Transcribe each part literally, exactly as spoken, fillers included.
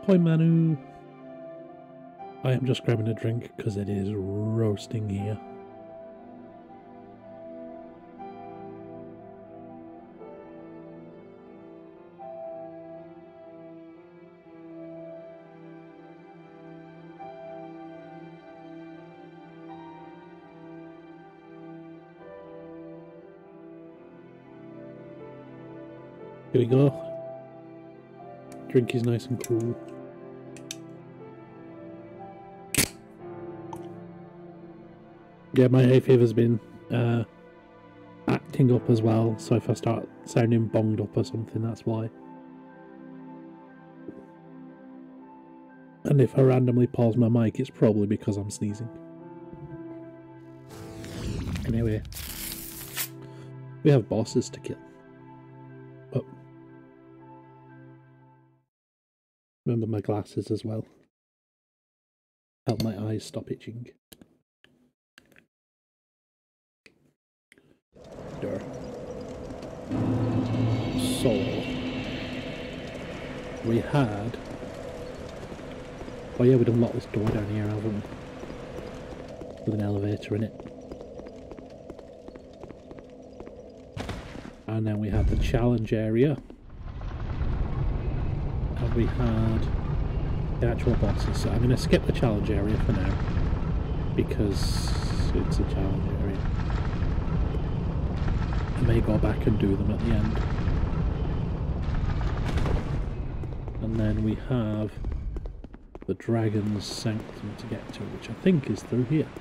Ahoy, Manu. I am just grabbing a drink because it is roasting here. Here we go. Drink is nice and cool. Yeah, my hay fever's been uh, acting up as well, so if I start sounding bonged up or something, that's why. And if I randomly pause my mic, it's probably because I'm sneezing. Anyway, we have bosses to kill. Oh. Remember my glasses as well. Help my eyes stop itching. There. So we had. Oh yeah, we'd unlocked this door down here, haven't we? With an elevator in it. And then we had the challenge area. And we had the actual bosses. So I'm going to skip the challenge area for now, because it's a challenge area. I may go back and do them at the end. And then we have the Dragon's Sanctum to get to, which I think is through here.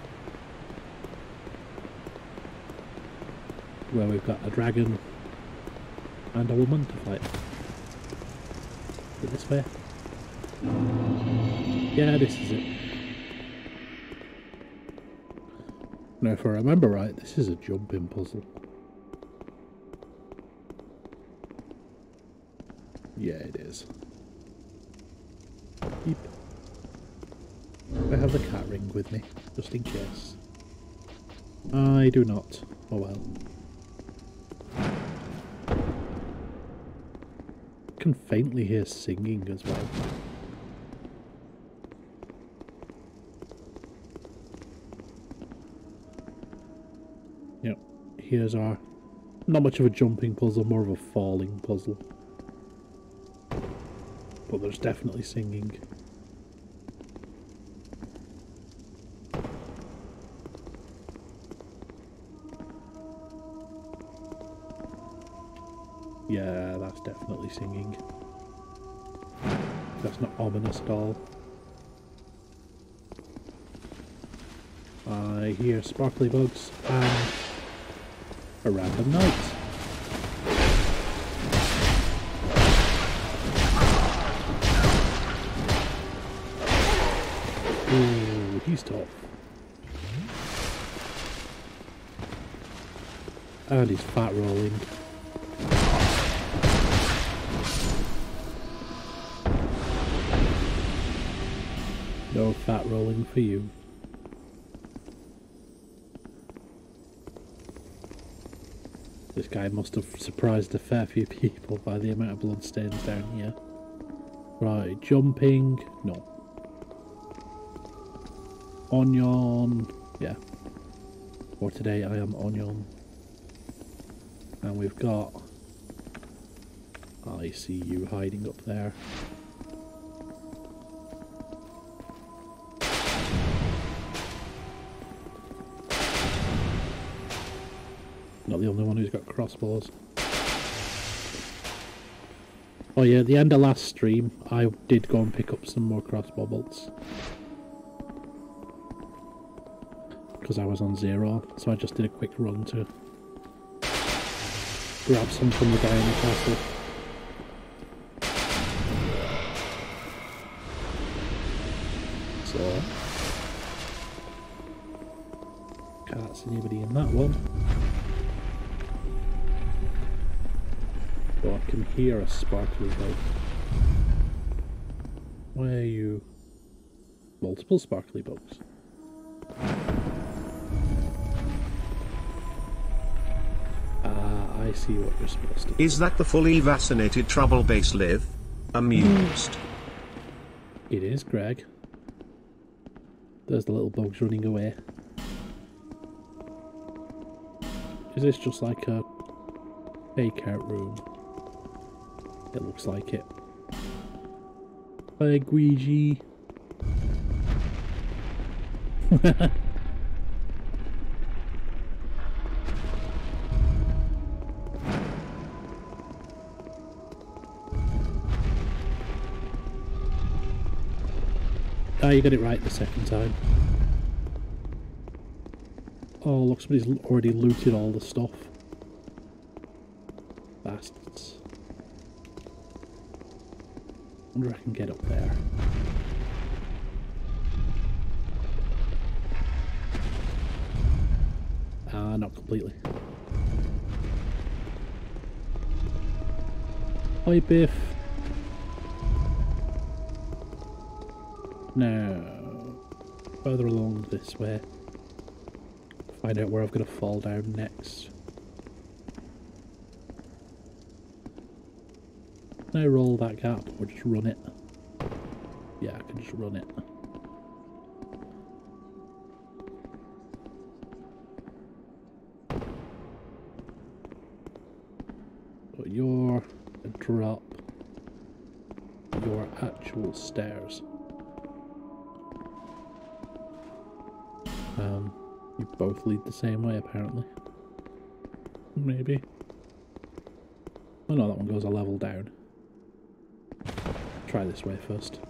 Where we've got a dragon and a woman to fight. Is it this way? Yeah, this is it. Now, if I remember right, this is a jumping puzzle. Yeah, it is. Beep. I have the cat ring with me, just in case. I do not. Oh well. I can faintly hear singing as well. Yep, here's our... Not much of a jumping puzzle, more of a falling puzzle. But there's definitely singing. Yeah, that's definitely singing. That's not ominous at all. I hear sparkly bugs and a random knight. Ooh, he's tough. And he's fat rolling. No fat rolling for you. This guy must have surprised a fair few people by the amount of bloodstains down here. Right, jumping. No. Onion. Yeah. For today I am Onion. And we've got... I see you hiding up there. Not the only one who's got crossbows. Oh yeah, at the end of last stream, I did go and pick up some more crossbow bolts. Because I was on zero, so I just did a quick run to grab some from the guy in the castle. So... can't see anybody in that one. But I can hear a sparkly bug. Why are you... multiple sparkly bugs? Ah, I see what you're supposed to do. Is that the fully vaccinated trouble base live? Amused. It is, Greg. There's the little bugs running away. Is this just like a takeout room? It looks like it. Hi, Guigi. Ah, you got it right the second time. Oh, look, somebody's already looted all the stuff. Bastards. I wonder if I can get up there. Ah, not completely. Hi, Biff. No. Further along this way. Find out where I'm going to fall down next. Can I roll that gap or just run it? Yeah, I can just run it. But you're a drop. You're actual stairs. Um, you both lead the same way, apparently. Maybe. Oh no, that one goes a level down. Try this way first.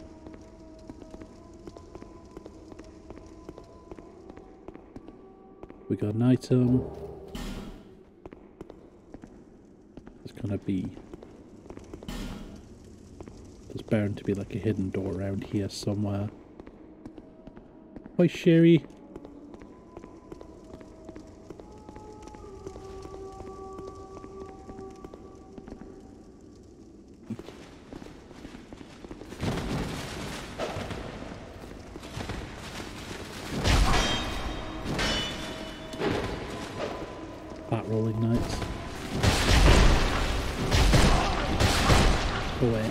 We got an item. There's gonna be... There's bound to be like a hidden door around here somewhere. Hi, Sherry. Bat rolling knights. Away.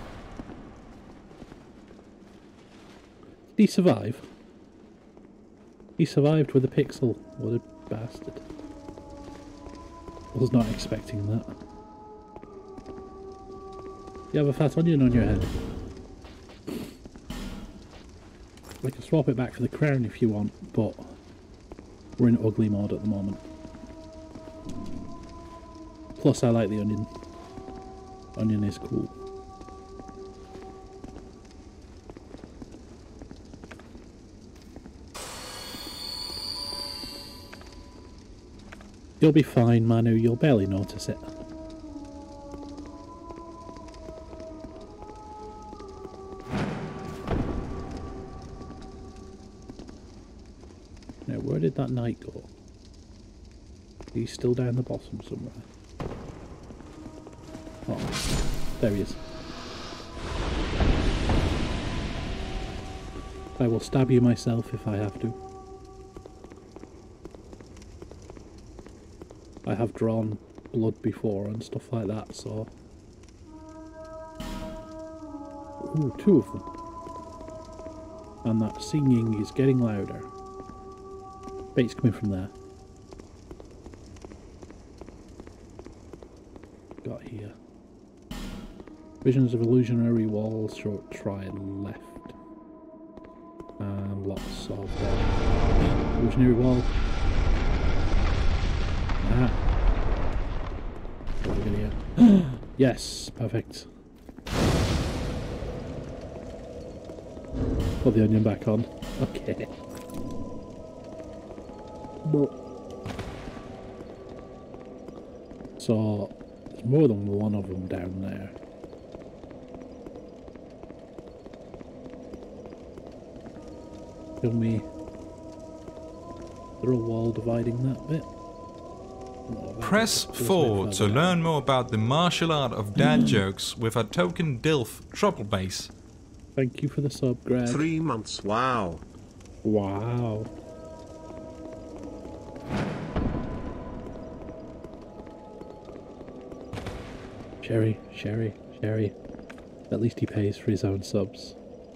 Did he survive? He survived with a pixel. What a bastard. I was not expecting that. You have a fat onion on your head. I can swap it back for the crown if you want, but we're in ugly mode at the moment. Plus I like the onion. Onion is cool. You'll be fine, Manu, you'll barely notice it. Now, where did that knight go? He's still down the bottom somewhere. Oh, there he is. I will stab you myself if I have to. I have drawn blood before and stuff like that, so... Ooh, two of them. And that singing is getting louder. Bait's coming from there. Got here. Visions of illusionary walls, short try left. And lots of uh, illusionary wall. Ah. What are we gonna get? Yes, perfect. Put the onion back on. Okay. So, there's more than one of them down there. Can we... Is there a wall dividing that bit? No, that Press goes four to down. learn more about the martial art of dad jokes with a token DILF trouble base. Thank you for the sub, Greg. Three months, wow. Wow. Sherry, Sherry, Sherry. At least he pays for his own subs.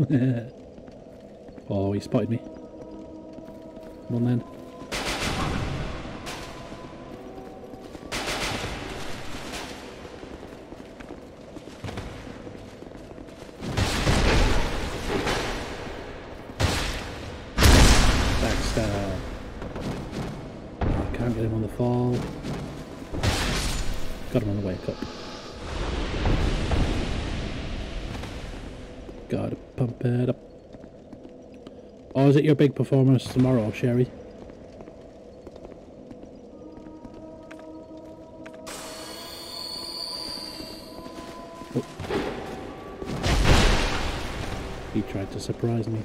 Oh, he spotted me. Come on then. Backstab. Oh, I can't get him on the fall. Got him on the wake up. Gotta pump it up. Oh, is it your big performance tomorrow, Sherry? Oh. He tried to surprise me.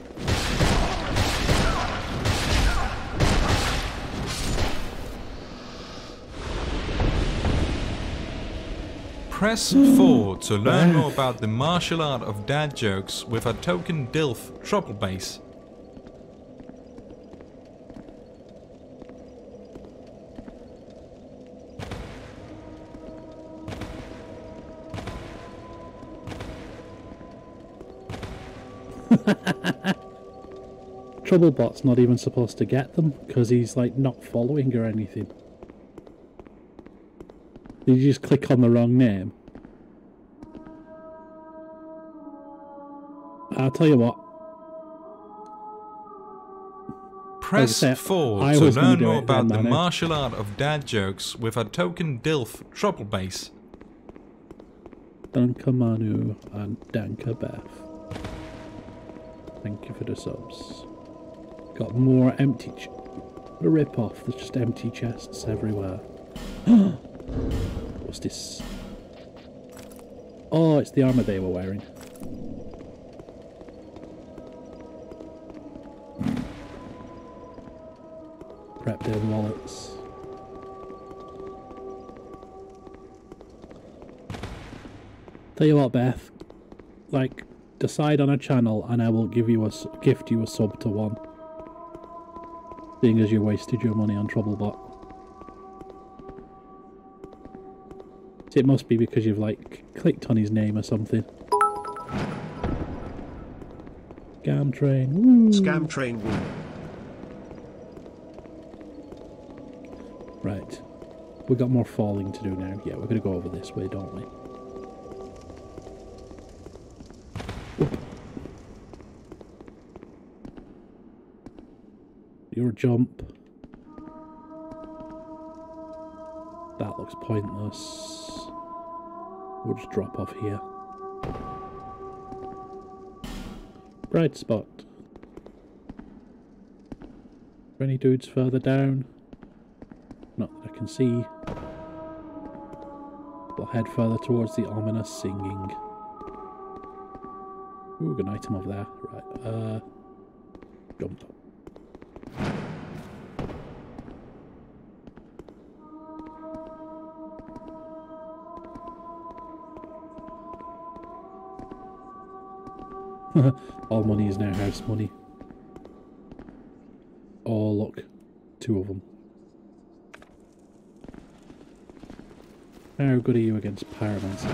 Press four to learn more about the martial art of dad jokes with a token D I L F trouble base. Troublebot's not even supposed to get them because he's like not following or anything. Did you just click on the wrong name? I'll tell you what. Press like four I to learn more it, about the man, martial art of dad jokes with a token D I L F trouble base. Danka Manu and Danka Beth. Thank you for the subs. Got more empty ch a rip off. There's just empty chests everywhere. What's this? Oh, it's the armor they were wearing. Prep their wallets. Tell you what, Beth. Like, decide on a channel and I will give you a gift you a sub to one. Being as you wasted your money on Troublebot. It must be because you've like clicked on his name or something. Scam train. Woo. Scam train. Woo. Right. We got more falling to do now. Yeah, we're gonna go over this way, don't we? Whoop. Your jump. That looks pointless. We'll just drop off here. Bright spot. Are any dudes further down? Not that I can see. We'll head further towards the ominous singing. Ooh, good item over there. Right, uh... jump up. All money is now house money. Oh look, two of them. How good are you against pyromancy?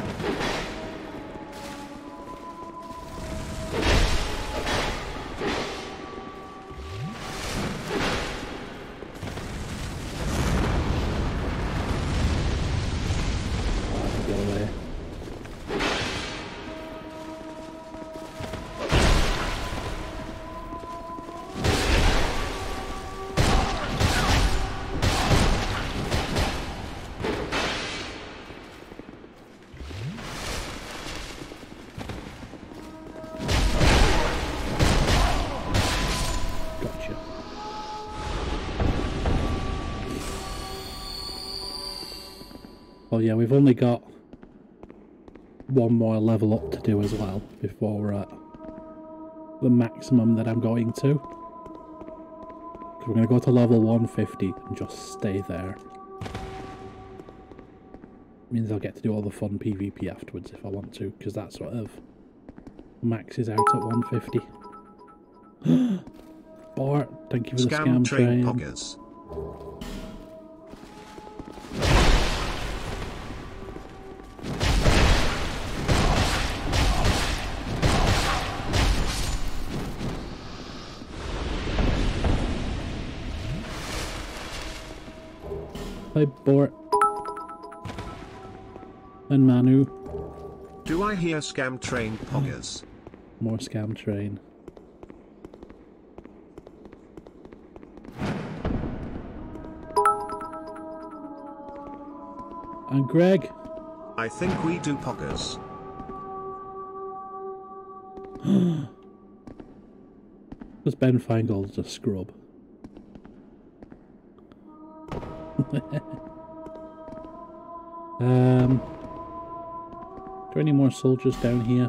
Get away. Well, yeah, we've only got one more level up to do as well before we're at the maximum that I'm going to. So we're going to go to level one fifty and just stay there. Means I'll get to do all the fun PvP afterwards if I want to, because that sort of maxes out at one fifty. Bart, thank you for the scam, scam train. train. Poggers. Hi, Bort. And Manu. Do I hear scam train poggers? More scam train. And Greg. I think we do poggers. Because Ben Feingold's a scrub. um, are there any more soldiers down here?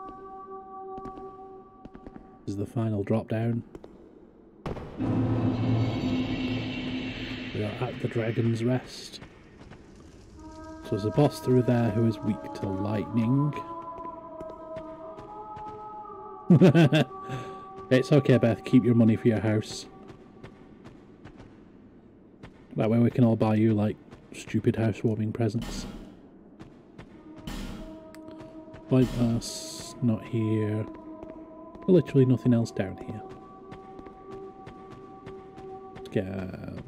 This is the final drop down. We are at the Dragon's Rest. So there's a boss through there who is weak to lightning. It's okay, Beth, keep your money for your house. That way we can all buy you, like, stupid housewarming presents. Like us, not here. Literally nothing else down here. Let's get, um,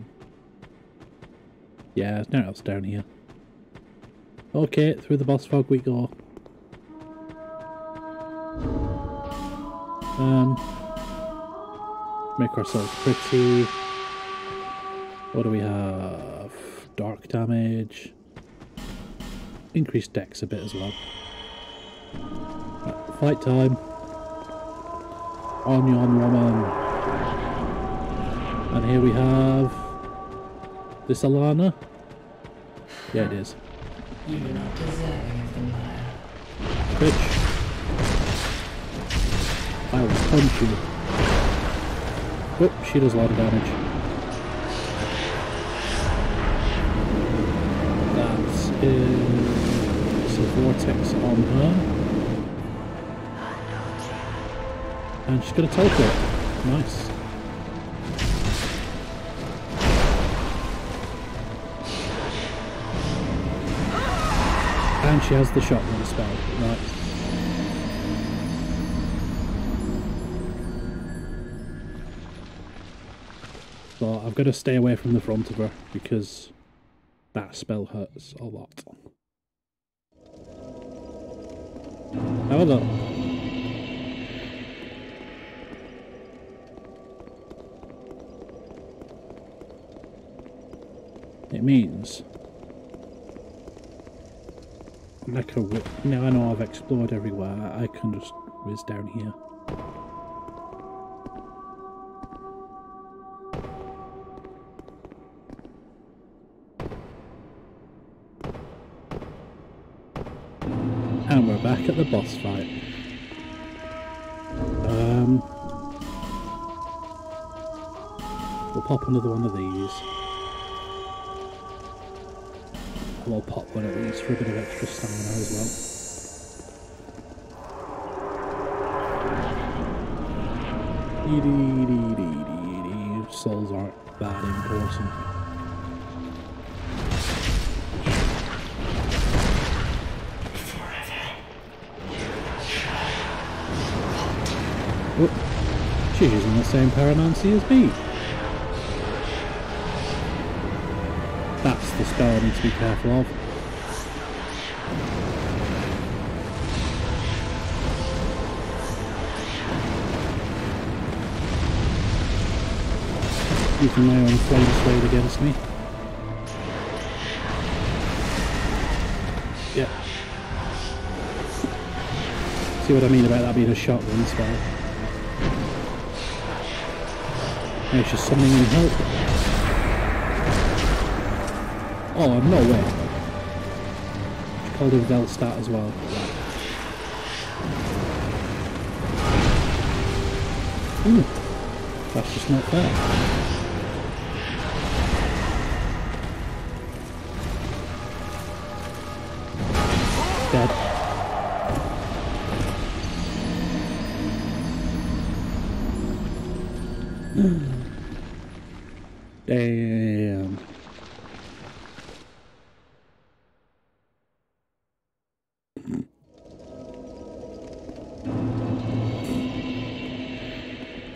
yeah, there's nothing else down here. Okay, through the boss fog we go. Um, make ourselves pretty. What do we have? Dark damage. Increased dex a bit as well. Right, fight time. Onion woman. And here we have this Elana. Yeah, it is. You do not deserve the fire. Bitch. I will punch you. Oh, she does a lot of damage. That is a vortex on her. And she's going to teleport. Nice. And she has the shotgun spell. Right. So I've got to stay away from the front of her because that spell hurts a lot. However, it means I can whip. Now I know I've explored everywhere, I can just whiz down here. And we're back at the boss fight. Um, we'll pop another one of these. And we'll pop one of these for a bit of extra stamina as well. Dee dee dee dee dee dee. Souls aren't that important. Oh, she's using the same pyromancy as me. That's the spell I need to be careful of. Using my own flame sword against me. Yeah. See what I mean about that being a shotgun spell? Now she's summoning in help. Oh, no way. She called him Velstadt as well. Ooh, that's just not fair. Dead. Damn.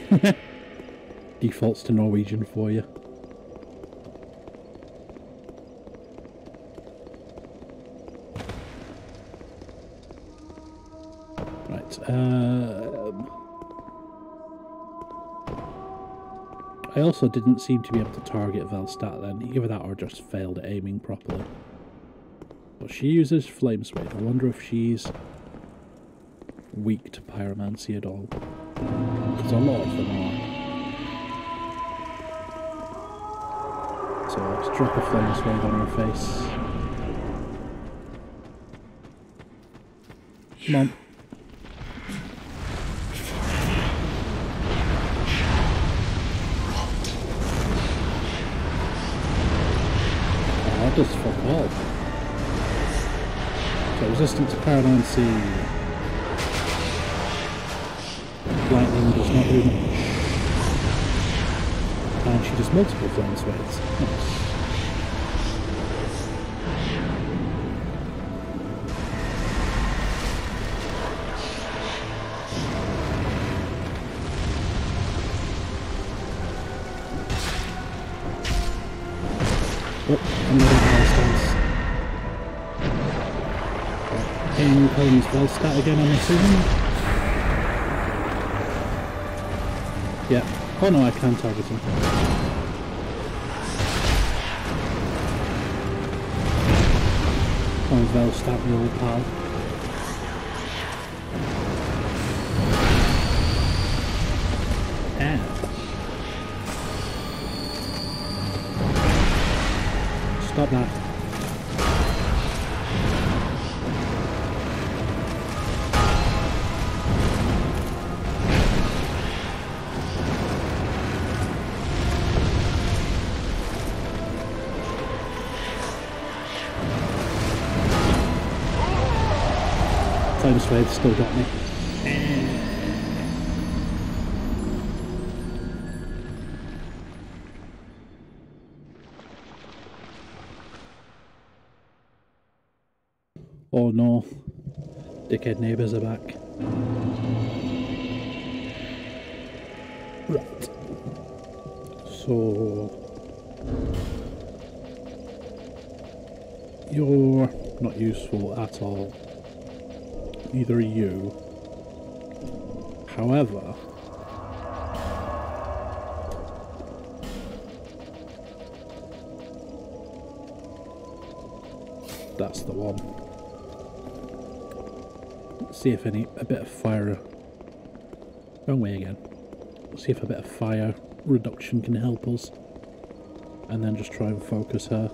Defaults to Norwegian for you. Um, I also didn't seem to be able to target Velstadt then, either that or just failed at aiming properly. But she uses Flame Swathe. I wonder if she's weak to pyromancy at all. Because a lot of them are. So let's drop a Flame Swathe on her face. Come on. Oh, that does fuck all. So resistant to pyromancy. Lightning does not do much. And she does multiple flame swathes. Nice. Oh, another Velstance. Aim comes Velstadt again, I'm assuming. Yeah. Oh no, I can target him. Oh, Velstadt, the old pal. Ah. Stop that. Flame Swathe still got me. Oh no, dickhead neighbours are back. Right. So you're not useful at all. Neither are you. However, that's the one. Let's see if any a bit of fire. Wrong way again. Let's see if a bit of fire reduction can help us, and then just try and focus her.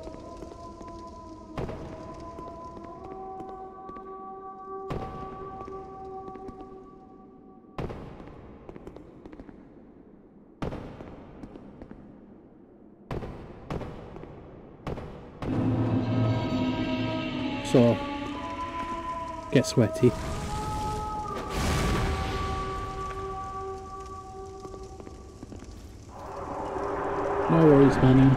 So, get sweaty. No worries, man.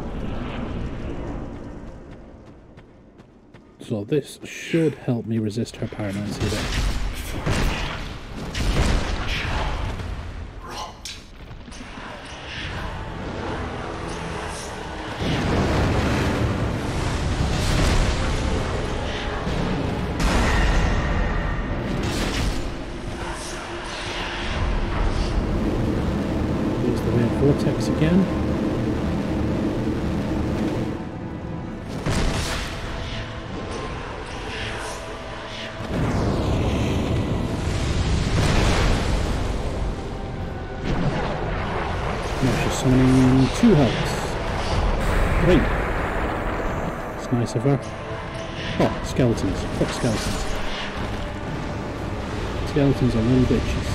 So this should help me resist her pyromancy then. Vortex again. Now she's summoning two healths. Great. It's nice of her. Oh, skeletons. Fuck skeletons. Skeletons are little bitches.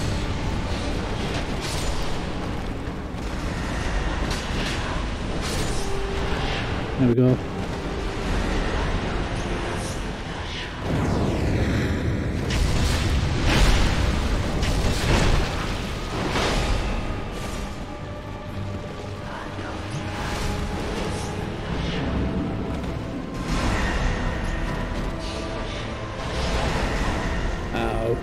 There we go. Ow.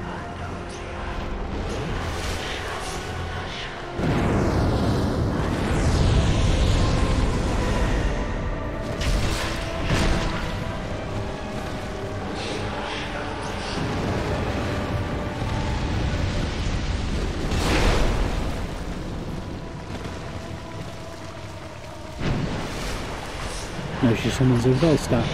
No, she summons a Velstack.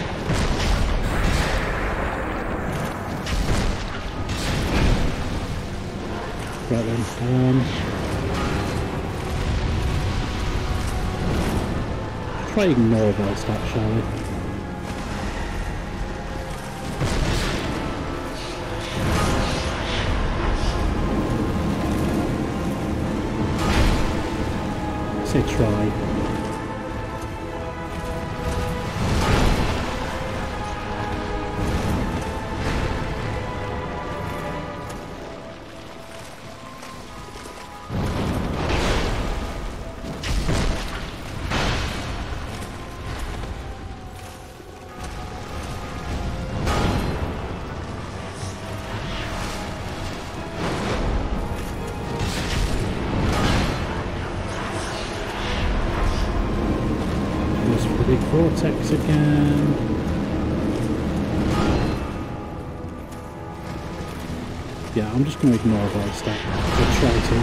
Right then, um... try ignore Velstack, shall we? Say try. Big vortex again. Yeah, I'm just going to ignore Velstack. I'll try to.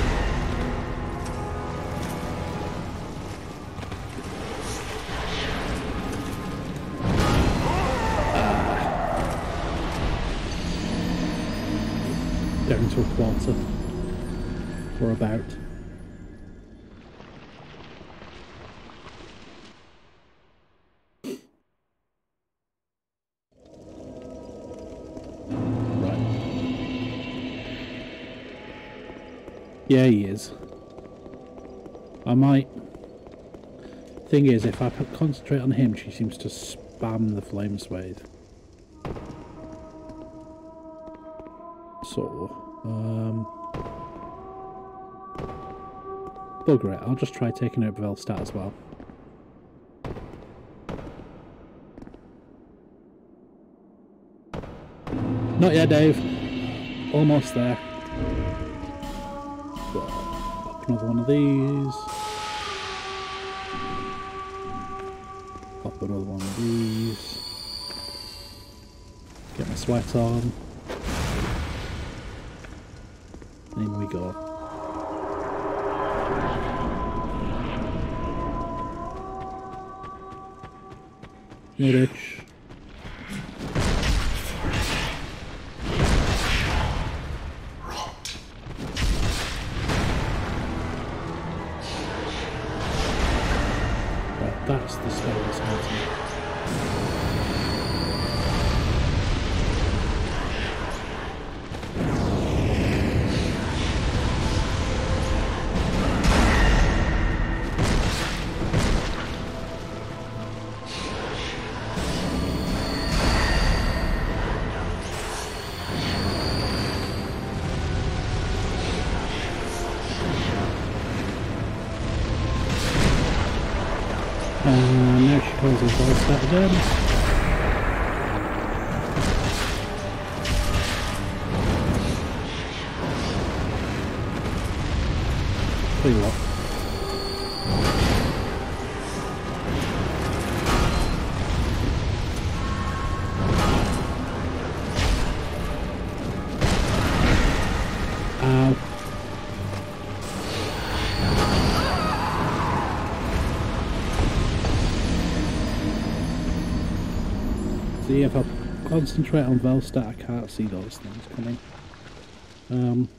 Ah. Down to a quarter. Or about. Yeah, he is. I might... Thing is, if I concentrate on him, she seems to spam the flame swathe. So, um... bugger it, I'll just try taking out Velstack as well. Not yet, Dave. Almost there. Pop another one of these. Pop another one of these. Get my sweat on. In we go. No ditch. That's the spell that's hurting. And now she calls us all start again. Tell you what. Ow. See, if I concentrate on Velstack, I can't see those things coming. Um,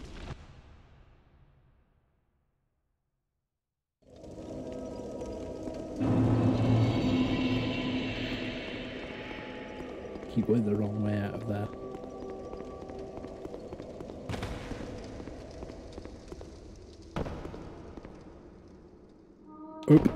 keep going the wrong way out of there. Oop.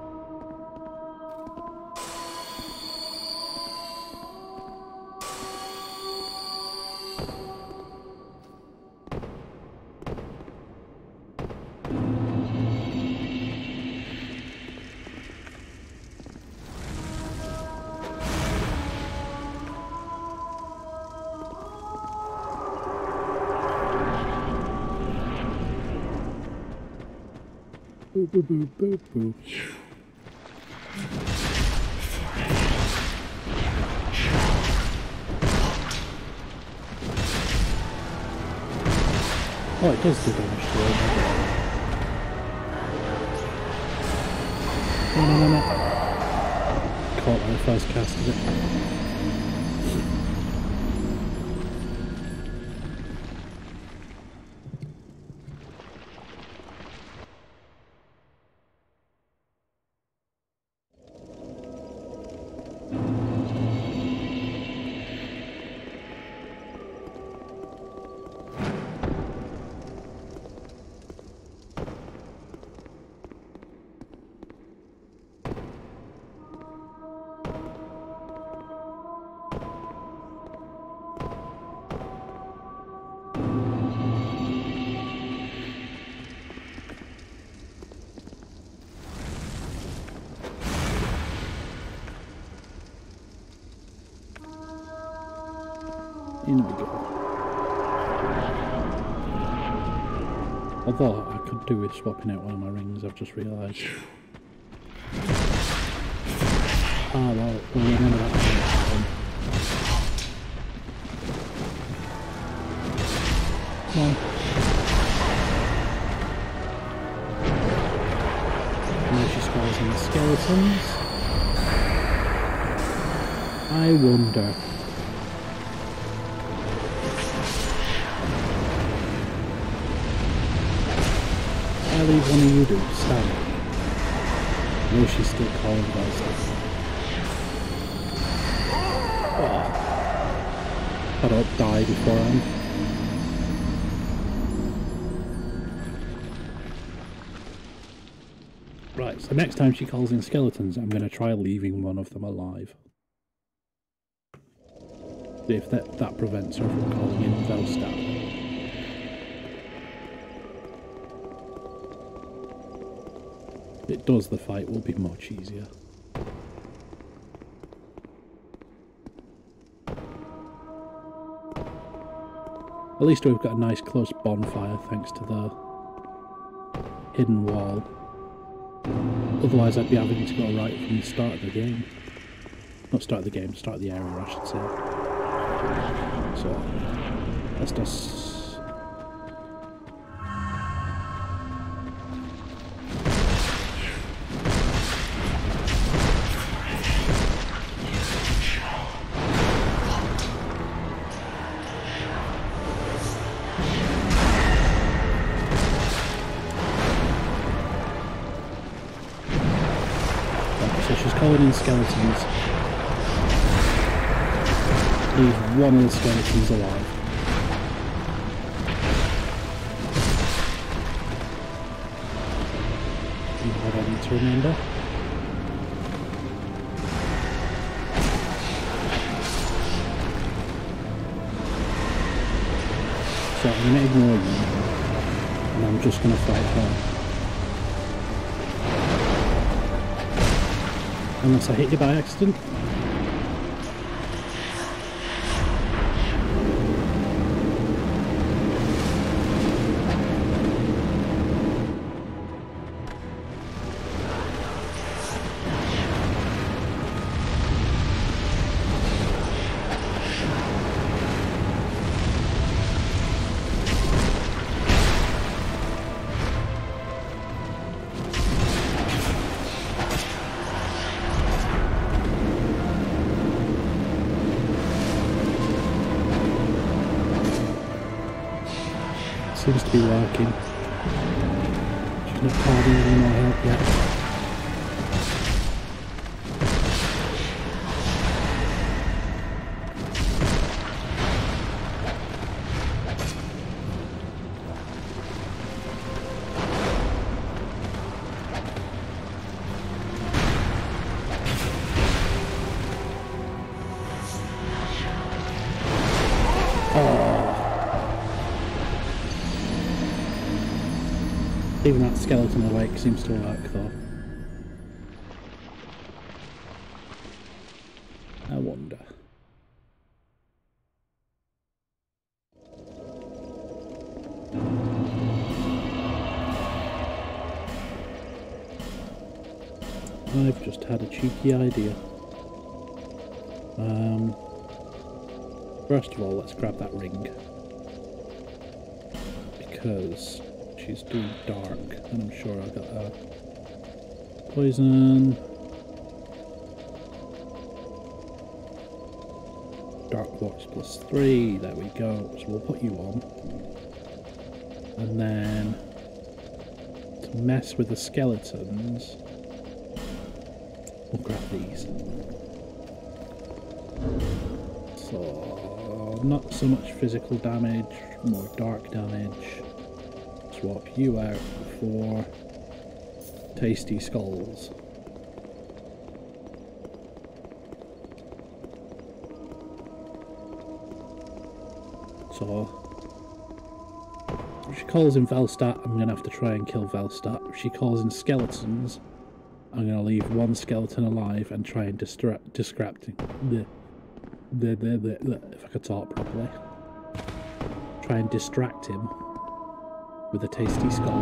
Boo, boo, boo, boo, boo. Oh, it does do damage to it. No, no, no, no. thought when I first casted it. In we go. Although I could do with swapping out one of my rings, I've just realised. Ah, well, we'll remember that one. Come on. Now she spells in the skeletons. I wonder. I'll leave one of you do, stand. I know she's still calling about stuff. Oh. I don't die beforehand. Right, so next time she calls in skeletons, I'm going to try leaving one of them alive. See if that, that prevents her from calling in those stuff. If it does, the fight will be much easier. At least we've got a nice close bonfire thanks to the hidden wall. Otherwise I'd be having to go right from the start of the game. Not start of the game, start of the area I should say. So, let's just... So she's calling in skeletons. Leave one of the skeletons alive. And what I need to remember. So I'm going to ignore you. And I'm just going to fight her. Unless I hit you by accident. Seems to be working. She's not calling any more help yet. Even that skeleton awake seems to work though. I wonder. I've just had a cheeky idea. Um, first of all, let's grab that ring. Because she's too dark, and I'm sure I got a poison. dark quartz plus three. There we go. So we'll put you on. And then to mess with the skeletons, we'll grab these. So not so much physical damage, more dark damage. Swap you out for tasty skulls. So if she calls in Velstadt, I'm going to have to try and kill Velstadt. If she calls in skeletons, I'm going to leave one skeleton alive and try and distract, distract the, the, the, the, the, if I could talk properly. Try and distract him with a tasty skull.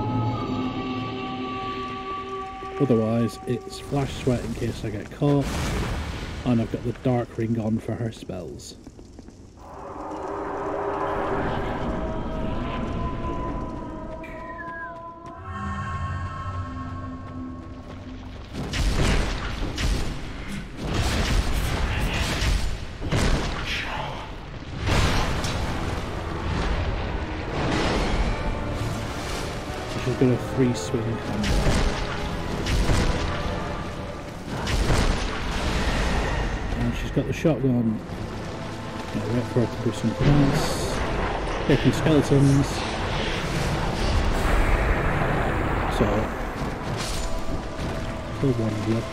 Otherwise, it's flash sweat in case I get caught, and I've got the dark ring on for her spells. She's got a three swing combo. And she's got the shotgun. Gonna wait for her to do something else. Taking skeletons. So, kill one of you.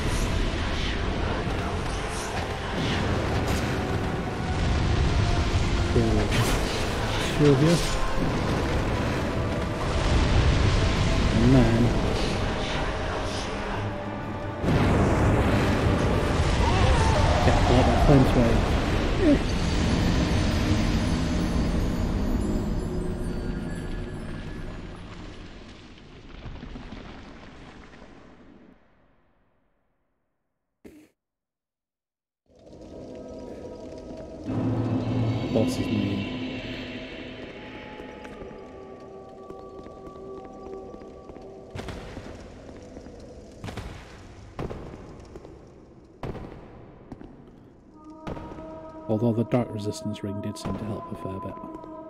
Kill two of you. And then yeah, let that flame sway. Yeah. Boss is mean. Although the dark resistance ring did seem to help a fair bit.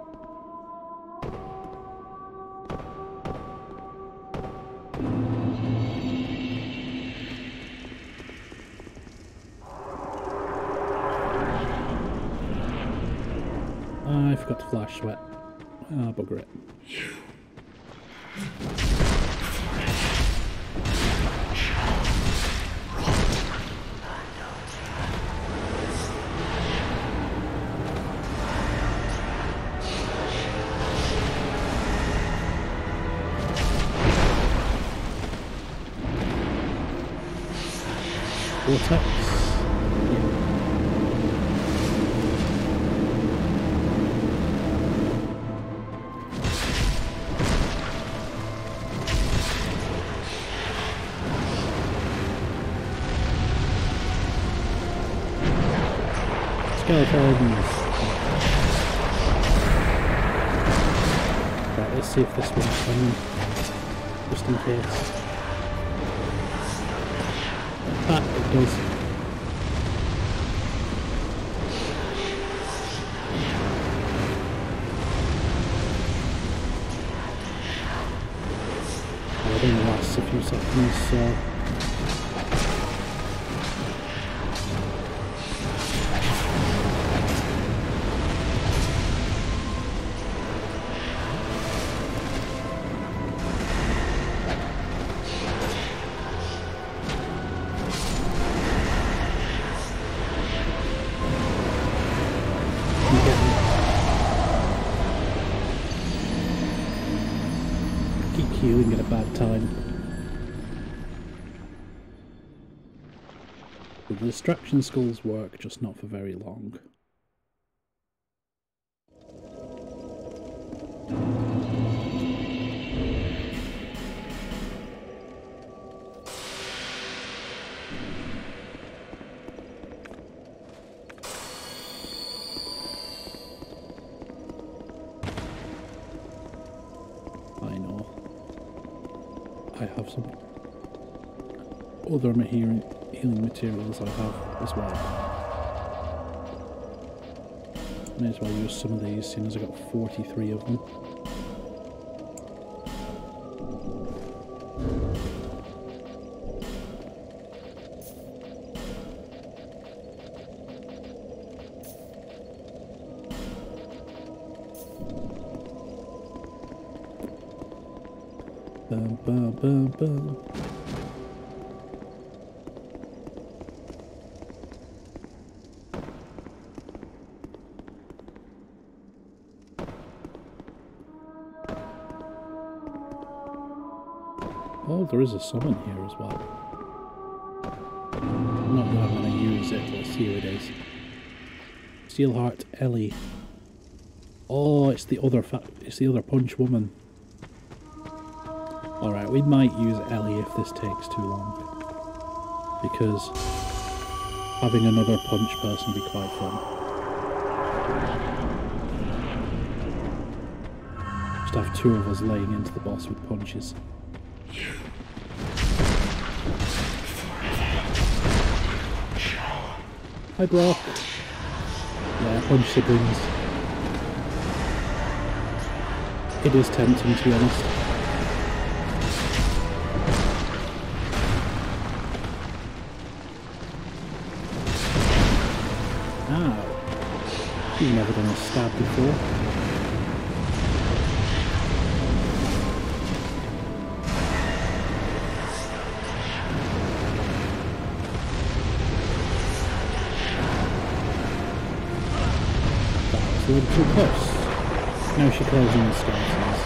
I forgot to flash sweat. Ah, bugger it. Vortex. Skeletons. Right, let's see if this one's coming. Just in case. Ah, it does. Oh, it only lasts a few seconds, so... healing at a bad time. But the distraction skulls work, just not for very long. I have some other healing, healing materials I have as well. May as well use some of these, seeing as I got forty-three of them. Bum, bum, bum, bum. Oh, there is a summon here as well. Not that I'm going to use it, let's see who it is. Steelheart Ellie. Oh, it's the other fa it's the other punch woman. Alright, we might use Ellie if this takes too long. Because having another punch person would be quite fun. Just have two of us laying into the boss with punches. Hi Brock. Yeah, punch siblings. It is tempting, to be honest. Ow. You've never done a stab before. A little too close. Now she calls in the skeletons.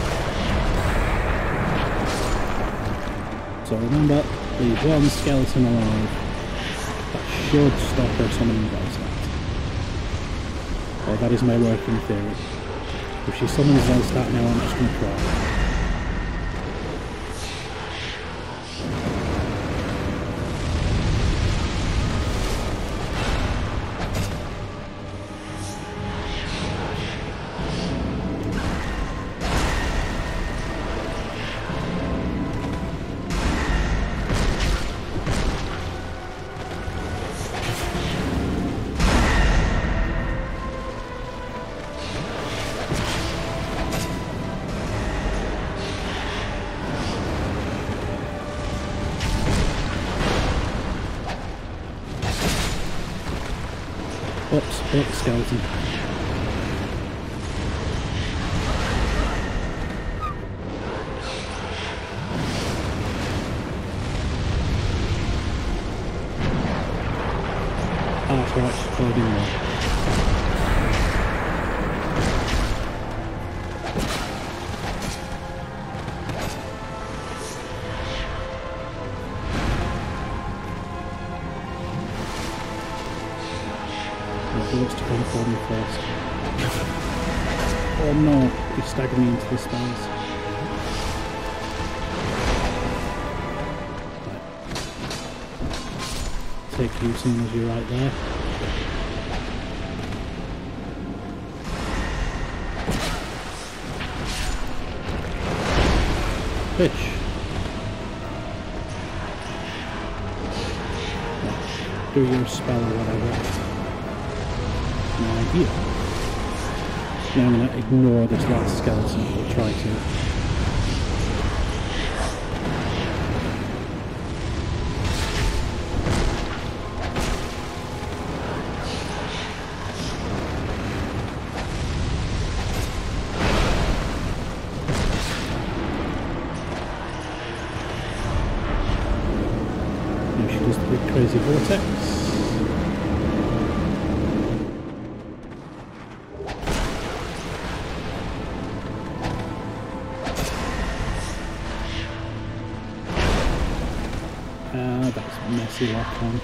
So remember, leave one skeleton alive. That should stop her summoning Velstadt. Well, that is my working theory. If she summons Velstadt now, I'm just going to cry. Oops, big skeleton. Ah, that's right, she's clothing there. Bullets to come for me first. Oh no, he staggered me into the spells. Right. Take you seeing as you're right there. Fish. Right. Do your spell or whatever. No idea. Now I'm going to ignore this last skeleton, or try to. Now she does the big crazy vortex. Ah, that's messy lock on.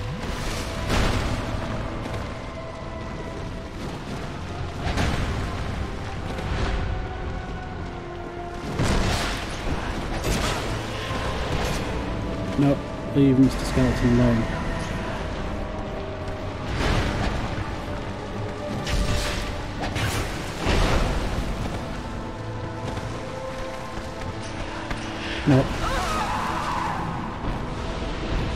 No, leave Mister Skeleton alone. No.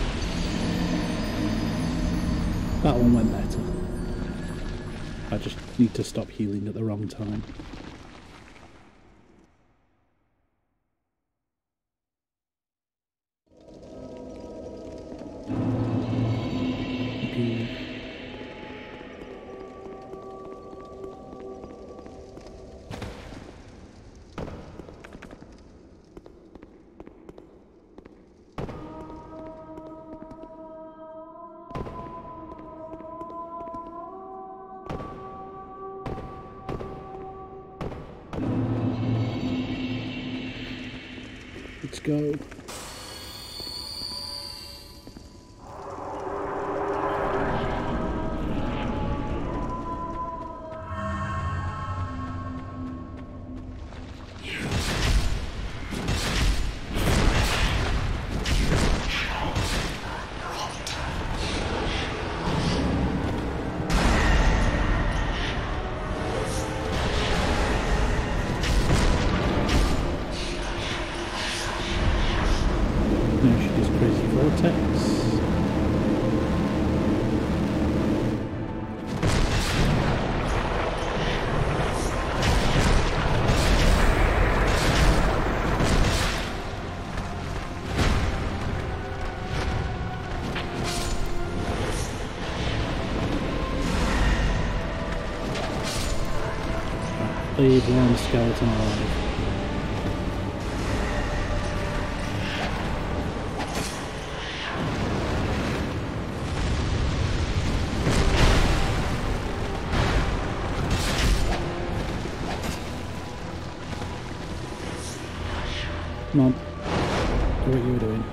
That one went better. I just Need to stop healing at the wrong time. Okay. Let's go. Now she does crazy vortex. Leave one skeleton alive. Come on, do what you were doing.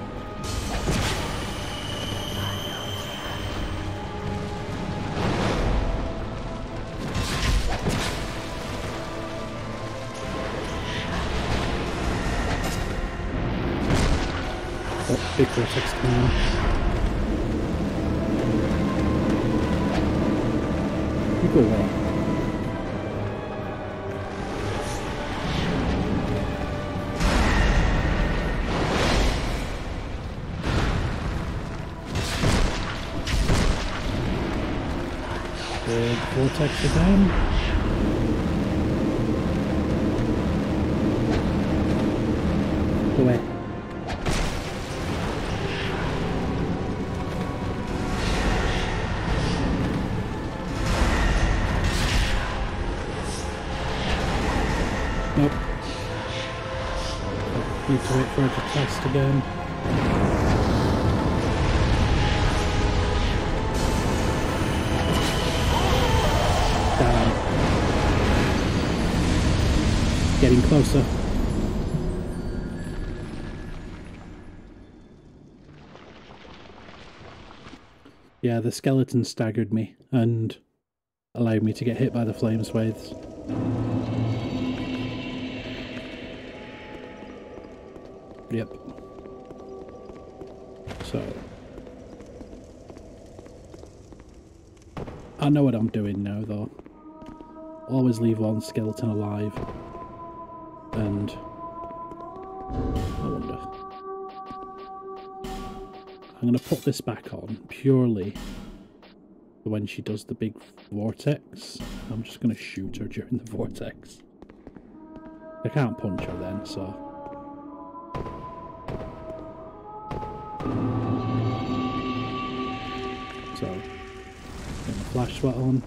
Oh, big vortex time. You go away. Big vortex again. Go away. Nope. Need to wait for it to test again. Getting closer. Yeah, the skeleton staggered me and allowed me to get hit by the flame swathes. Yep. So I know what I'm doing now though. Always leave one skeleton alive. And I wonder. I'm going to put this back on purely for when she does the big vortex. I'm just going to shoot her during the vortex. I can't punch her then, so. So, get the flash sweat on.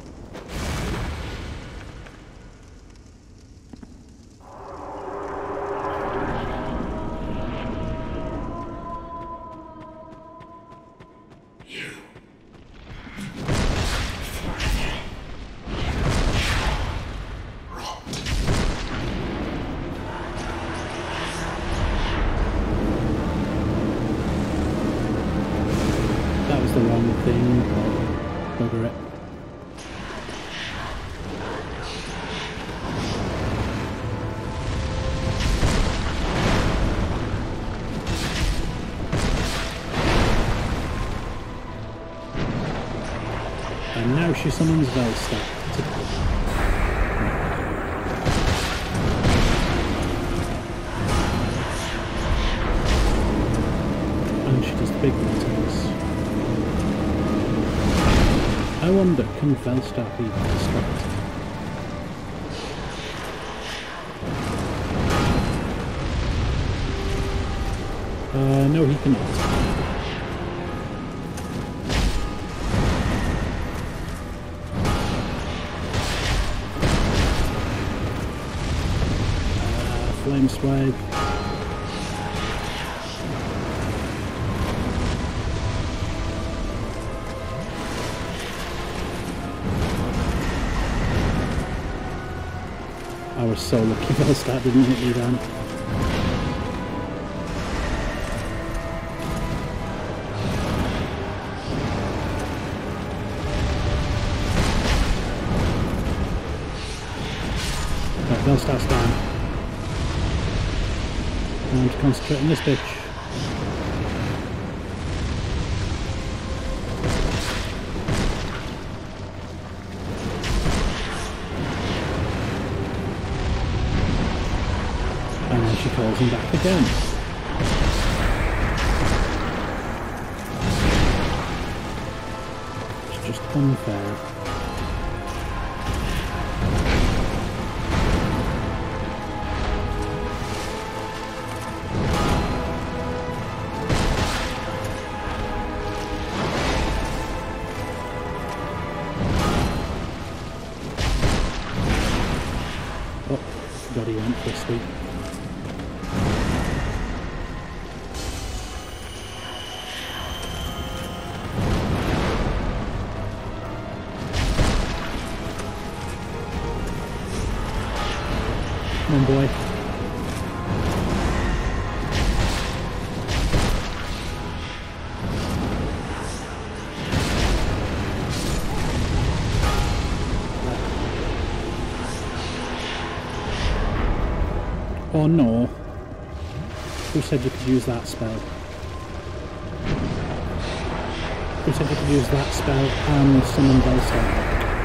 The wrong thing, but bugger it. And now she summons Velstack. And she does the big vortex. I wonder, can Velstack even distract? Uh, no, he cannot. Uh, flame swipe. I was so lucky Velstad didn't hit me then. Right, Velstad's down. Time to concentrate on this bitch. And then she calls him back again. It's just unfair. Oh, forgot he went for a sweep. Come on, boy. Oh no. Who said you could use that spell? Who said you could use that spell and summon Velstad?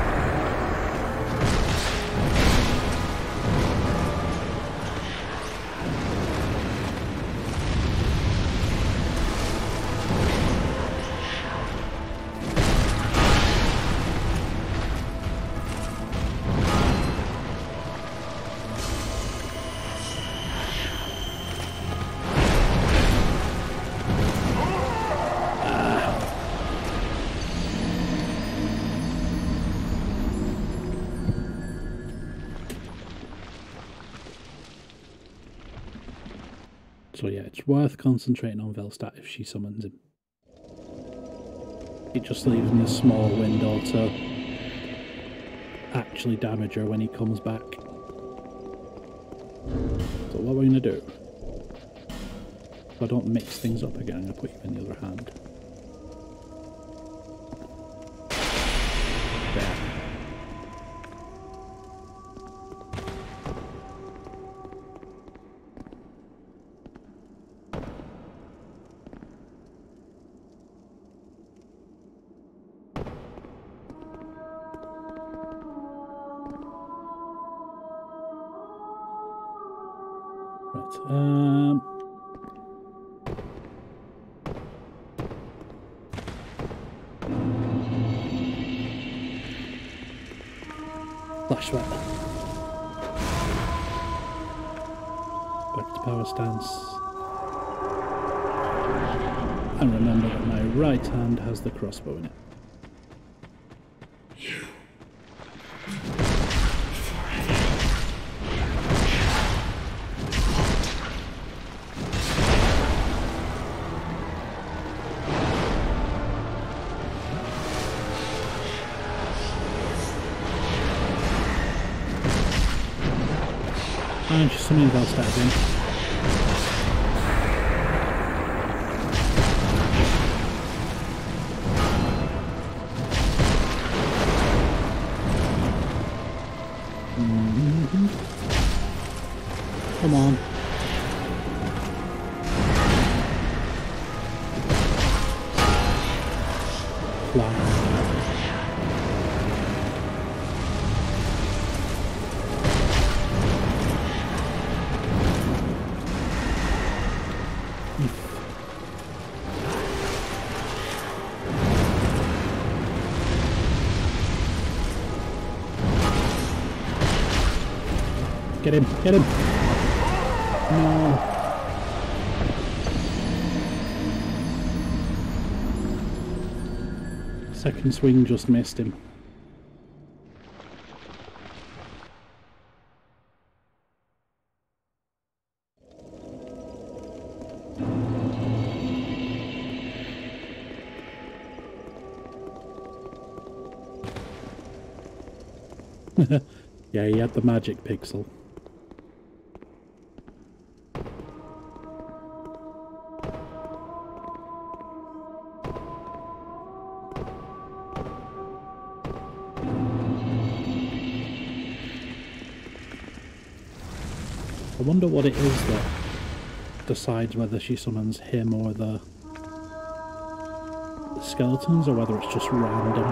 So yeah, it's worth concentrating on Velstad if she summons him. It just leaves me a small window to actually damage her when he comes back. So what we're going to do, if I don't mix things up again, I'm going to put you in the other hand. There. Right, um... Flash Sweat. Back to power stance. And remember that my right hand has the crossbow in it. And just something else that in. Mm-hmm. Come on. Fly. Get him, get him! No! Second swing just missed him. Yeah, he had the magic pixel. I wonder what it is that decides whether she summons him or the, the skeletons, or whether it's just random.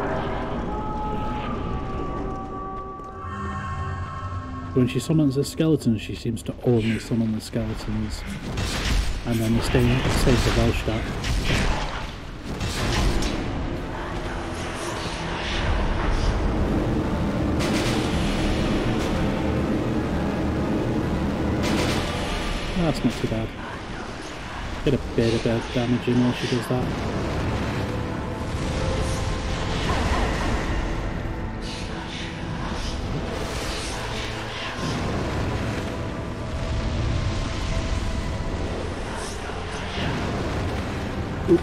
When she summons the skeletons, she seems to only summon the skeletons, and then the same same for Velstadt. That's not too bad. Get a bit of bad damage in while she does that. Oop.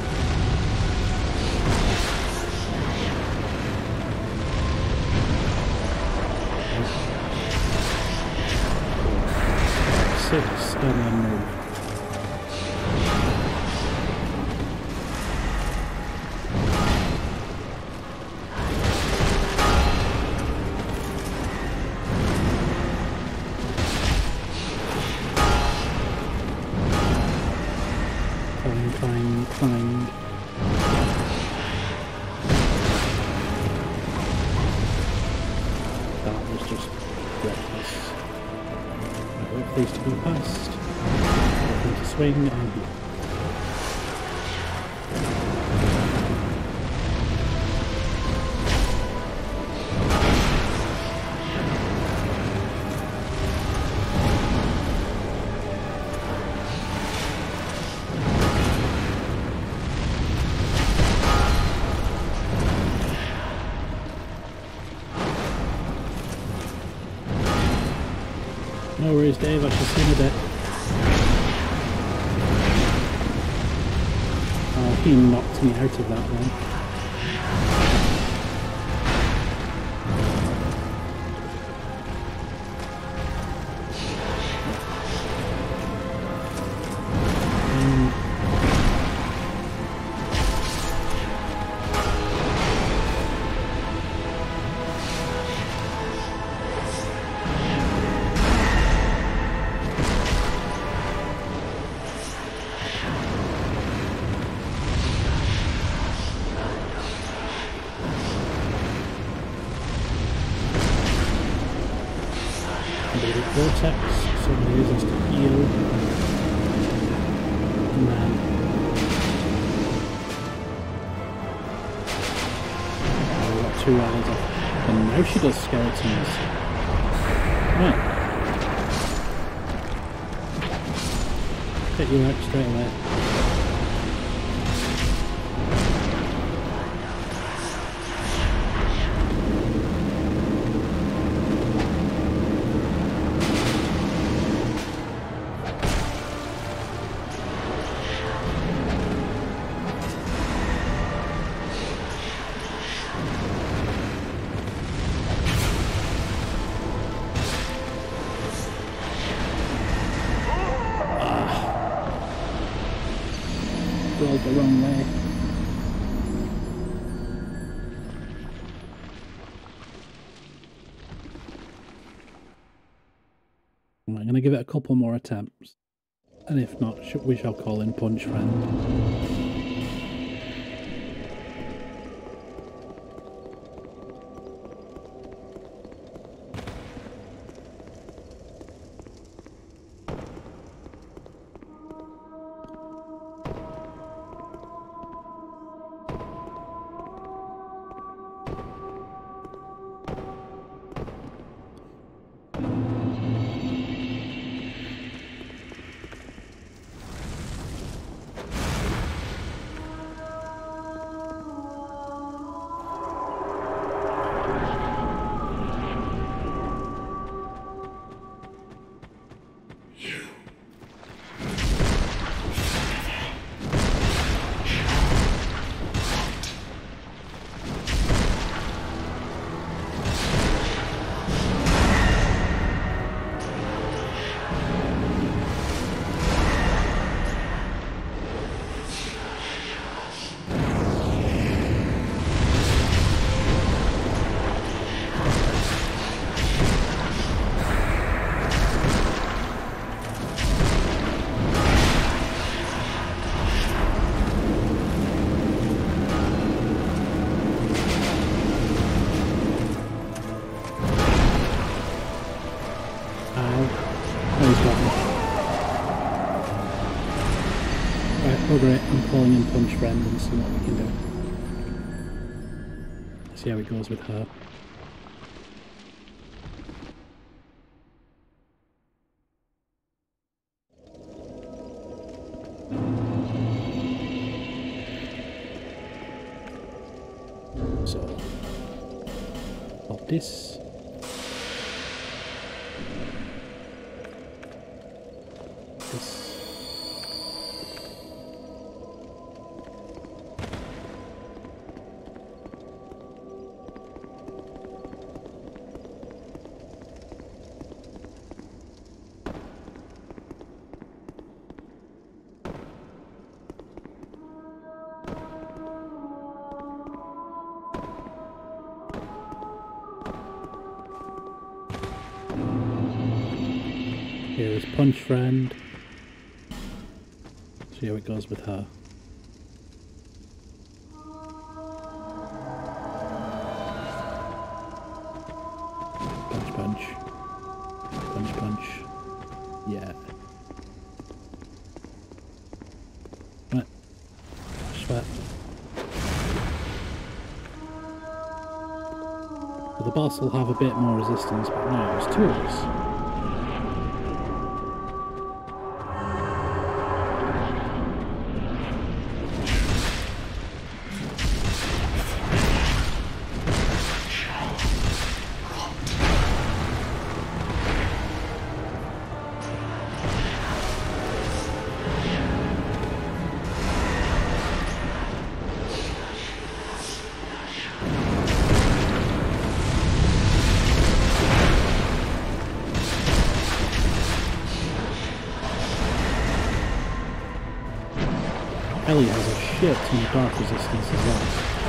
Six, and then move. Climb, climb, climb. That was just reckless. I hope these to be passed. Looking to swing and block. No worries, Dave, I shall see you in a bit. Oh, he knocked me out of that one. Um, Vortex, somebody uses to heal, and then oh, we got two hours off, and now she does skeletons. Right, get you out straight away. Rolled the wrong way. I'm going to give it a couple more attempts, and if not, we shall call in Punch Friend. recover it and calling in Punch Friend and see what we can do. See how it goes with her. So, pop this. This. Here is Punch Friend. See how it goes with her. Punch, punch. Punch, punch. Yeah. Right. Sweat. Well, the boss will have a bit more resistance, but now there's two of us. Ellie has a shit ton of dark resistance as well.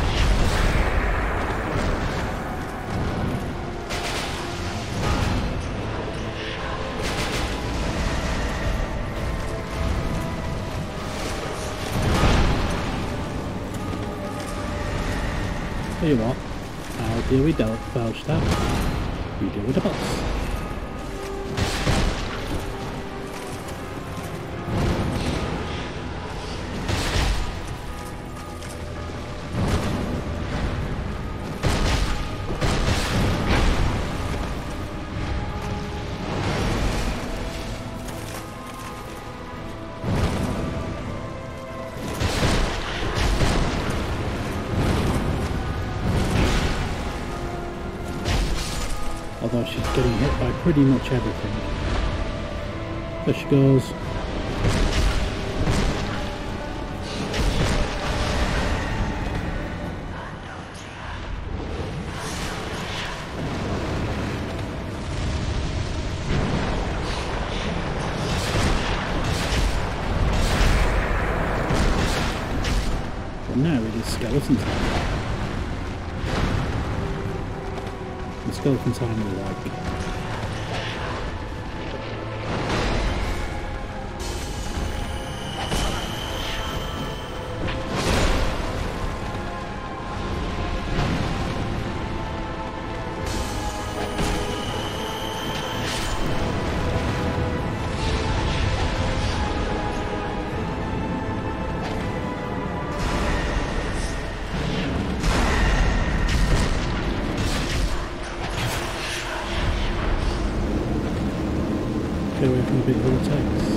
Tell you what, I'll deal with Feldstab, you deal with the boss. Although she's getting hit by pretty much everything. There she goes. But now it is skeleton time. The skeleton time we like. Stay away from the big vortex.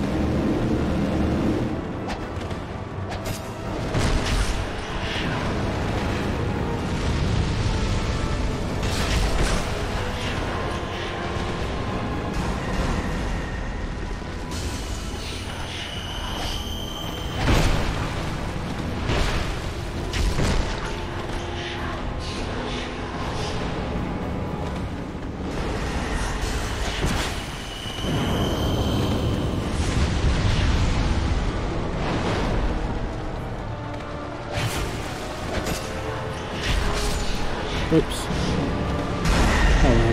Oops. Oh well.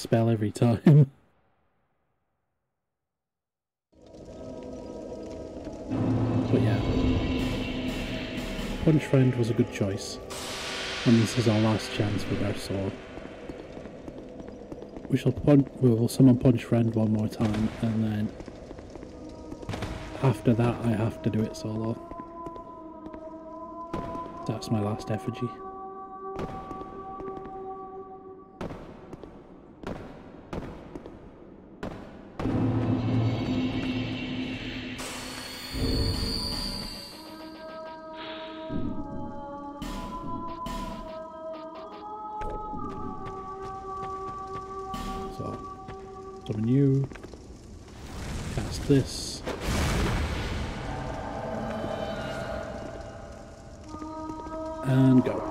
spell every time. But yeah, Punch Friend was a good choice, and this is our last chance with our sword. We shall punch, we will summon Punch Friend one more time, and then after that I have to do it solo. That's my last effigy. So, summon you, cast this, and go.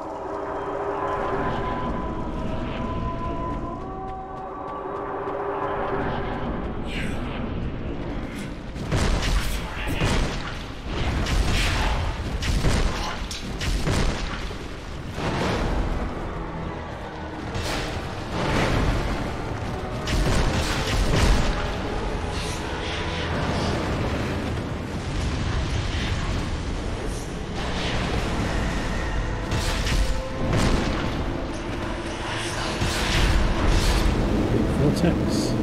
Vortex.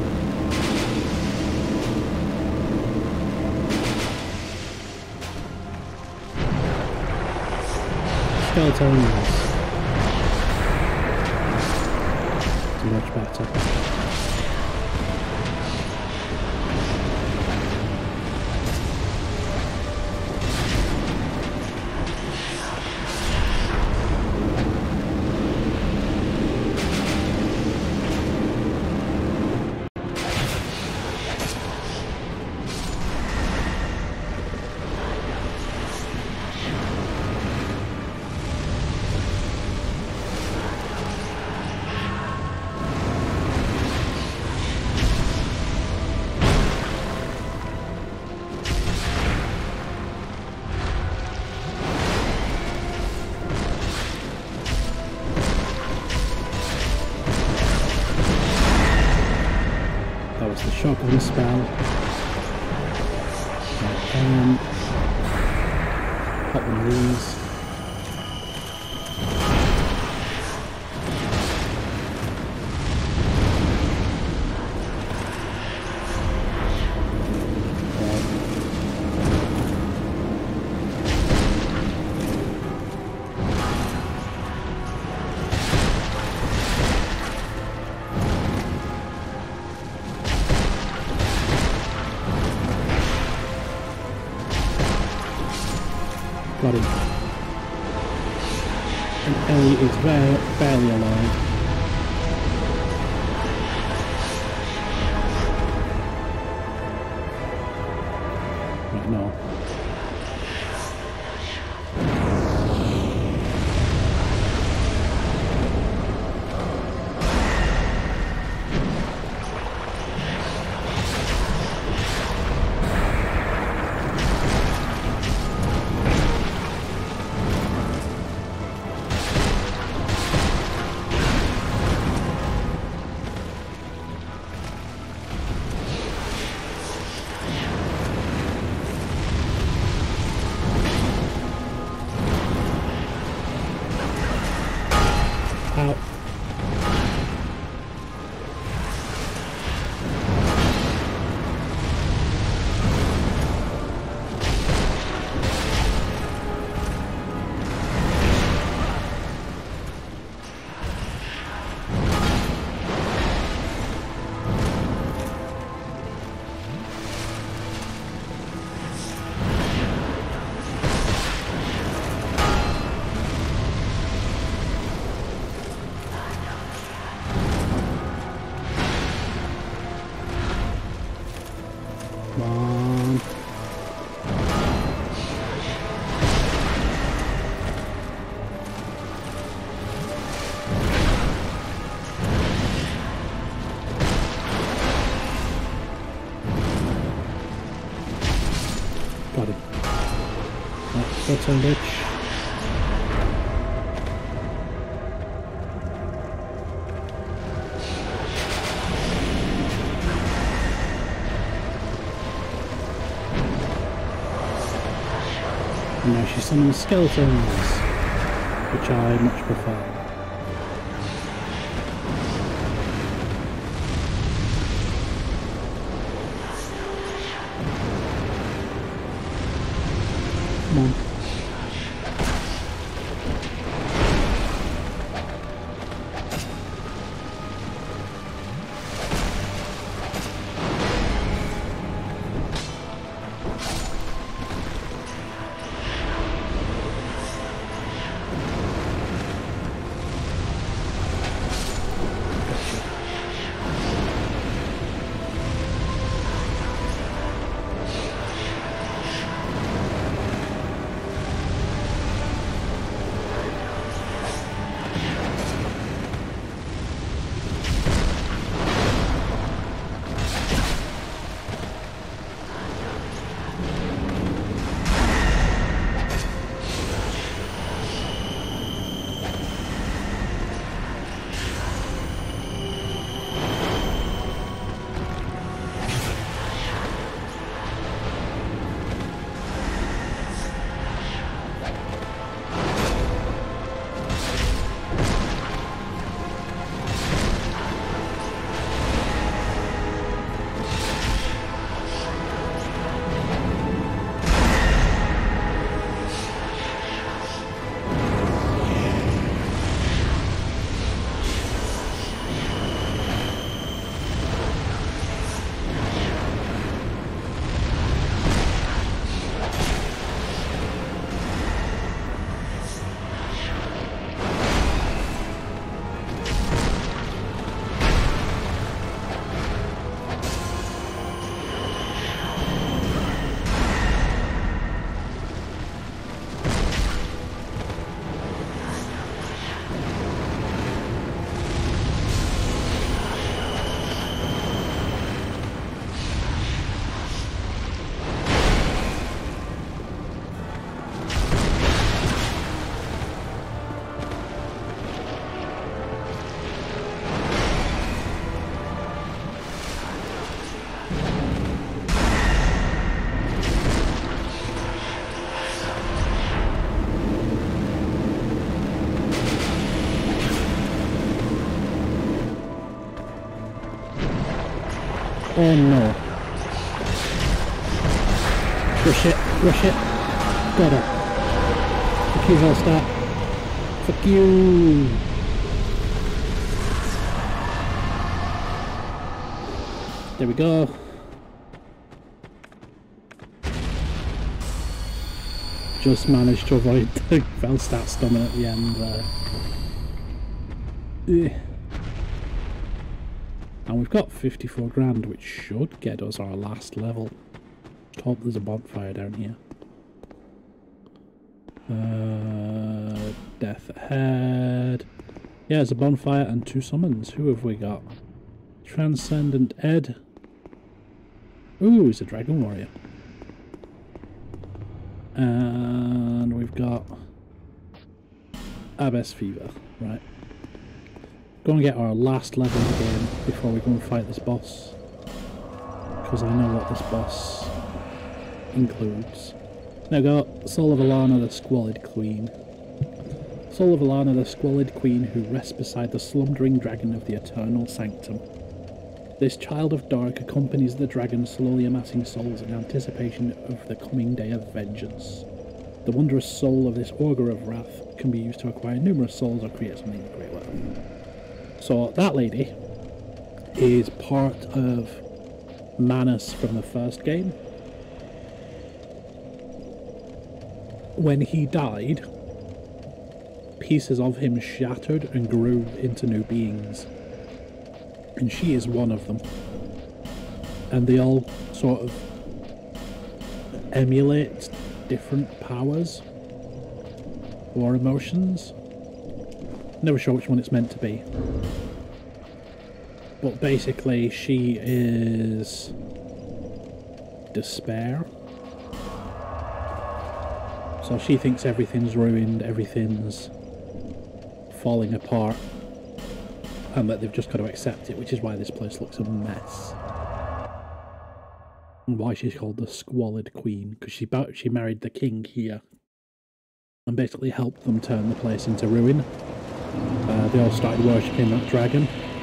Skeletons. Do much better. That was the shotgun spell. Um, pop one of these. Got him. And Ellie is very, barely alive. Right, no. Out. Come on. Got it. Right, that's on bitch. And now she summons skeletons, which I much prefer. Come on. Oh no. Rush it, rush it. Got her. Fuck you, Hellstar. Fuck you. There we go. Just managed to avoid the Hellstar stomach at the end there. Yeah. And we've got fifty-four grand, which should get us our last level. Just hope there's a bonfire down here. Uh, death ahead. Yeah, there's a bonfire and two summons. Who have we got? Transcendent Ed. Ooh, it's a dragon warrior. And we've got Abyss Fever, right. Go and get our last level of the game before we go and fight this boss, because I know what this boss includes. Now got Soul of Elana, the Squalid Queen. Soul of Elana, the Squalid Queen, who rests beside the slumbering dragon of the Eternal Sanctum. This child of dark accompanies the dragon, slowly amassing souls in anticipation of the coming day of vengeance. The wondrous soul of this Augur of Wrath can be used to acquire numerous souls or create something great weapon. So that lady is part of Manus from the first game. When he died, pieces of him shattered and grew into new beings. And she is one of them. And they all sort of emulate different powers or emotions. Never sure which one it's meant to be. But basically she is despair. So she thinks everything's ruined, everything's falling apart, and that they've just got to accept it, which is why this place looks a mess. And why she's called the Squalid Queen, because she, she married the king here. and basically helped them turn the place into ruin. Uh, they all started worshipping that dragon.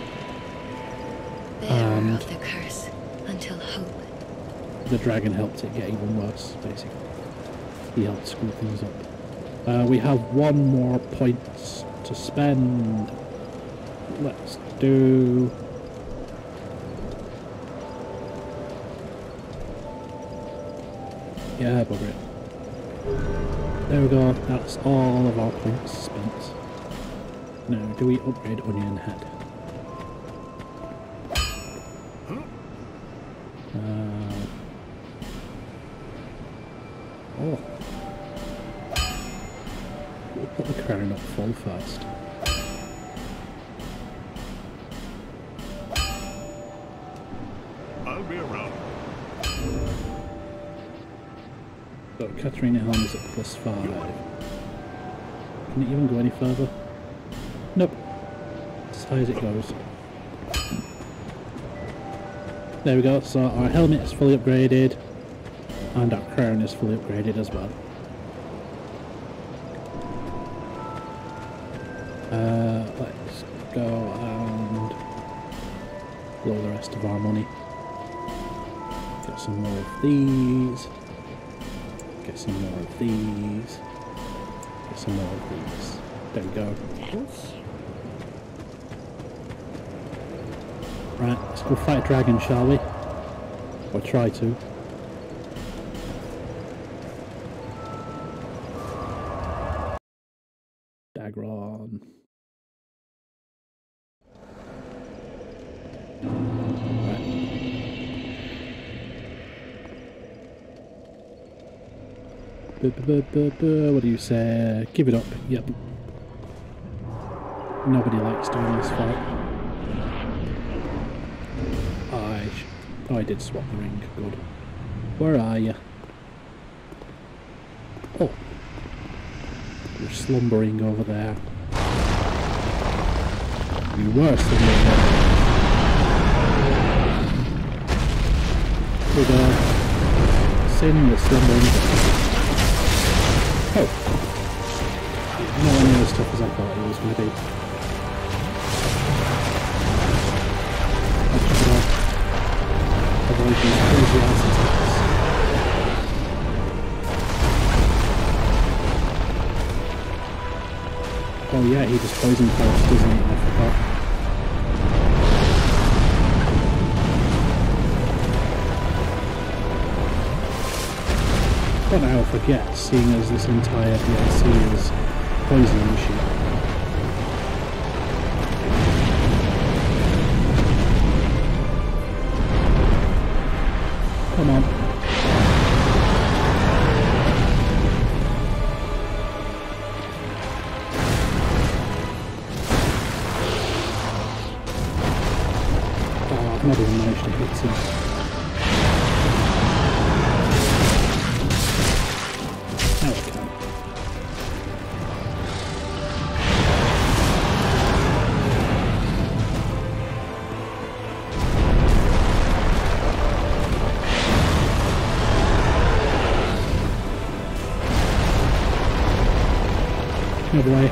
Bearer And of the curse until hope. the dragon helped it get even worse, basically. He helped screw things up. Uh, we have one more points to spend. Let's do... Yeah, bugger it. There we go, that's all of our points spent. Now, do we upgrade Onion Head? Uh, oh. We'll put the crown up full first. I'll be around. So Katarina Helm is at plus five. Can it even go any further? Nope. As high as it goes. There we go, so our helmet is fully upgraded, and our crown is fully upgraded as well. Uh, let's go and blow the rest of our money. Get some more of these. Get some more of these. Get some more of these. There we go. Right, let's go fight a dragon, shall we? Or try to. Dagron. Right. Bu -bu -bu -bu -bu. What do you say? Give it up. Yep. Nobody likes doing this fight. I, oh, I did swap the ring. Good. Where are you? Oh. You're slumbering over there. You're worse than me. Here we go. Sin, the slumbering. Oh. Not nearly as tough as I thought it was going to be. Avoid these crazy ass attacks. Oh yeah, he just poison first, doesn't he? I forgot. But now I forget, seeing as this entire D L C is poisoning machine. Come on. Oh, I've not even managed to hit him. Now I can. Move away.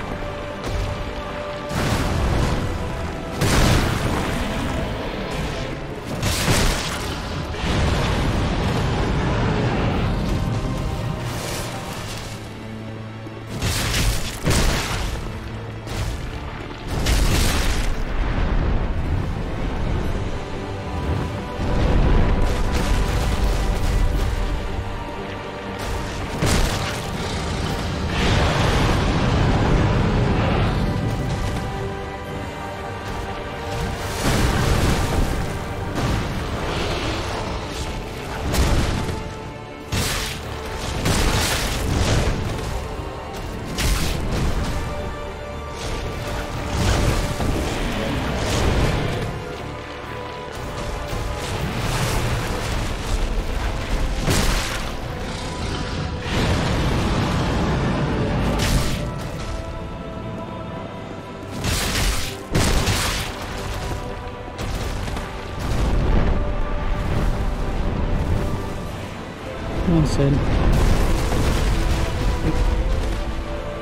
Come on, Sin.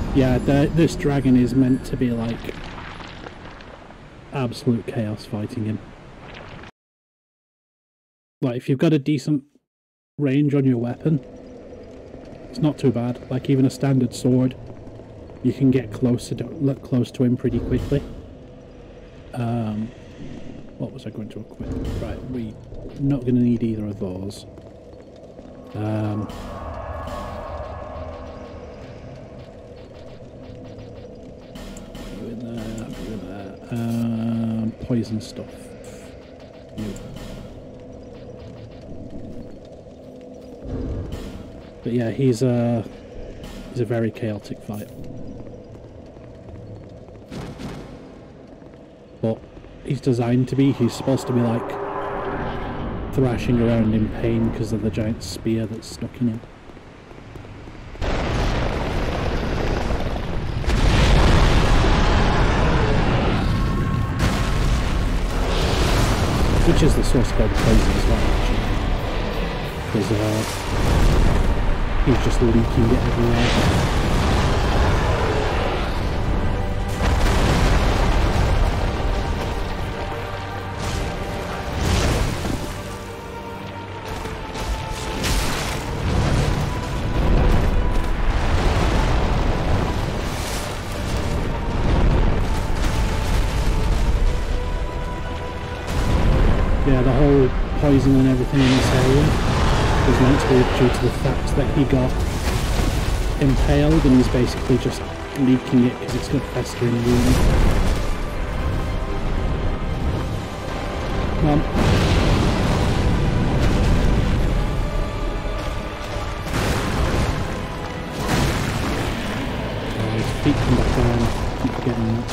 Yeah, the, this dragon is meant to be like absolute chaos fighting him. Like, if you've got a decent range on your weapon, it's not too bad. Like, even a standard sword, you can get close to, look close to him pretty quickly. Um, what was I going to equip? Right, we're not going to need either of those. Um, put you in there, put you in there. Um, poison stuff. You. But yeah, he's a he's a very chaotic fight. But he's designed to be. He's supposed to be like thrashing around in pain because of the giant spear that's stuck in him. Which is the source code poison as well, actually. Because uh, he's just leaking it everywhere. Yeah, the whole poison and everything in this area was meant to be due to the fact that he got impaled and he's basically just leaking it because it's got festering wound. Come on. Oh, his feet come back down. I keep forgetting that.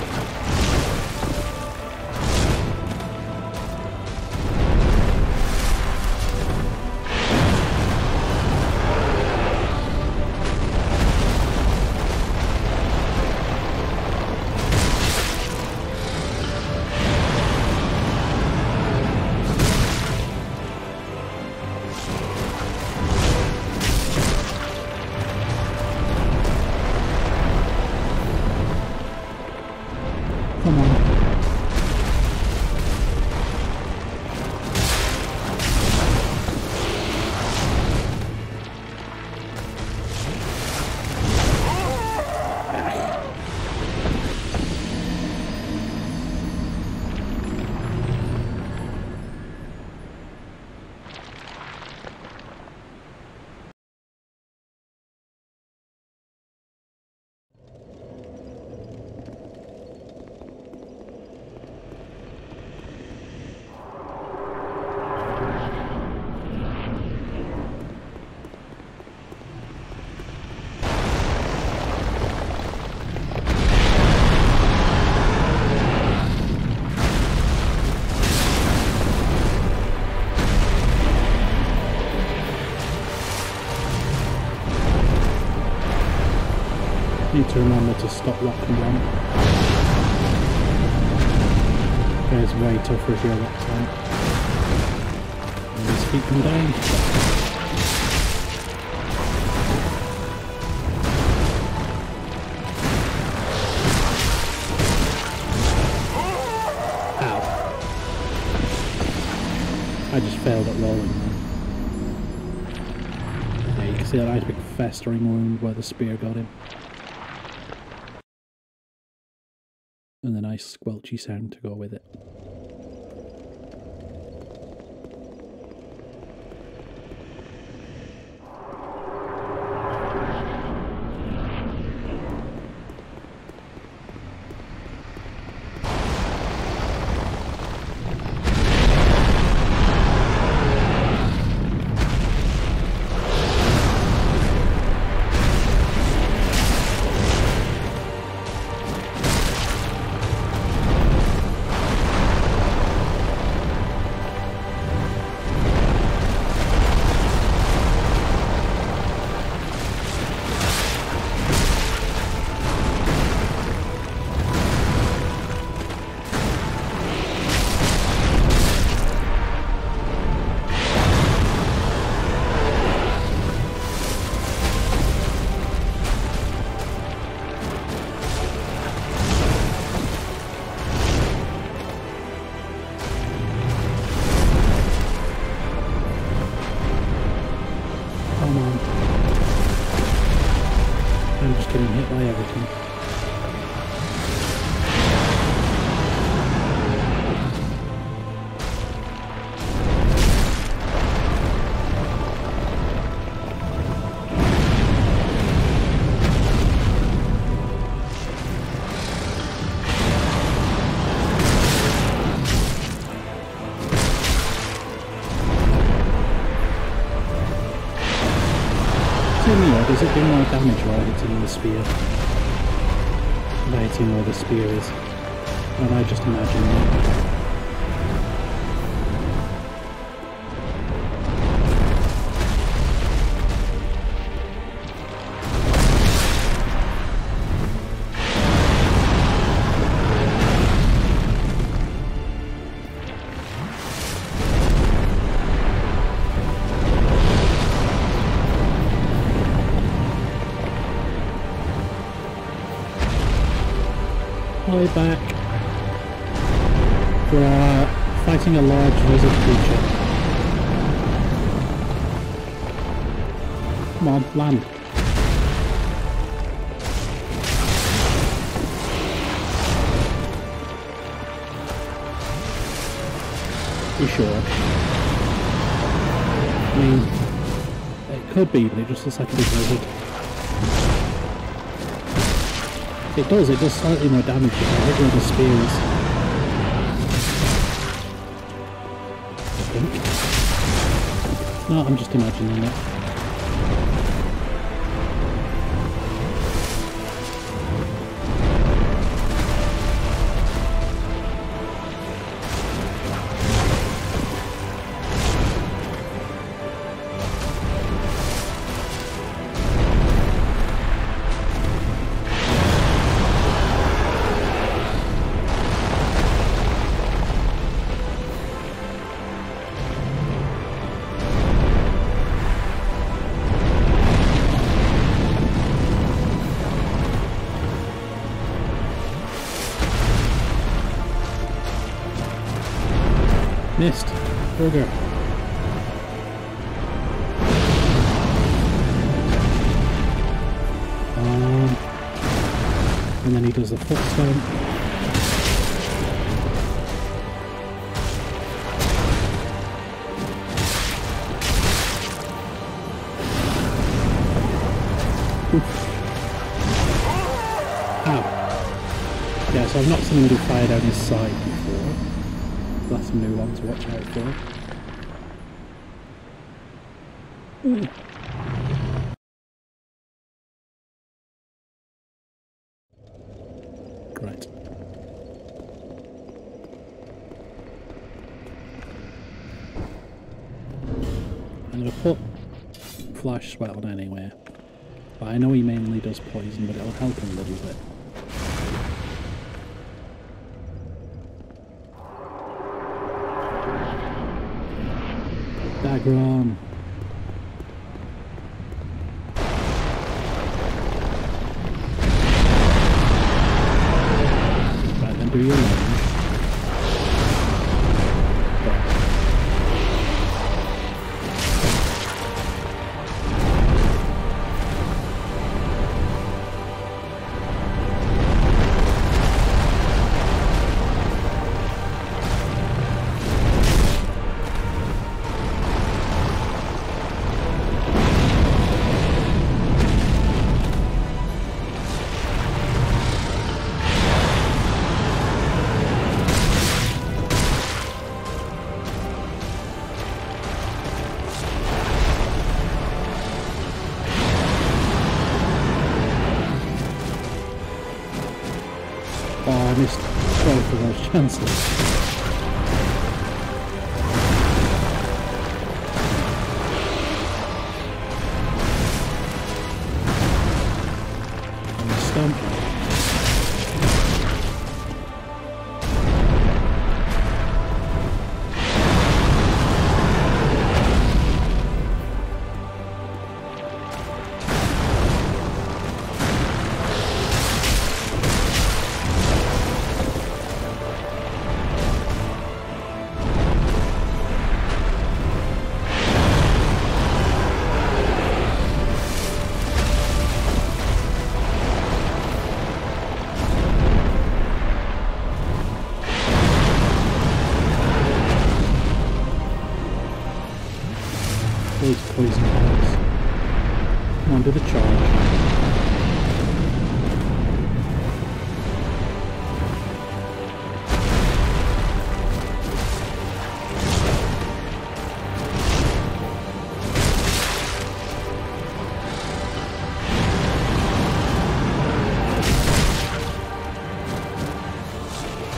Come on. Need to remember to stop locking down. It's way tougher if you're locked on. And his feet come down. Ow. I just failed at rolling then. Yeah, you can see that nice big festering wound where the spear got him. And the nice squelchy sound to go with it. hit by everything. Does it do more damage while hitting the spear? By hitting where the spear is? Or I just imagine that? Way back. We're fighting a large lizard creature. Come on, land. You sure? I mean, it could be, but it just looks like a big lizard. It does, it does slightly more damage if I hit where the spear is. I think. No, I'm just imagining it. Missed. Burger. Um, and then he does the foot stomp. Oof. Ow. Yeah, so I've not seen him do fire down his side before. That's a new one to watch out for. Mm. Right. I'm going to put Flash Sweat on anyway. But I know he mainly does poison, but it'll help him a little bit. Dagron. Right, then do your lunge. Oh, I missed both of those chances. And the stomp.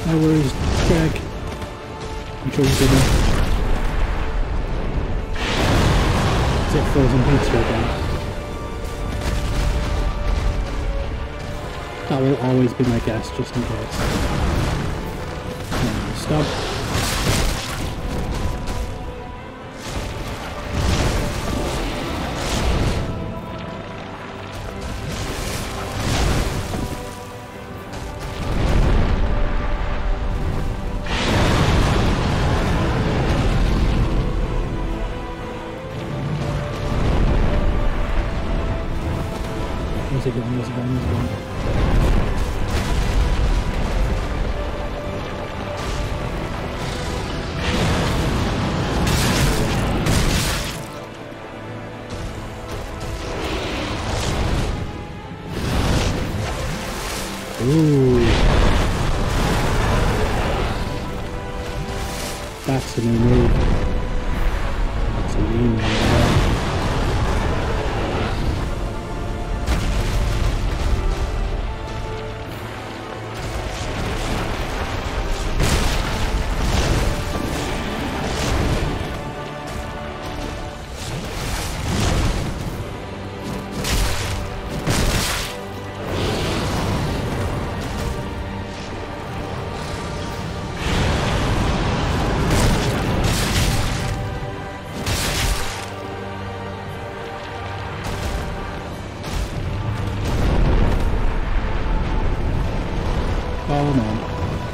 Hi, where is Greg? I'm sure he's dinner. Is it frozen pizza again? That will always be my guess, just in case. Stop. Where's it going? Where's it going? Where's it going? Ooh. That's a new move. That's a new move. Come on.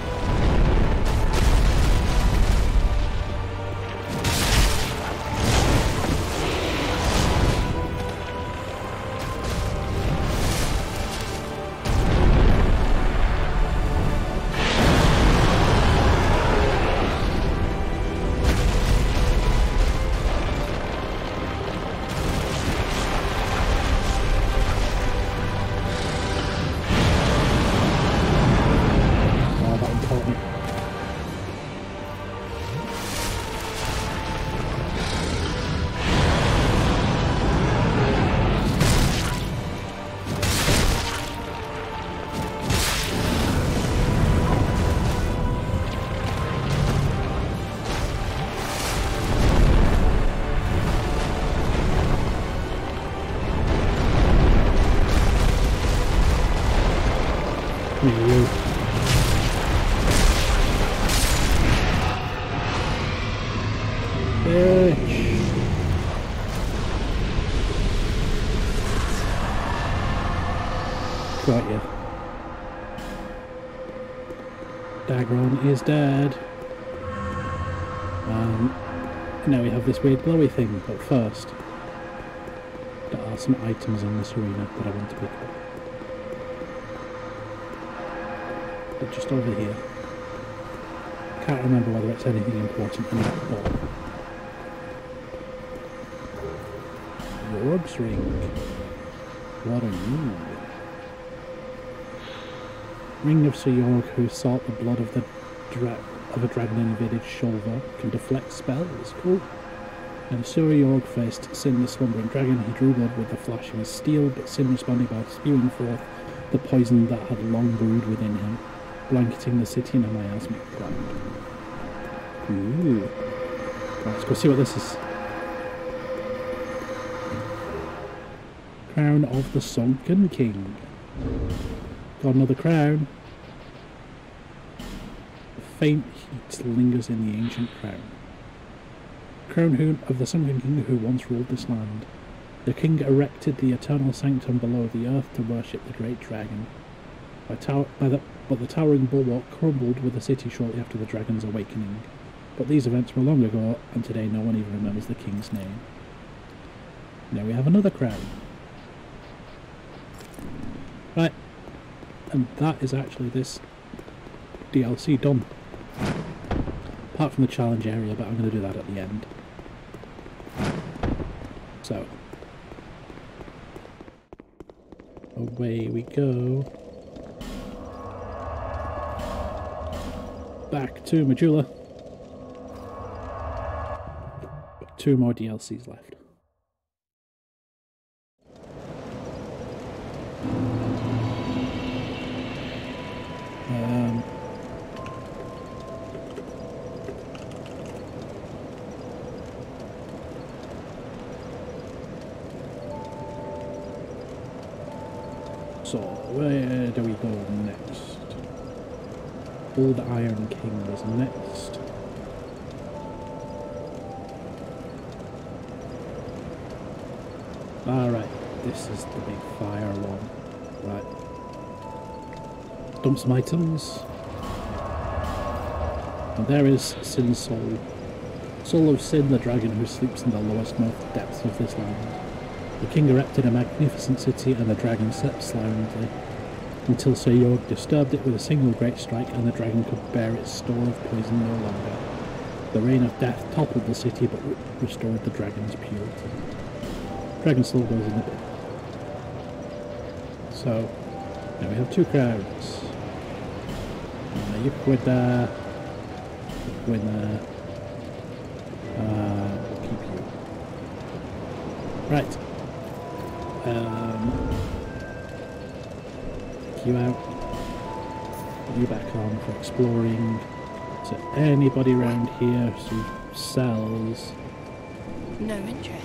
You. Bitch. Got you. Dagron is dead. Um, now we have this weird glowy thing, but first, there are some items in this arena that I want to pick up. But just over here. Can't remember whether it's anything important or not, but York's ring. What are you? Ring of Sir York, who sought the blood of the dra of a dragon in invaded Shulver, can deflect spells. Cool. And Sir York faced Sin, the slumbering dragon. He drew blood with the flash of his steel, but Sin responded by spewing forth the poison that had long brewed within him, blanketing the city in a miasmic cloud. Ooh. Right, let's go see what this is. Crown of the Sunken King. Got another crown. A faint heat lingers in the ancient crown. Crown of the Sunken King who once ruled this land. The king erected the eternal sanctum below the earth to worship the great dragon. By tower, by the, but the towering bulwark crumbled with the city shortly after the dragon's awakening. But these events were long ago, and today no one even remembers the king's name. Now we have another crown. Right, and that is actually this D L C done. Apart from the challenge area, but I'm going to do that at the end. So, away we go. Back to Majula. Two more D L Cs left. Um, where do we go next? Old Iron King is next. Alright, this is the big fire one. Right. Dump some items. And there is Sin's soul. Soul of Sin, the dragon who sleeps in the lowest most depths of this land. The king erected a magnificent city and the dragon slept silently, until Sir Yog disturbed it with a single great strike and the dragon could bear its store of poison no longer. The rain of death toppled the city but re restored the dragon's purity. Dragon soul goes in the bin. So, now we have two crowns. Uh, you can go in there, you can go in there. Uh, we'll keep you. Right. Um, take you out. Put you back on for exploring. So anybody around here who sells No interest.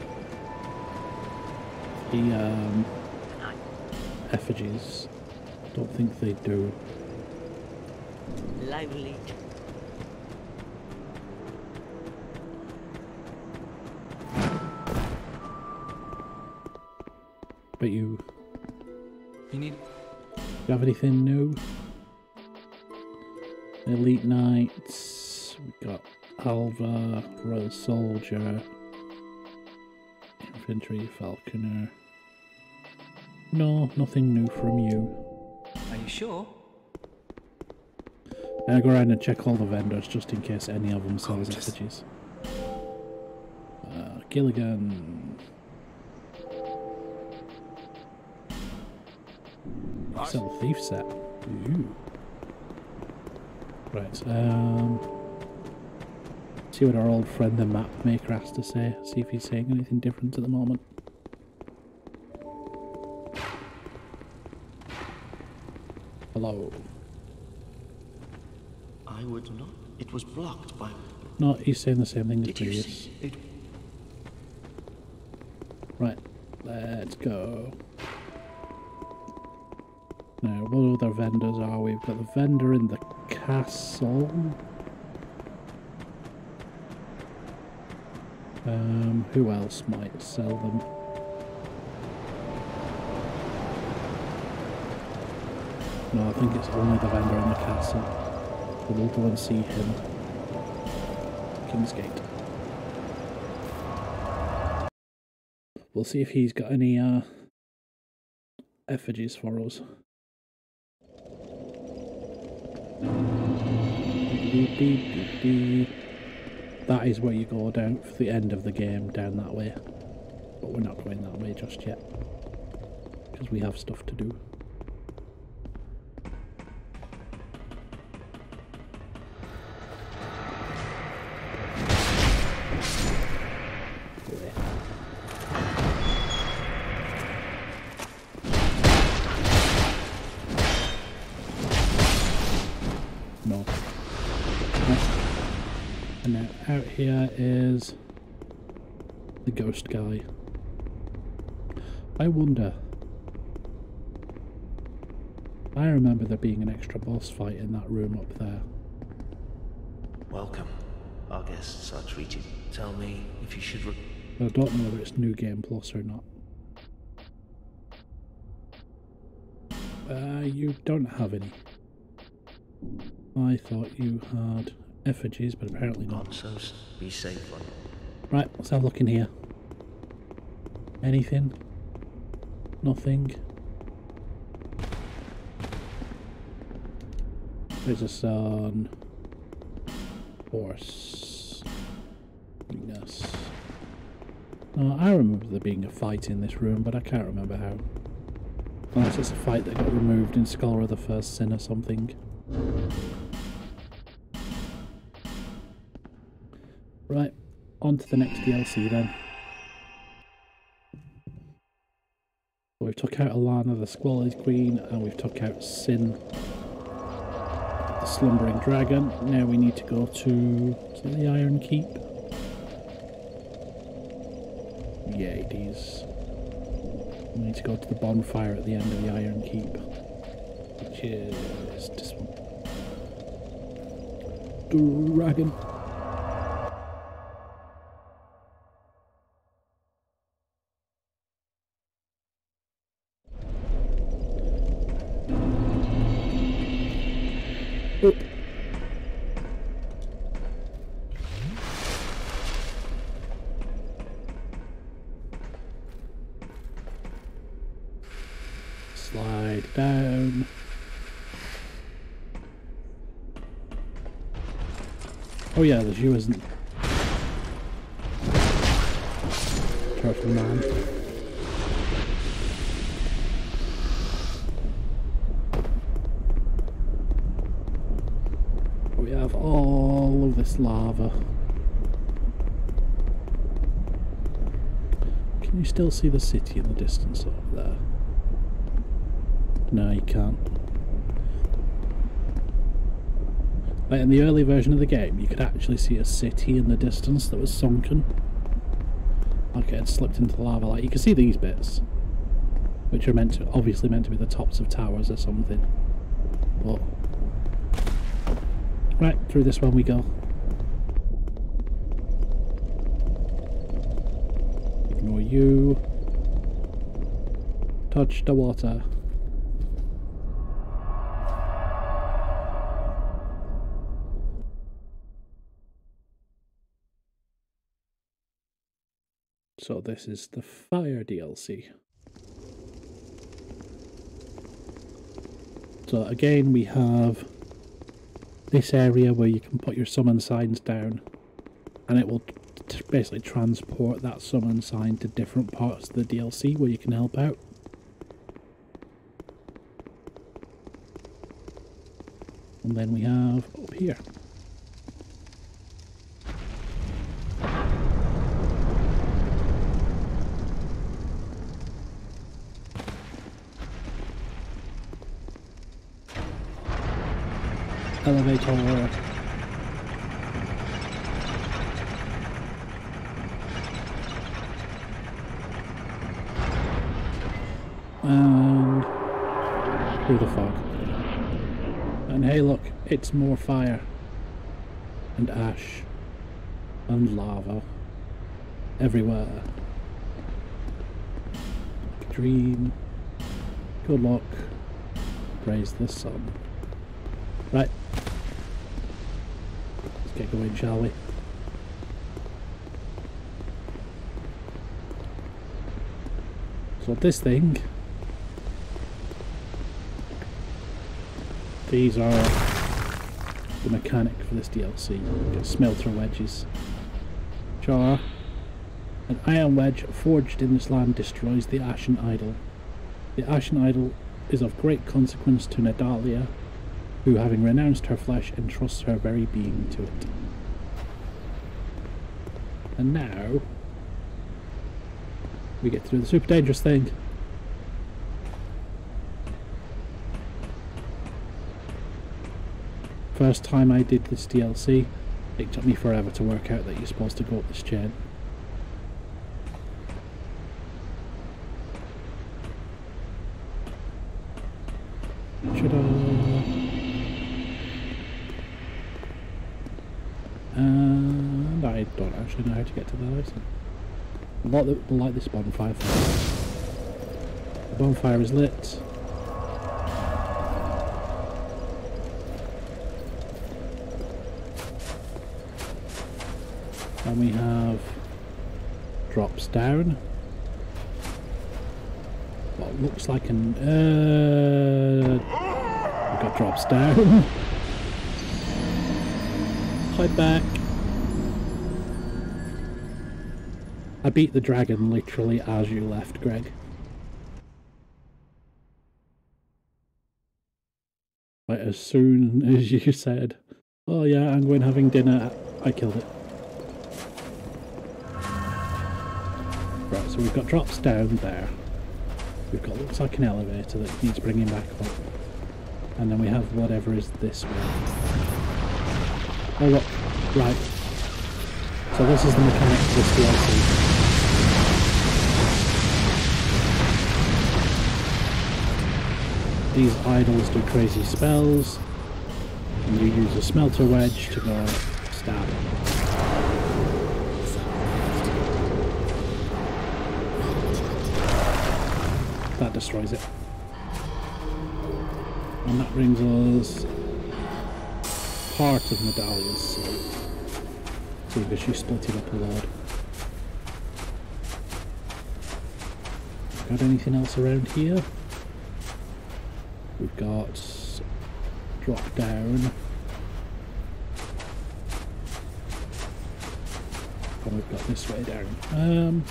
the um, effigies? Don't think they do. Lively. But you, You need. you have anything new? Elite Knights. We've got Alva, Royal Soldier, Infantry, Falconer. No, nothing new from you. Are you sure? I go around and check all the vendors just in case any of them sells Gorgeous. effigies. Uh, Gilligan. Sell a thief set. Ooh. Right, um... see what our old friend the map maker has to say. See if he's saying anything different at the moment. Hello. I would not. It was blocked by. No, he's saying the same thing as Did you previous. see it? Right, let's go. Now, what other vendors are we? We've got the vendor in the castle. Um, who else might sell them? No, I think it's only the vendor in the castle. So we'll go and see him. Kingsgate. We'll see if he's got any uh, effigies for us. That is where you go down for the end of the game, down that way. But we're not going that way just yet, because we have stuff to do. No. And now out here is the ghost guy. I wonder. I remember there being an extra boss fight in that room up there. Welcome. Our guests are treated. Tell me if you should. Re I don't know whether it's New Game Plus or not. Uh, you don't have any. I thought you had effigies, but apparently not. Nonsense. Be safe. One. Right, let's have a look in here. Anything? Nothing. There's a sun. Horse. Yes. Oh, I remember there being a fight in this room, but I can't remember how. Unless it's a fight that got removed in Scholar of the First Sin or something. Right, on to the next D L C then. So we've took out Elana, the Squalid Queen, and we've took out Sin, the Slumbering Dragon. Now we need to go to, is it the Iron Keep? Yeah, it is. We need to go to the bonfire at the end of the Iron Keep, which is this one. Dragon. Oh. Slide down. Oh yeah, the shoe isn't. Turtle man. We have all of this lava. Can you still see the city in the distance over there? No, you can't. Like in the early version of the game, you could actually see a city in the distance that was sunken. Like it had slipped into the lava. Like you can see these bits, which are meant to, obviously meant to be the tops of towers or something. But right, through this one we go. Ignore you. Touch the water. So this is the fire D L C. So again we have this area where you can put your summon signs down and it will t basically transport that summon sign to different parts of the D L C where you can help out. And then we have up here. Elevator. And through the fog. And hey look, it's more fire. And ash. And lava. Everywhere. Dream. Good luck. Praise the sun. Right. Let's get going, shall we? So this thing, these are the mechanic for this D L C. You get smelter wedges. Jar. An iron wedge forged in this land destroys the Ashen Idol. The Ashen Idol is of great consequence to Nadalia, who, having renounced her flesh, entrusts her very being to it. And now we get to do the super dangerous thing. First time I did this D L C, it took me forever to work out that you're supposed to go up this chain. And I don't actually know how to get to that item. A lot of people like this bonfire thing. The bonfire is lit. And we have drops down. What looks like an uh we've got drops down. Hide back. I beat the dragon literally as you left, Greg. Like as soon as you said, oh yeah, I'm going having dinner, I killed it. Right, so we've got drops down there. We've got, looks like an elevator that needs bringing back up. And then we have whatever is this way. Oh look, right. So this is the mechanic for this D L C. These idols do crazy spells, and you use a smelter wedge to go stab. That destroys it. And that brings us part of Medallia's soul. So because she split it up a lot. Got anything else around here? We've got drop down. And we've got this way down. Um,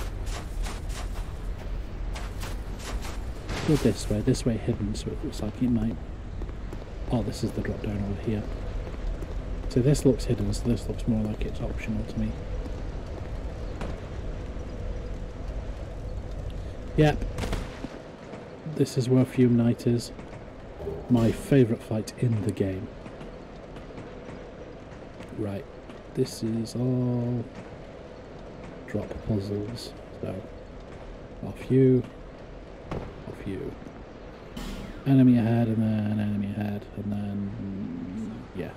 go this way. This way hidden, so it looks like it might. Oh, this is the drop down over here. So this looks hidden, so this looks more like it's optional to me. Yep. This is where Fume Knight is. My favourite fight in the game. Right. This is all drop puzzles. So, off you. Off you. Enemy ahead, and then enemy ahead, and then... yeah.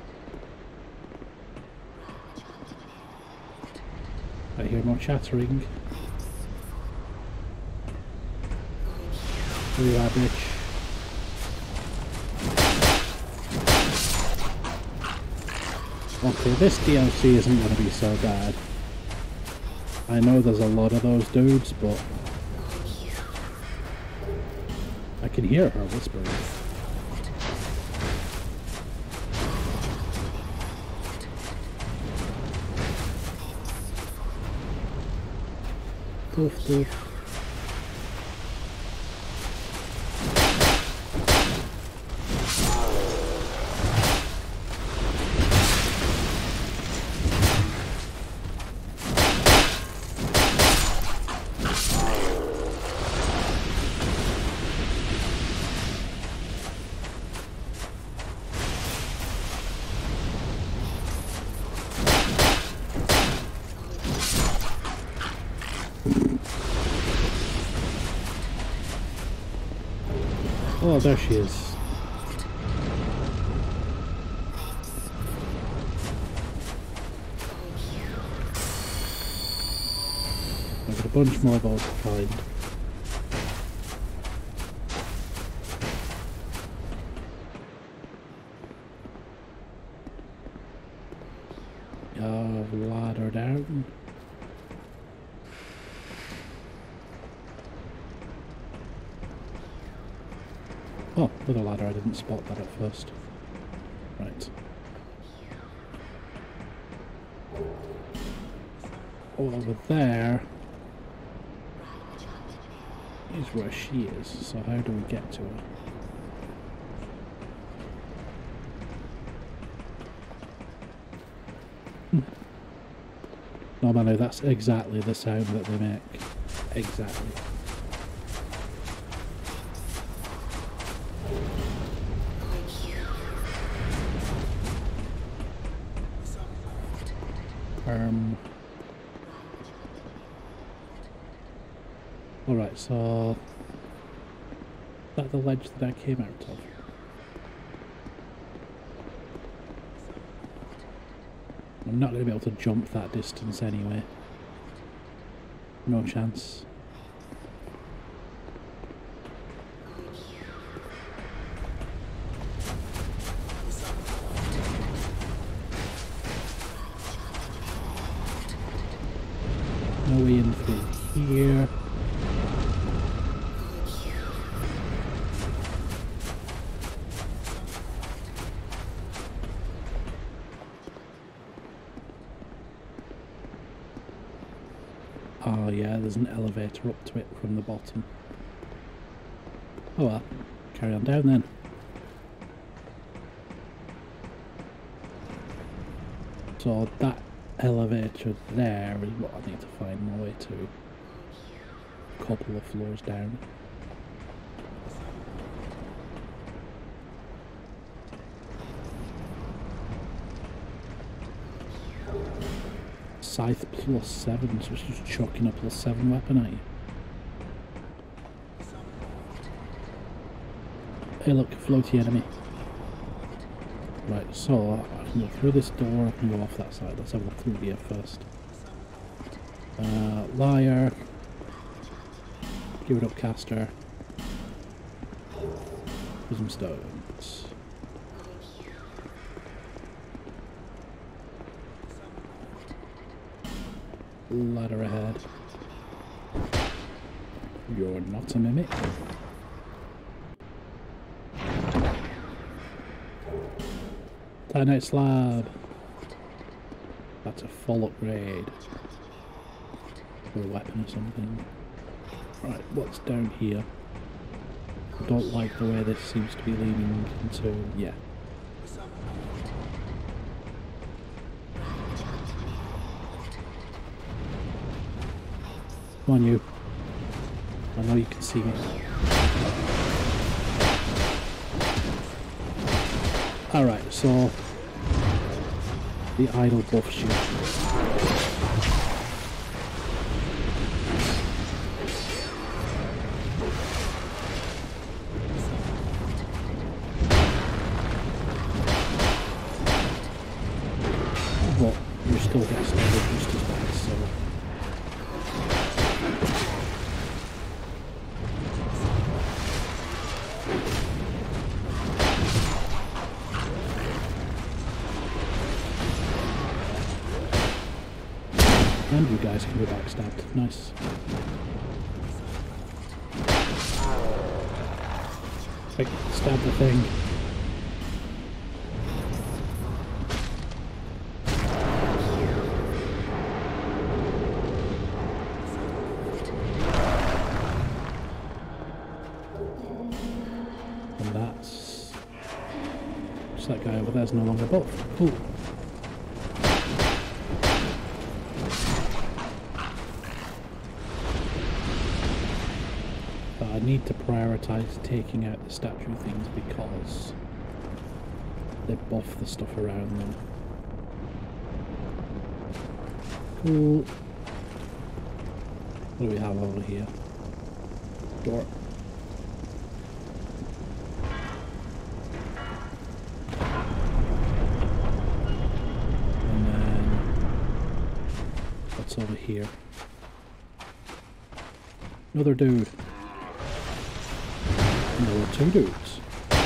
I hear more chattering. Where you at, bitch? Okay, this D L C isn't going to be so bad. I know there's a lot of those dudes, but I can hear her whispering. Doof doof. Oh, there she is. I've got a bunch more of those to find. Oh, ladder down. Oh, little ladder, I didn't spot that at first. Right. Over there is where she is, so how do we get to her? Hmm. Normally that's exactly the sound that they make. Exactly. Um, Alright, so is that the ledge that I came out of? I'm not going to be able to jump that distance anyway. No chance. No way in through here. Oh yeah, there's an elevator up to it from the bottom. Oh well, carry on down then. So that elevator there is what I need to find my way to. A couple of floors down. Scythe plus seven, so it's just chucking a plus seven weapon at you. Hey look, floaty enemy. Right, so I can go through this door, I can go off that side. Let's have a look through here first. Uh, liar. Give it up, caster. Prism stones. Ladder ahead. You're not a mimic. Titanite slab. That's a full upgrade. For a weapon or something. Right, what's down here? I don't like the way this seems to be leading into... yeah. Come on, you. I know you can see me. Alright, so... the idle buff shield. But you still get standard just as bad, so... and you guys can be backstabbed. Nice. Like, stab the thing. And that's... just that guy over there's no longer buff. Cool. I need to prioritise taking out the statue things because they buff the stuff around them. Cool. What do we have over here? Door. And then what's over here? Another dude. And there were two dudes.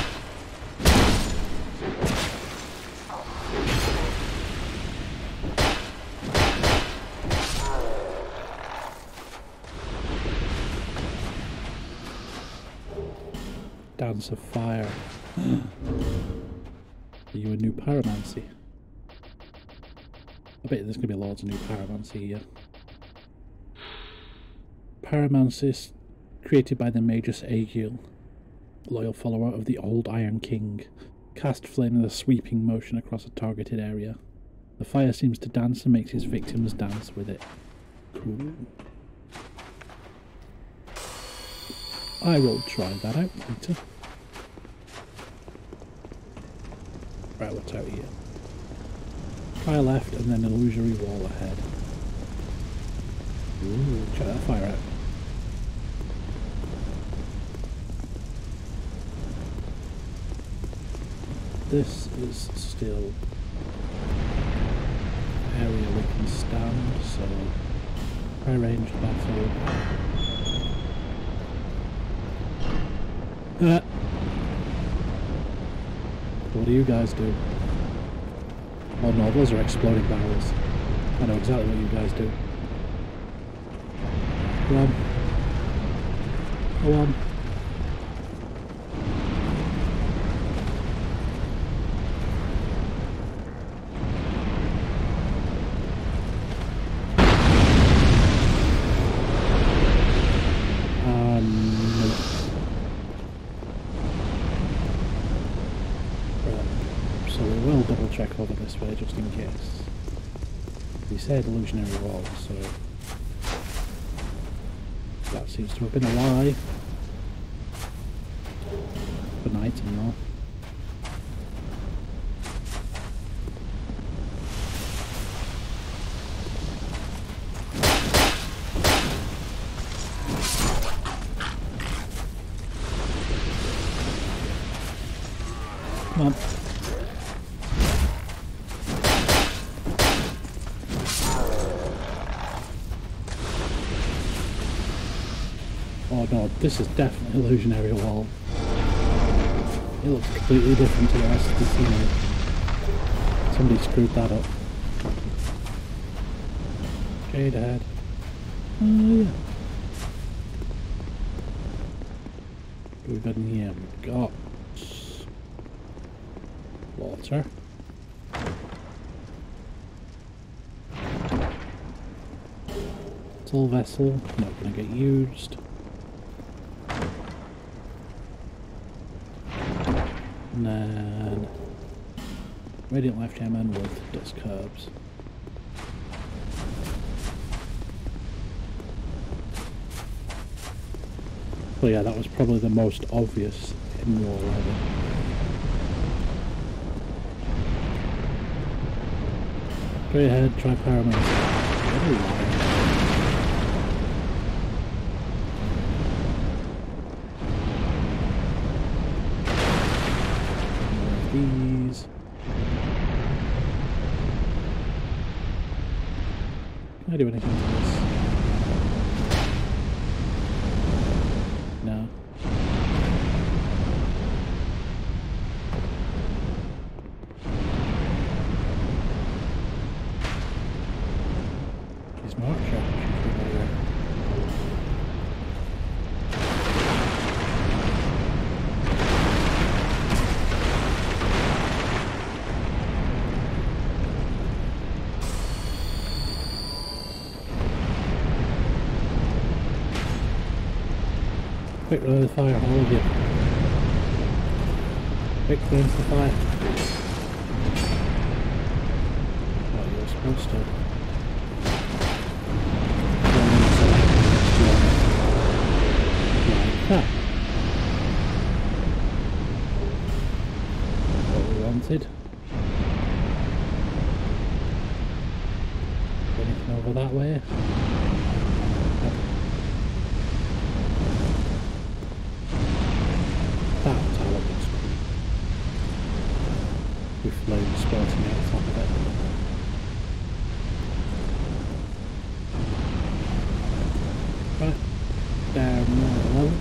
Dance of Fire. Are you a new pyromancy? I bet there's going to be loads of new pyromancy here. Pyromancy created by the Magus Aegil, loyal follower of the old Iron King. Cast flame in a sweeping motion across a targeted area. The fire seems to dance and makes his victims dance with it. Cool. I will try that out later. Right, what's out here? Try left and then illusory wall ahead. Ooh, check that fire out. This is still area we can stand, so high range battle. Uh, what do you guys do? Oh no, those are exploding barrels. I know exactly what you guys do. Go on. Go on. Check over this way just in case. He said illusionary wall, so that seems to have been a lie. Good night, and all. Come on. Oh no, this is definitely illusionary wall. It looks completely different to the rest of the scenery. Somebody screwed that up. Straight ahead. Oh yeah. What have we got in here? We've got water. Full vessel, not going to get used. And then radiant life gem with dust curbs. Well, yeah, that was probably the most obvious in War eleven. Go ahead, try pyromancy. These. Can I do anything to this? No. She's more attractive. Quick, run the fire, all of you. Quick, run to the fire. What you're supposed to. Like that. What we wanted. Anything over that way? That tower looks cool. With flames spouting out the top of it. Right, down more level.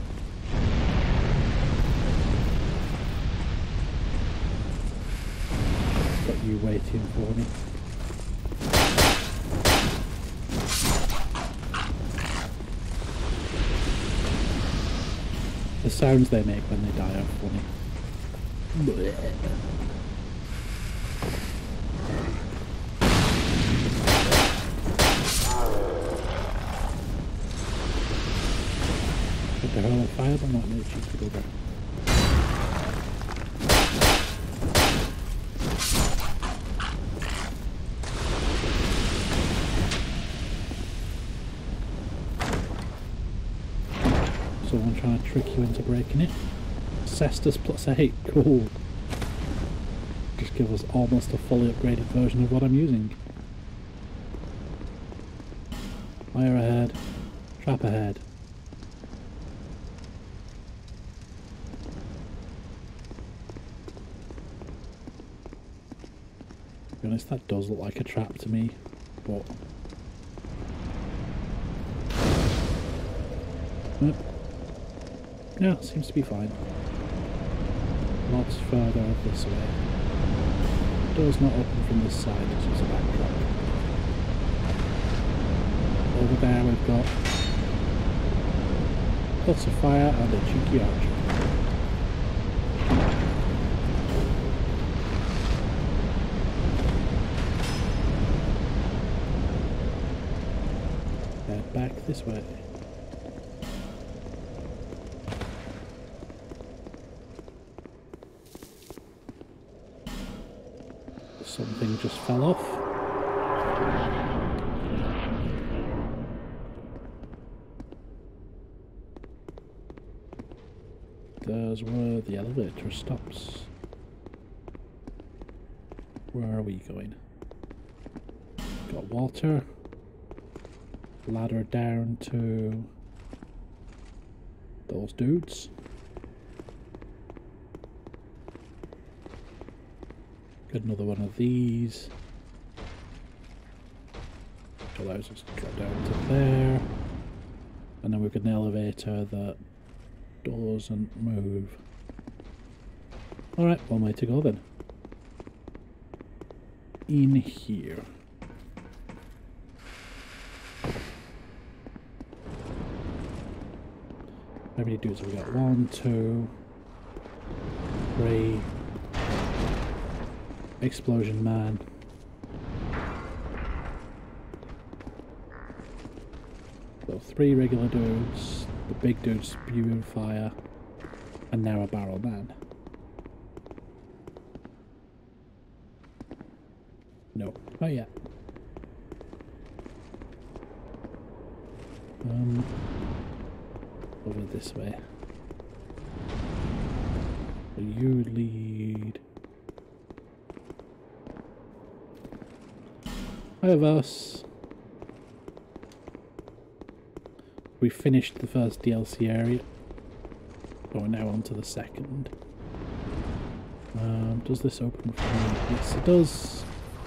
Got you waiting for me. The sounds they make when they die are funny. Blech. Put the hell on fire, but not need you to go there. Someone trying to trick you into breaking it. Cestus plus eight, cool. Just give us almost a fully upgraded version of what I'm using. Fire ahead. Trap ahead. To be honest, that does look like a trap to me, but... Yep. Yeah, seems to be fine. Lots further this way. Door's not open from this side, it's just a backdrop. Over there we've got lots of fire and a cheeky archer. Head back this way. Something just fell off. There's where the elevator stops. Where are we going? Got water. Ladder down to those dudes. Got another one of these. Which allows us to drop down to there. And then we've got an elevator that doesn't move. Alright, one way to go then. In here. How many dudes have we got? One, two, three. Explosion man. So three regular dudes, the big dude spewing fire, and now a barrel man. No, not yet. Um, over this way. So you lead. Hi of us. We finished the first D L C area. So we're now on to the second. Um, does this open for me? Yes, it does.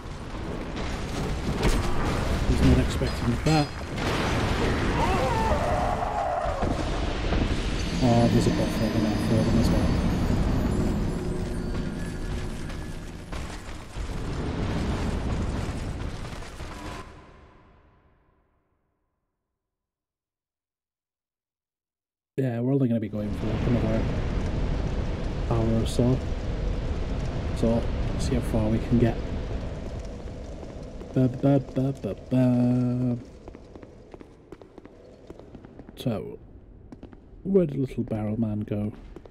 Was not expecting that. Oh, there's a bot further out for them as well. Yeah, we're only going to be going for like another hour or so. So, let's see how far we can get. Ba -ba -ba -ba -ba. So, where did little barrel man go?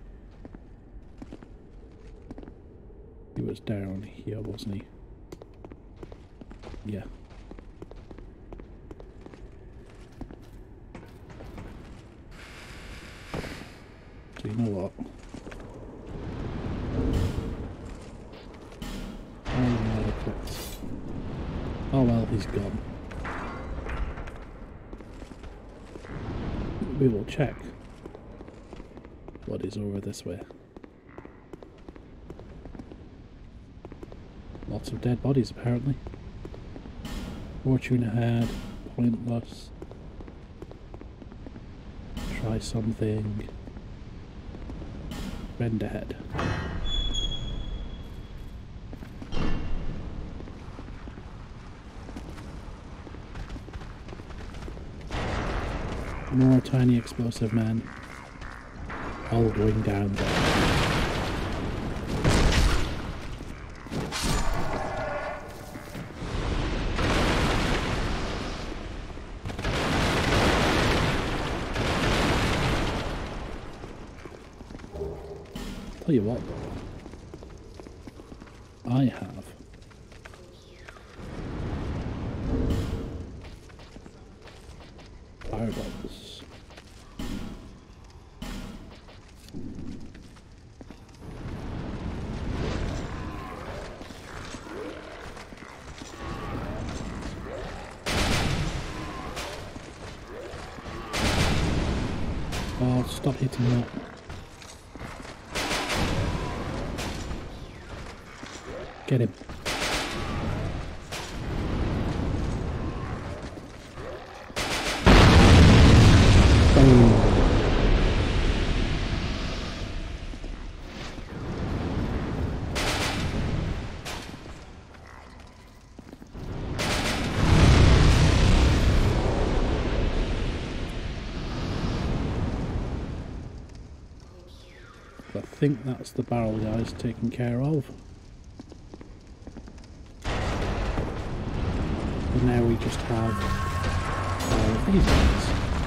He was down here, wasn't he? Yeah. So you know what? I'm not equipped. Oh well, he's gone. We will check what is over this way. Lots of dead bodies apparently. Fortune ahead, pointless. Try something. Rend ahead. More tiny explosive men. All going down there. Tell you what though, I have fireballs. Oh, stop hitting that. Get him. Boom. I think that's the barrel guys taken care of. And now we just have all of these guys.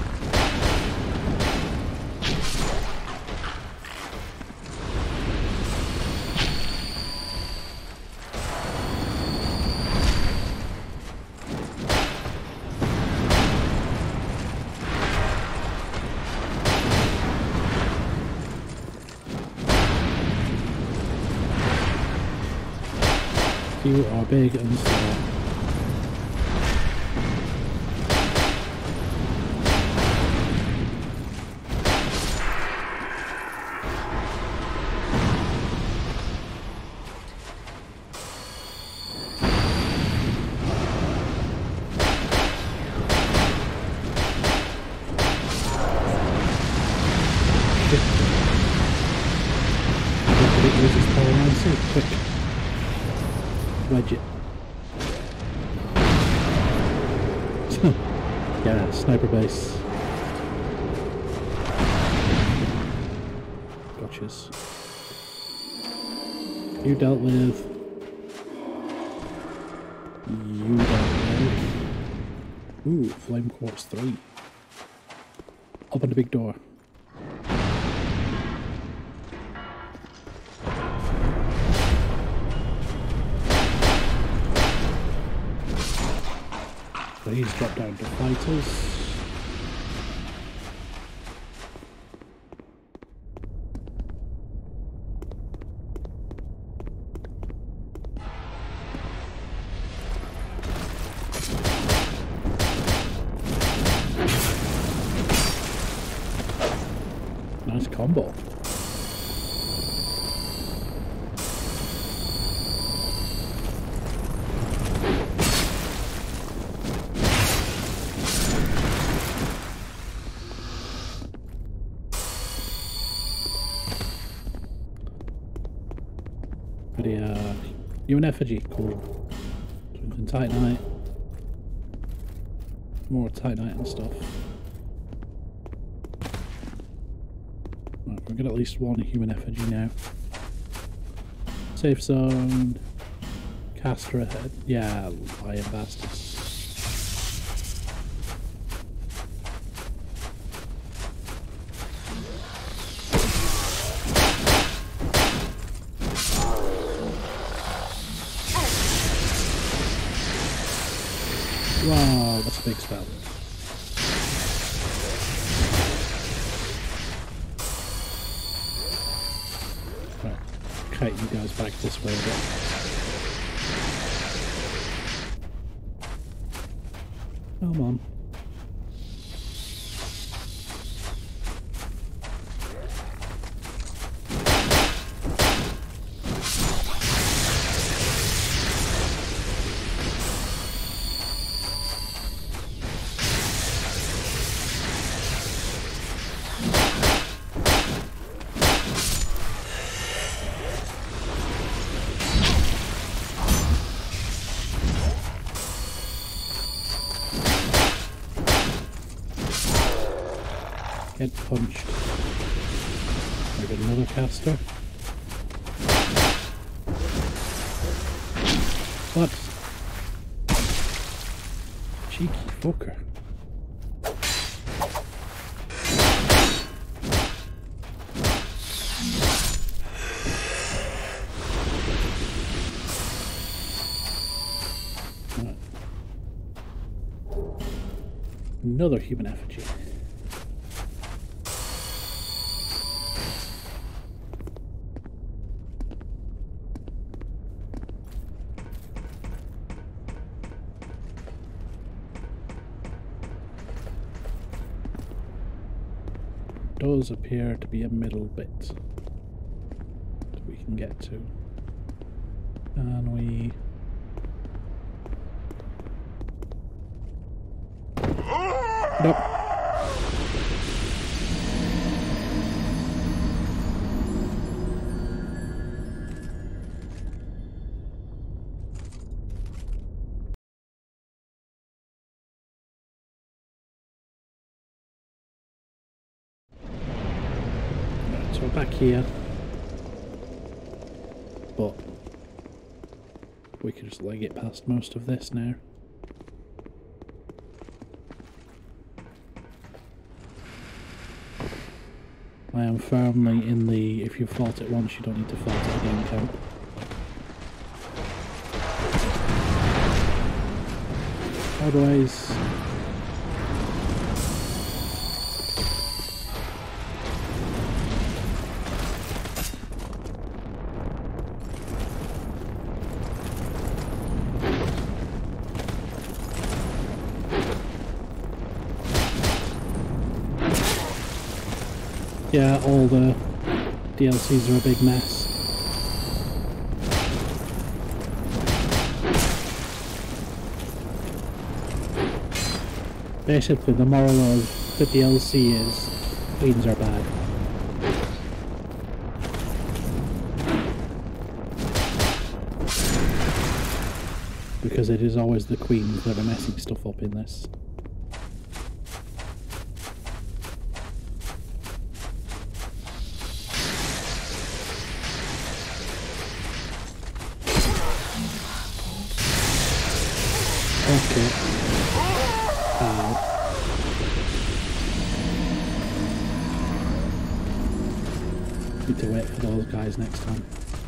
You are big and slow. this power line safe, quick. Wedge it. Yeah, sniper base. Gotchas. You dealt with. You dealt with. Ooh, flame quartz three. Open the big door. Please drop down to fighters. Nice combo. Pretty, uh, you an effigy, cool. Something Titanite. More Titanite and stuff. Right, we've got at least one human effigy now. Safe zone. Caster ahead. Yeah, lion bastards. Wow, that's a big spell. Right, kite you guys back this way a bit. Come on. Get punched. Maybe another caster. What? Cheeky fucker. Right. Another human effigy. Does appear to be a middle bit that we can get to. And we... Nope. So we're back here, but we can just leg it past most of this now. I am firmly in the if you fought it once you don't need to fight it again camp. Otherwise, yeah, all the D L Cs are a big mess. Basically, the moral of the D L C is queens are bad. Because it is always the queens that are messing stuff up in this. Okay. Ow. Need to wait for those guys next time.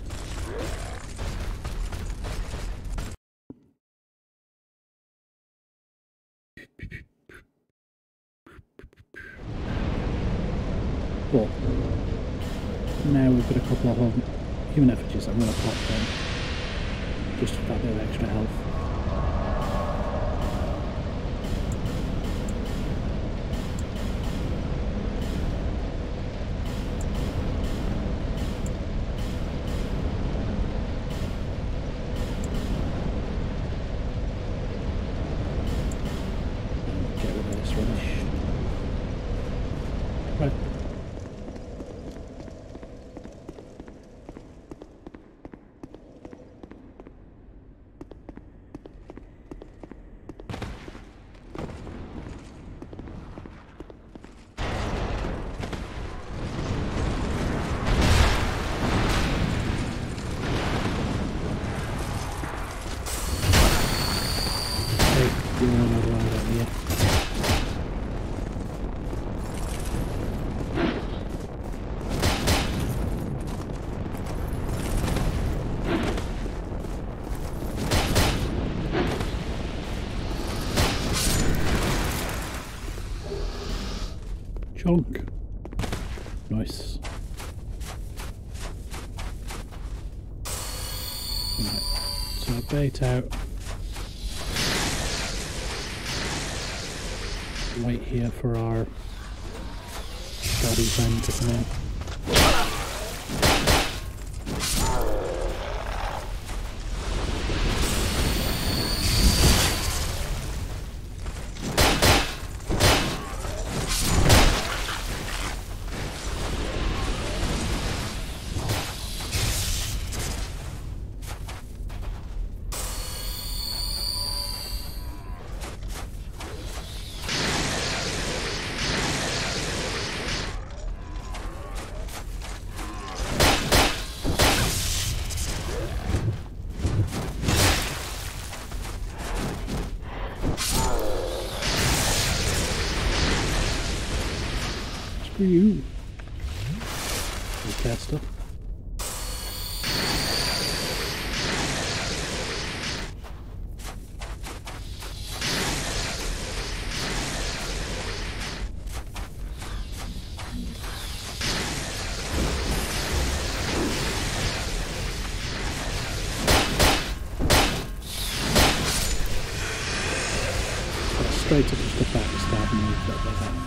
But now we've got a couple of hum human effigies. I'm going to pop them just for that bit of extra health. Get rid of this rubbish. Right. Hey, you're not allowed out here. Chunk. Nice. Right. So bait out. Wait here for our shoddy friend to come in. For you, you caster. Straight up just a backstab move that they have.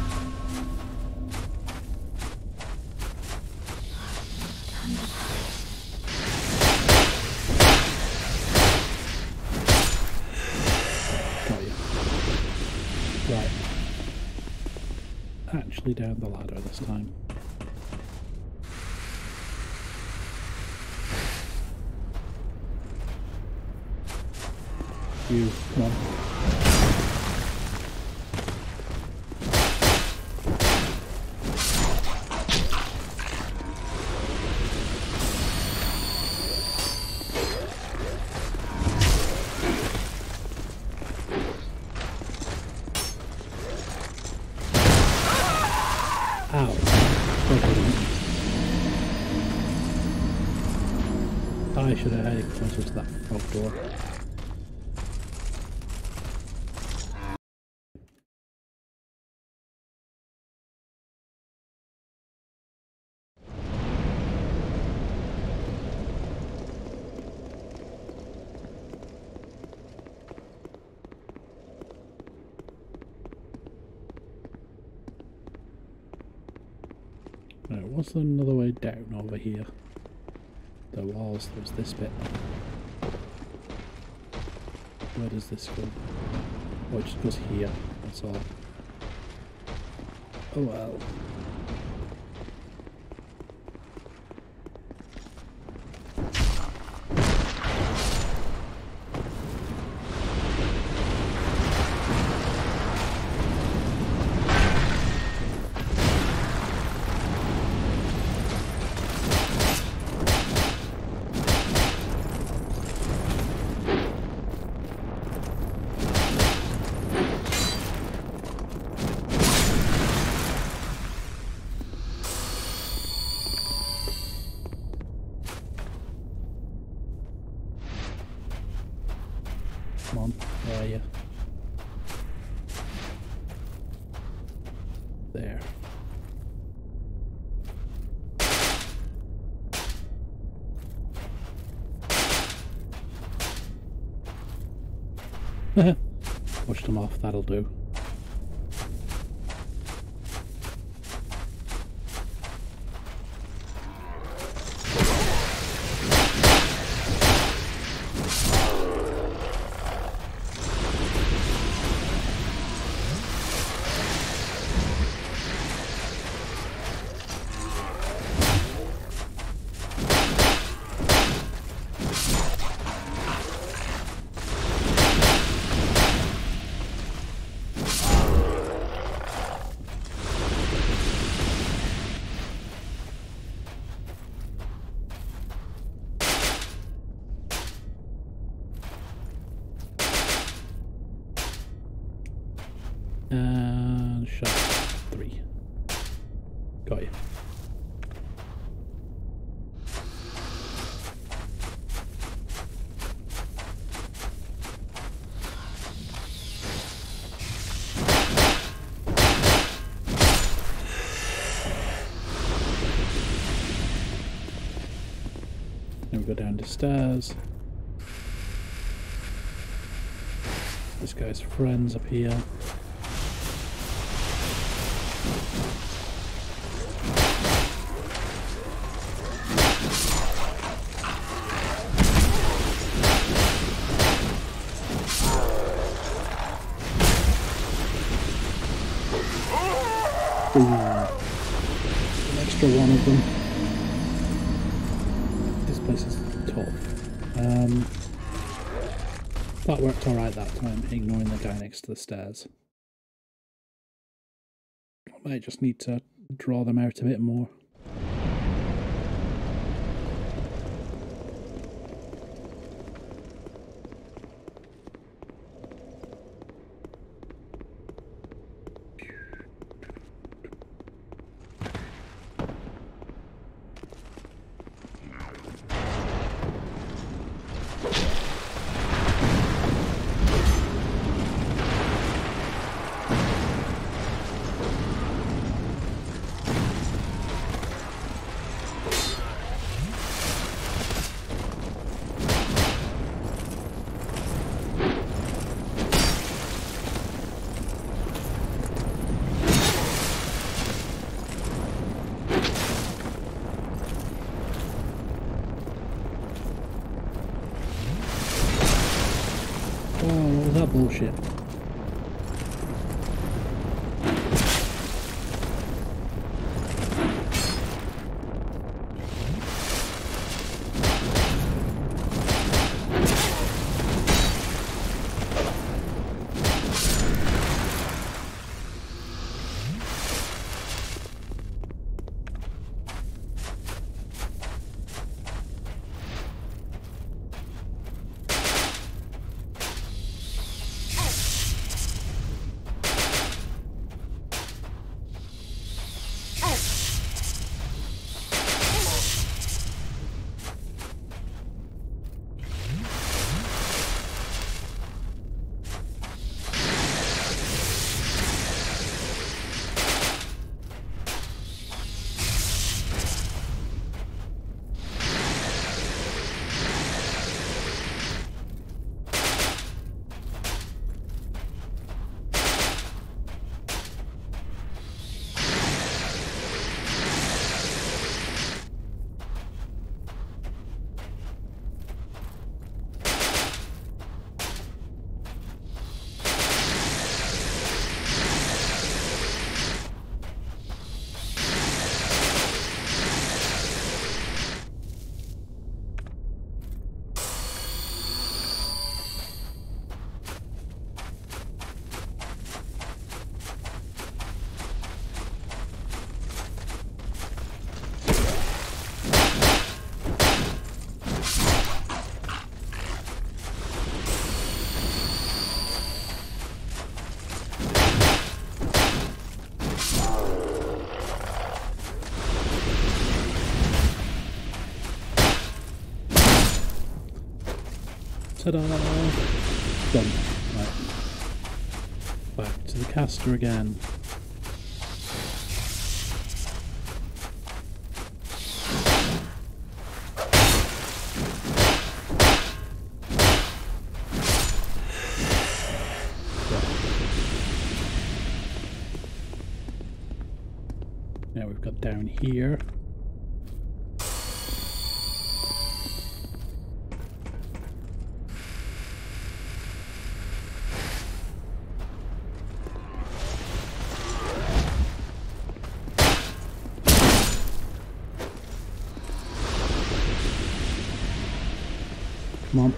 Got you. Right. Actually down the ladder this time. You, come on. Ow. I should have headed closer to that front door. Right, what's another way down over here? There was, there was this bit. Where does this go? Oh, it just goes here, that's all. Oh well. Come on, where are you? There. Pushed them off, that'll do. And shot three. Got you. Then we go down the stairs. This guy's friends up here. Ooh, an extra one of them. This place is tough. Um, that worked alright that time, ignoring the guy next to the stairs. I might just need to draw them out a bit more. Bullshit. Ta-da! Done. Right. Back to the caster again. Now we've got down here. Come on.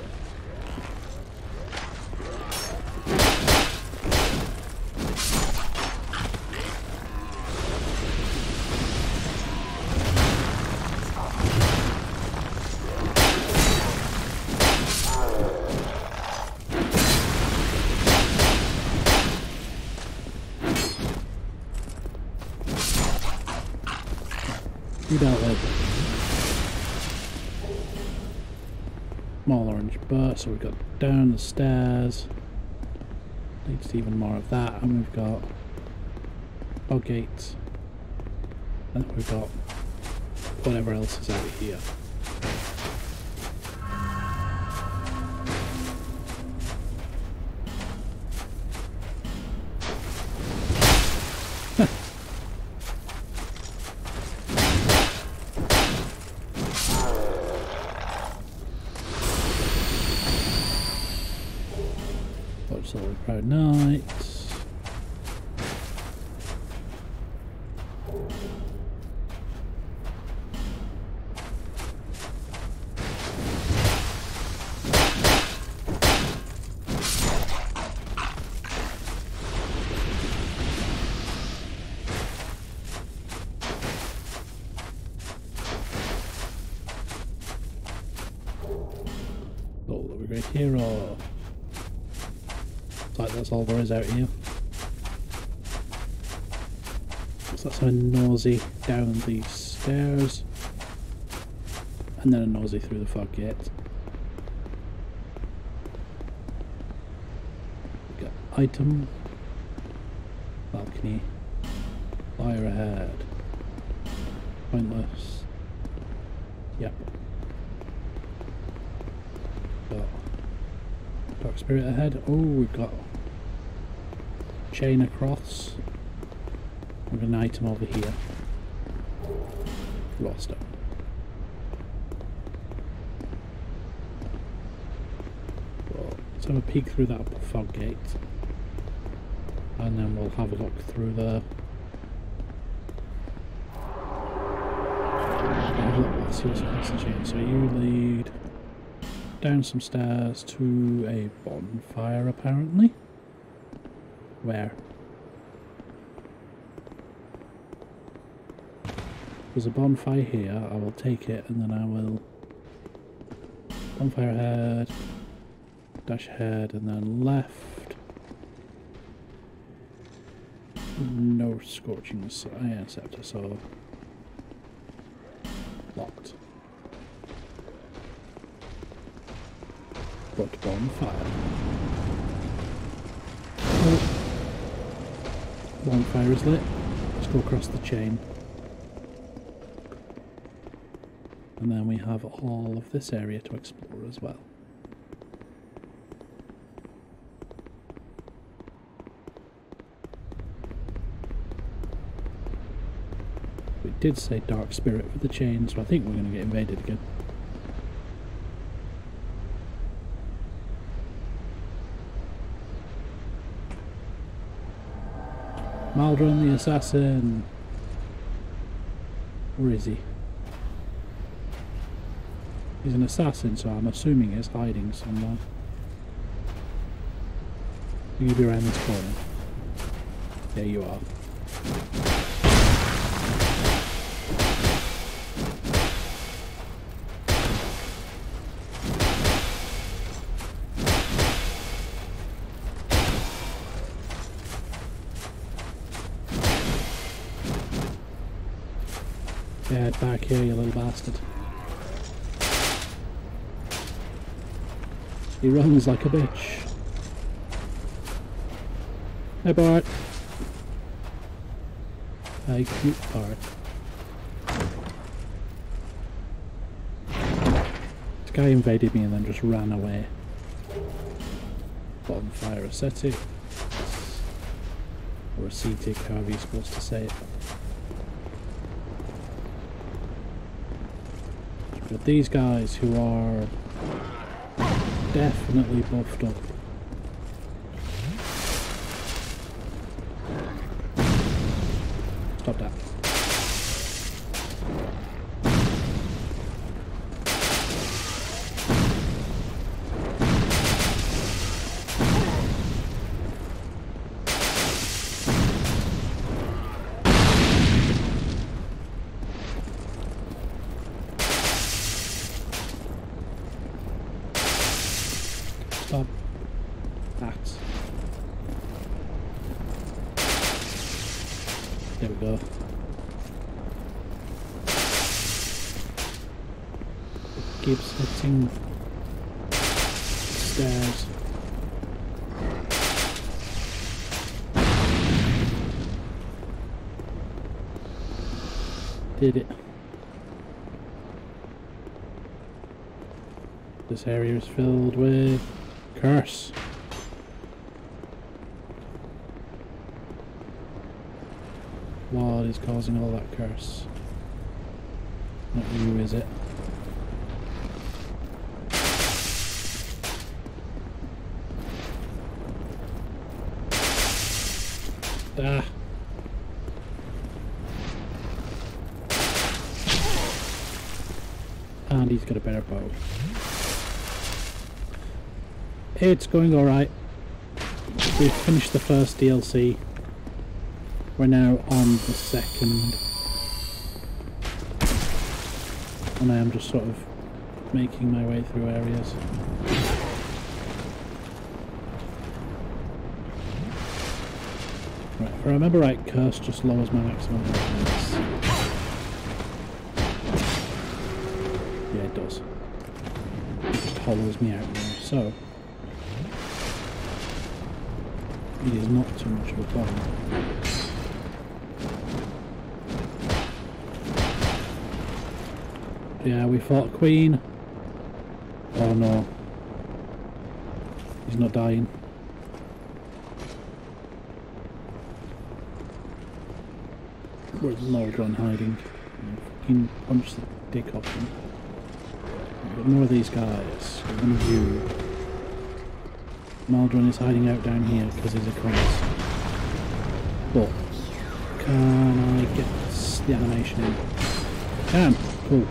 You don't like small orange butt, so we've got down the stairs. Needs even more of that, and we've got fog gates, and we've got whatever else is out here. Solid proud knights. Oh, the great hero. Like that's all there is out here. So that's a nosy down these stairs, and then a nosy through the fog gate. We've got item, balcony, fire ahead, pointless. Yep. Got dark spirit ahead. Oh, we've got chain across. We've got an item over here. Lost it. Well, let's have a peek through that fog gate, and then we'll have a look through the. Let's see what's across the chain. So you lead down some stairs to a bonfire, apparently. Where? There's a bonfire here. I will take it, and then I will bonfire ahead, dash ahead, and then left. No scorching iron scepter, so locked. But bonfire. Oh. Bonfire is lit. Let's go across the chain. And then we have all of this area to explore as well. We did say dark spirit for the chain, so I think we're going to get invaded again. Maldron the assassin. Where is he? He's an assassin, so I'm assuming he's hiding somewhere. You're gonna be around this corner. There you are. Get back here, you little bastard. He runs like a bitch. Hey, Bart. Hey, cute Bart. This guy invaded me and then just ran away. Bonfire ascetic. Or ascetic, however you're supposed to say it. But these guys who are definitely buffed up. Stop that. Stop that. There we go. It keeps hitting the stairs. Did it. This area is filled with curse. What is causing all that curse? Not you, is it? Ah. And he's got a better bow. It's going alright. We've finished the first D L C. We're now on the second. And I am just sort of making my way through areas. Right, if I remember right, curse just lowers my maximum defense. Yeah, it does. It just hollows me out now, so it is not too much of a problem. Yeah, we fought Queen. Oh no. He's not dying. Where's Moldron hiding? Fucking punch the dick off him. But more of these guys. One of you. Moldron is hiding out down here because he's a cross. But can I get the animation in? Can! Cool.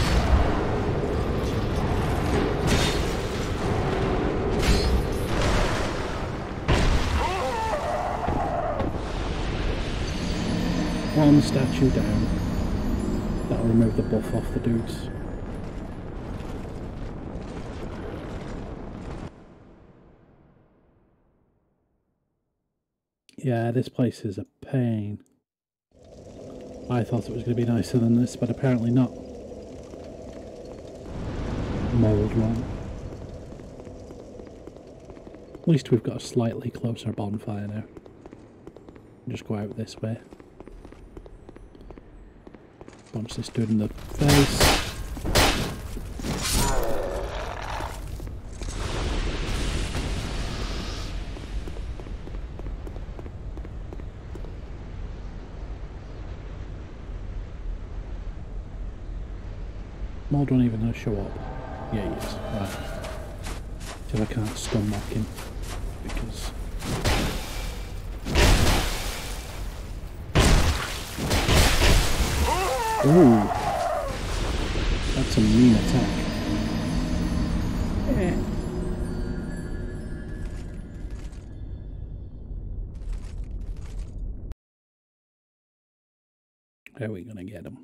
One statue down. That'll remove the buff off the dudes. Yeah, this place is a pain. I thought it was going to be nicer than this, but apparently not. Mold one. At least we've got a slightly closer bonfire now. Just go out this way. Punch this dude in the face. Mold won't even show up. Yeah, he is. Right. Till I can't stun lock him. Because... Ooh! That's a mean attack. Eh. How are we gonna get him?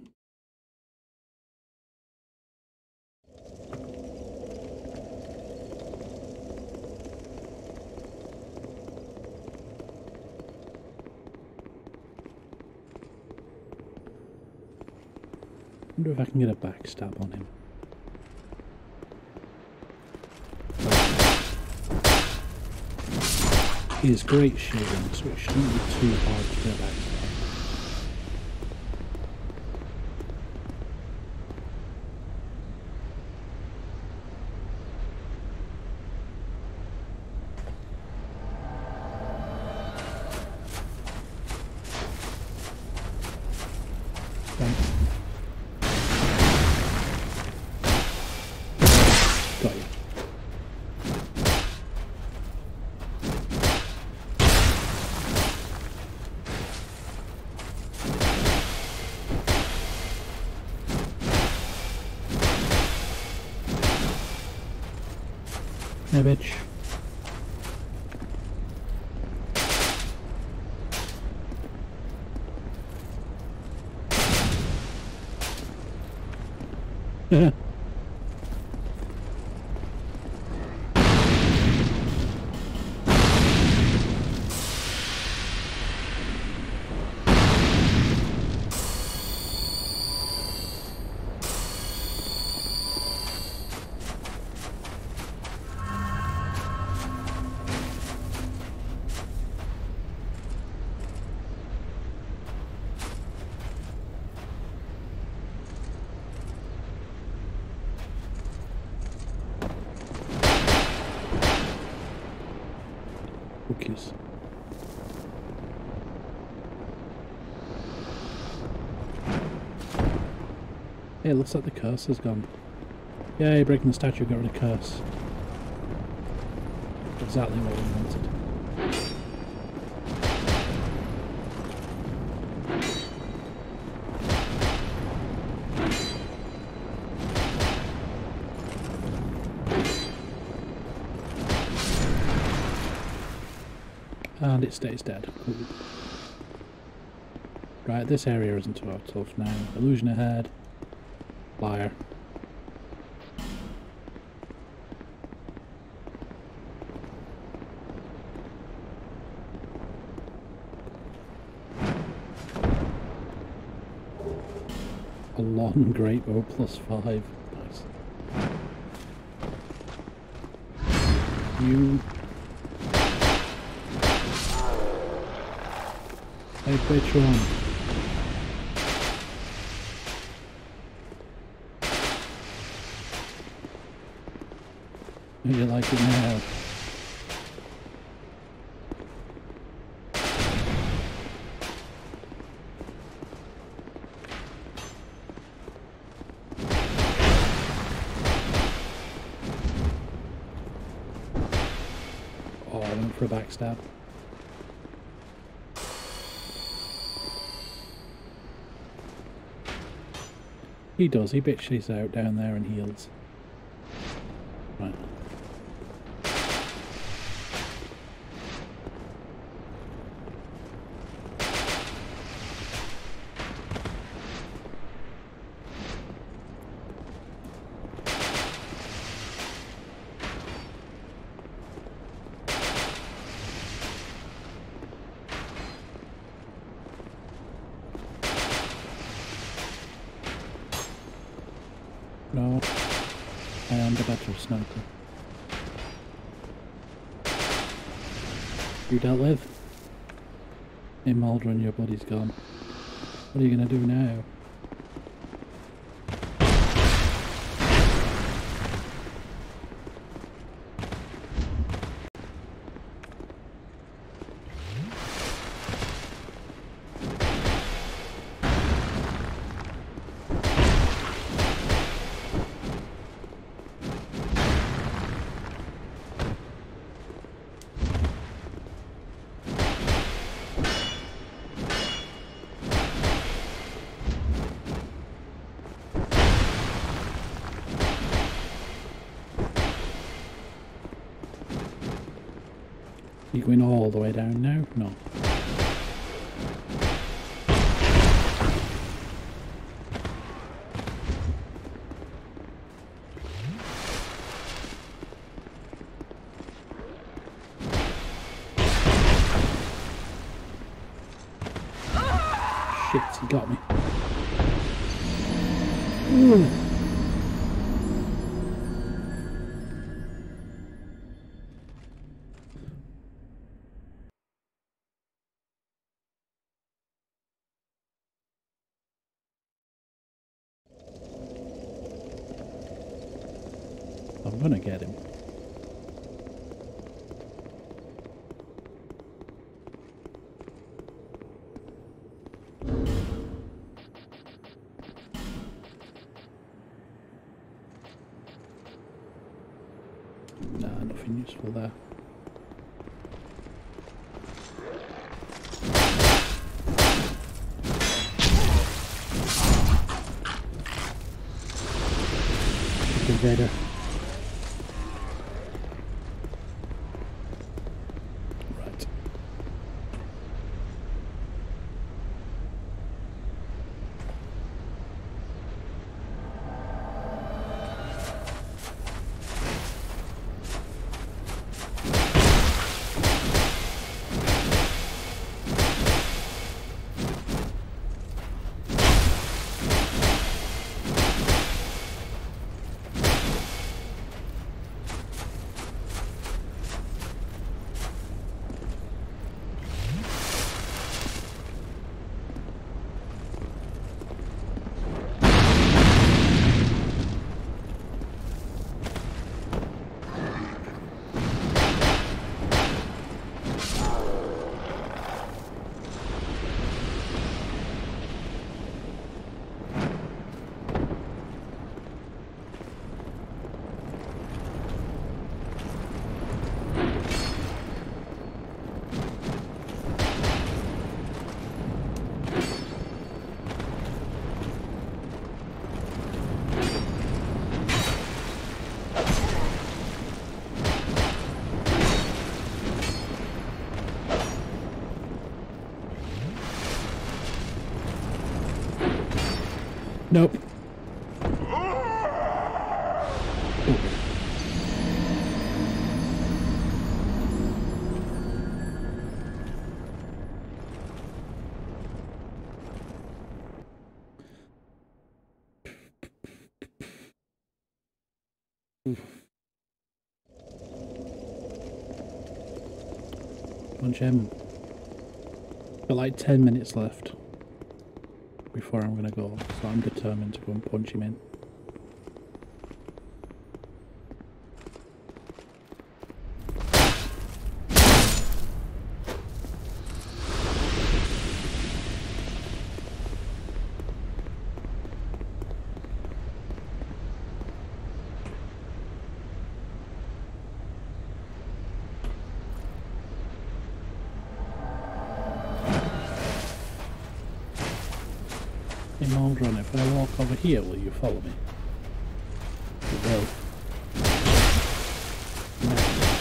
I wonder if I can get a backstab on him. is great shielding, so it shouldn't be too hard to get back. Got you. Hey, bitch. Yeah. Cookies. Hey, it looks like the curse has gone. Yay, breaking the statue, got rid of curse. Exactly what we wanted. And it stays dead. Cool. Right, this area isn't too tough now. Illusion ahead. Liar. A long great bow plus five. Nice. You. Hey, bitch, run. You like it now? Oh, I went for a backstab. He does, he bitches out down there and heals. Right. No, I am the better sniper. You dealt with? Hey Maldron, your body's gone. What are you gonna do now? You going all the way down now? No. Shit, he got me. Ooh. I'm gonna get him. Nah, nothing useful there. Invader. Right. Nope. Punch him. Got like ten minutes left before I'm gonna go, so I'm determined to go and punch him in. In hold run, if I walk over here, will you follow me? You will. No.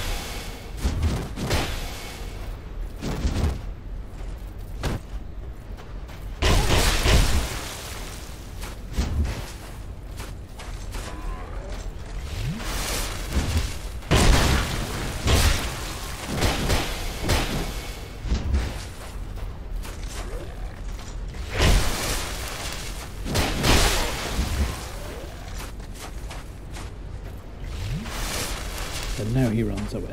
And now he runs away.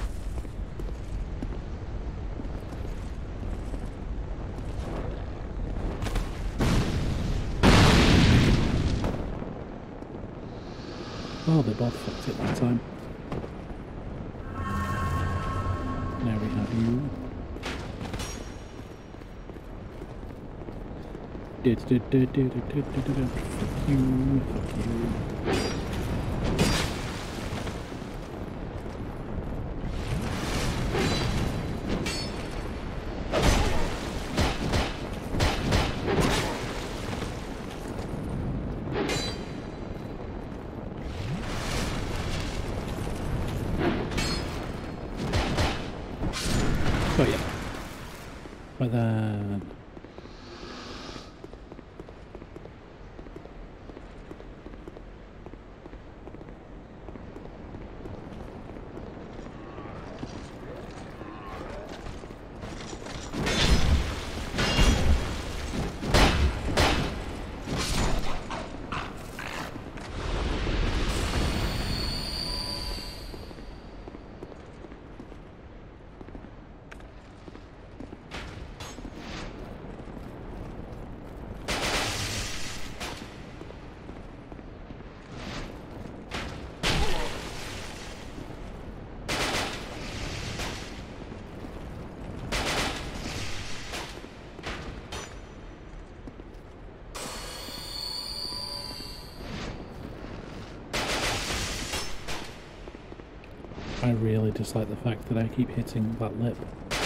Oh, they both fucked it that time. Now we have you. Fuck you, fuck you. Oh yeah. But then I really dislike the fact that I keep hitting that lip.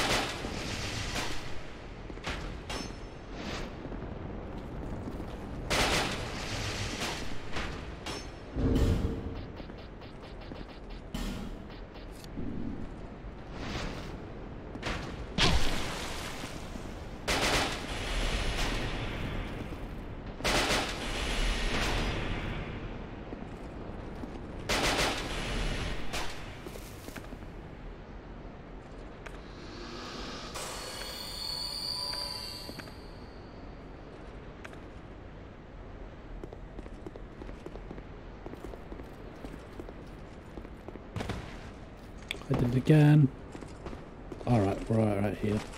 I did it again. Alright, we're right, right here.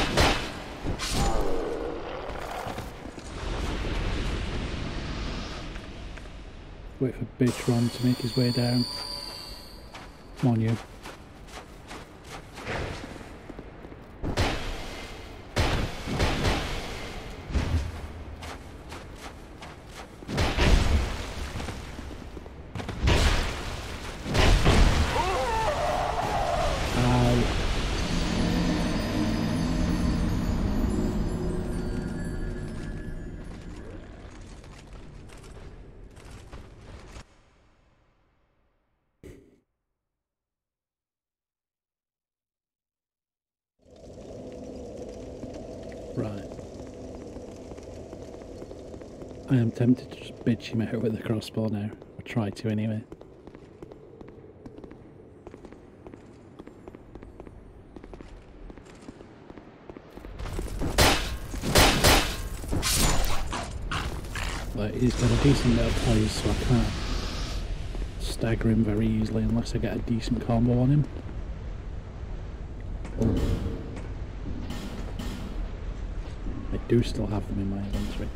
Wait for Bitch Ron to make his way down. Come on, you. Right. I am tempted to just bitch him out with the crossbow now. Or try to anyway. Like, he's got a decent bit of poise, so I can't stagger him very easily unless I get a decent combo on him. Oh. I do still have them in my inventory.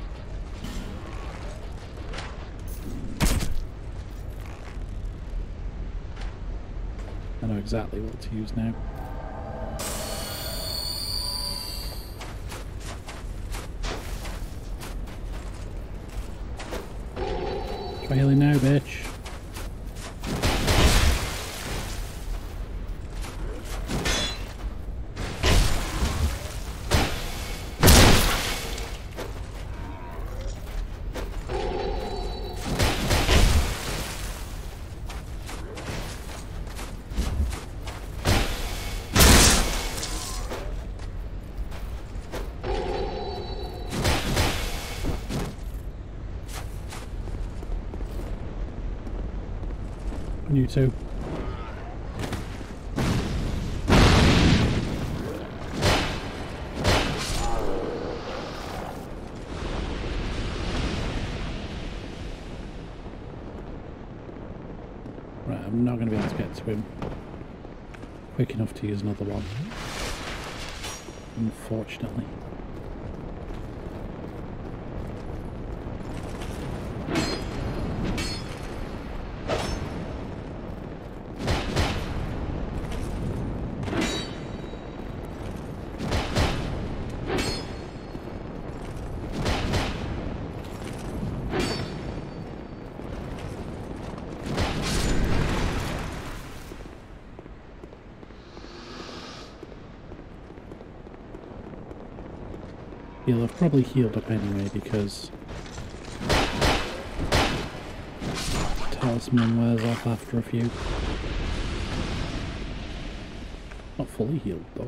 I know exactly what to use now. Try healing now, bitch. You too. Right, I'm not going to be able to get to him quick enough to use another one, unfortunately. He'll have probably healed up anyway because Talisman wears off after a few. Not fully healed though.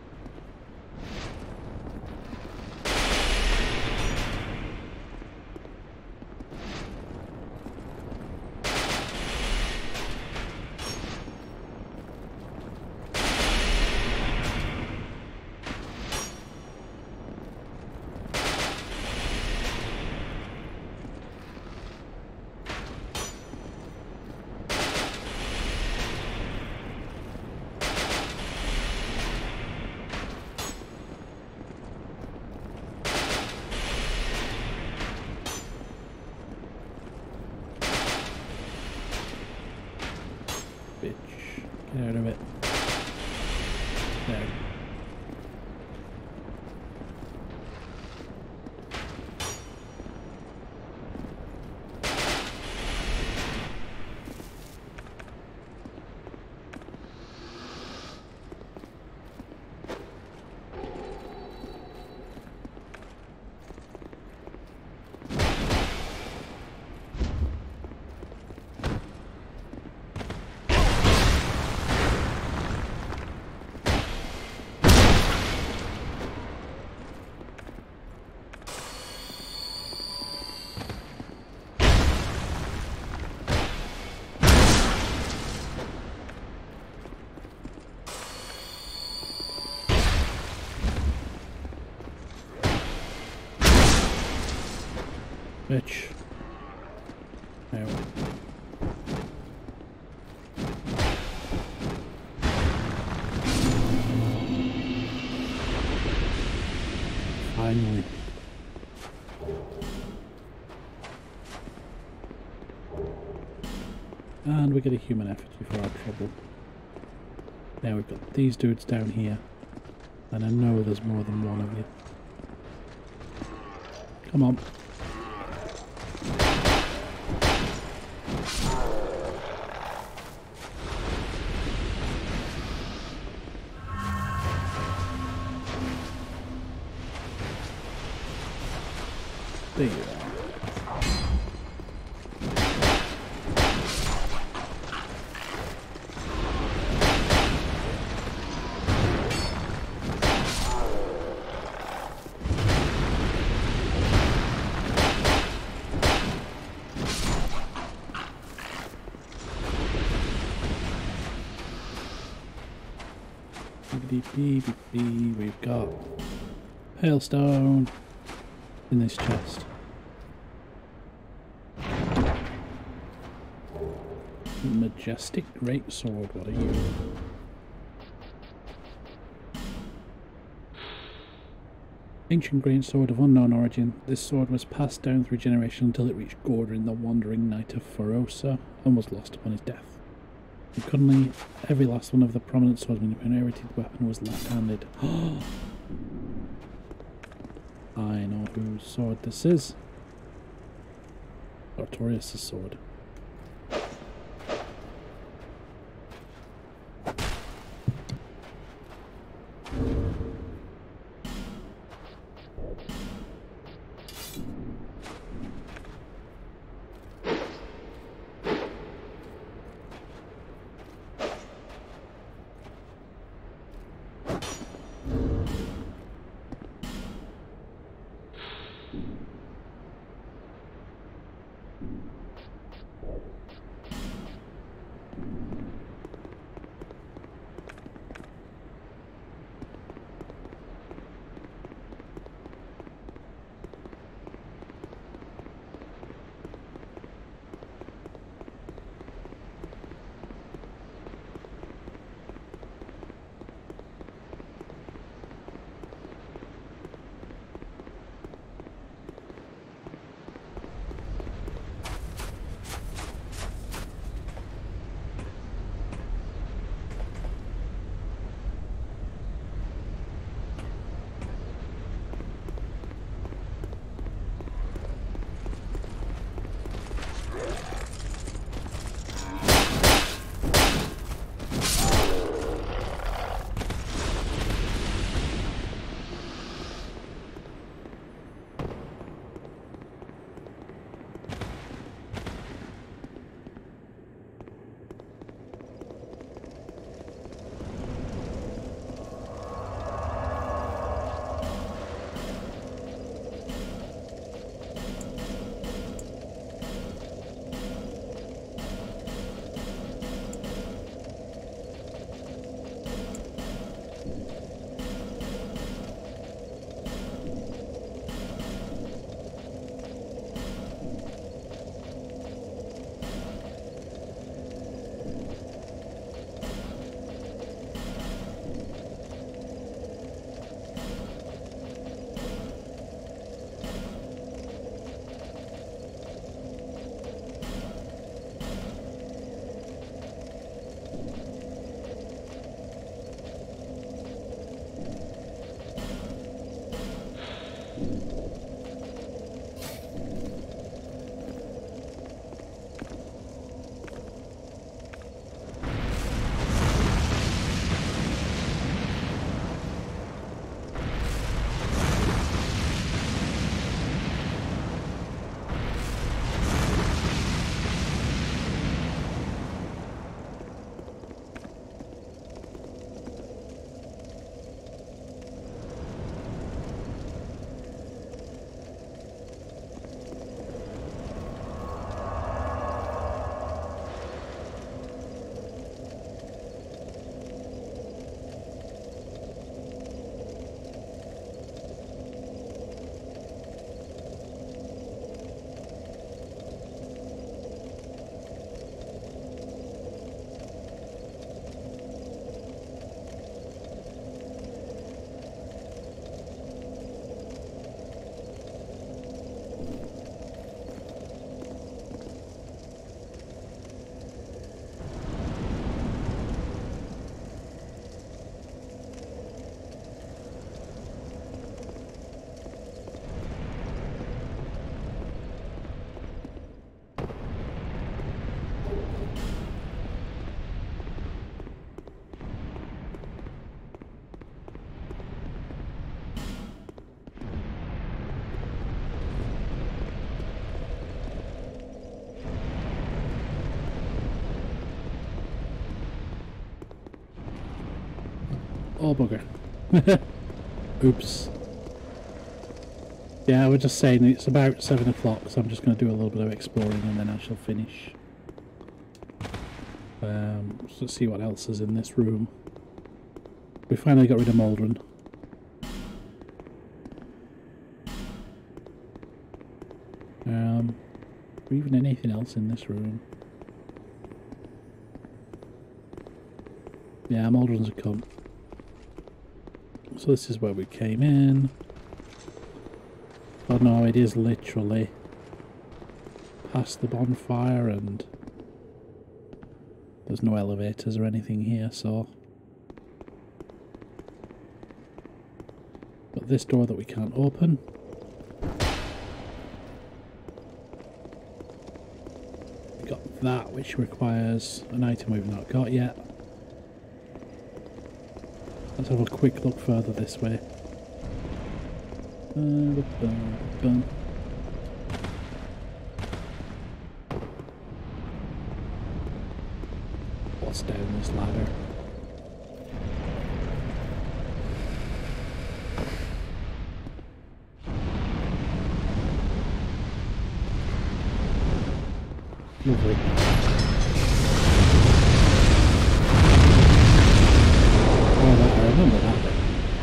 Bitch, get out of it. There. Finally. And we get a human effigy for our trouble. Now we've got these dudes down here. And I know there's more than one of you. Come on. There you are. We've got hailstone in this chest. Majestic great sword, what are you? Ancient great sword of unknown origin. This sword was passed down through generations until it reached Gordon, the wandering knight of Ferosa, and was lost upon his death. Suddenly, every last one of the prominent swordsmen who inherited the weapon was left-handed. I know whose sword this is. Artorias' sword. Oh bugger. Oops. Yeah, I was just saying it's about seven o'clock, so I'm just going to do a little bit of exploring and then I shall finish. Um, so let's see what else is in this room. We finally got rid of Maldron. Um, or even anything else in this room. Yeah, Maldron's a cunt. So this is where we came in. Oh no, it is literally past the bonfire and there's no elevators or anything here, so... Got this door that we can't open. We got that, which requires an item we've not got yet. Let's have a quick look further this way. Uh, bum, bum. What's down this ladder? Lovely. Oh, that, I remember that bit.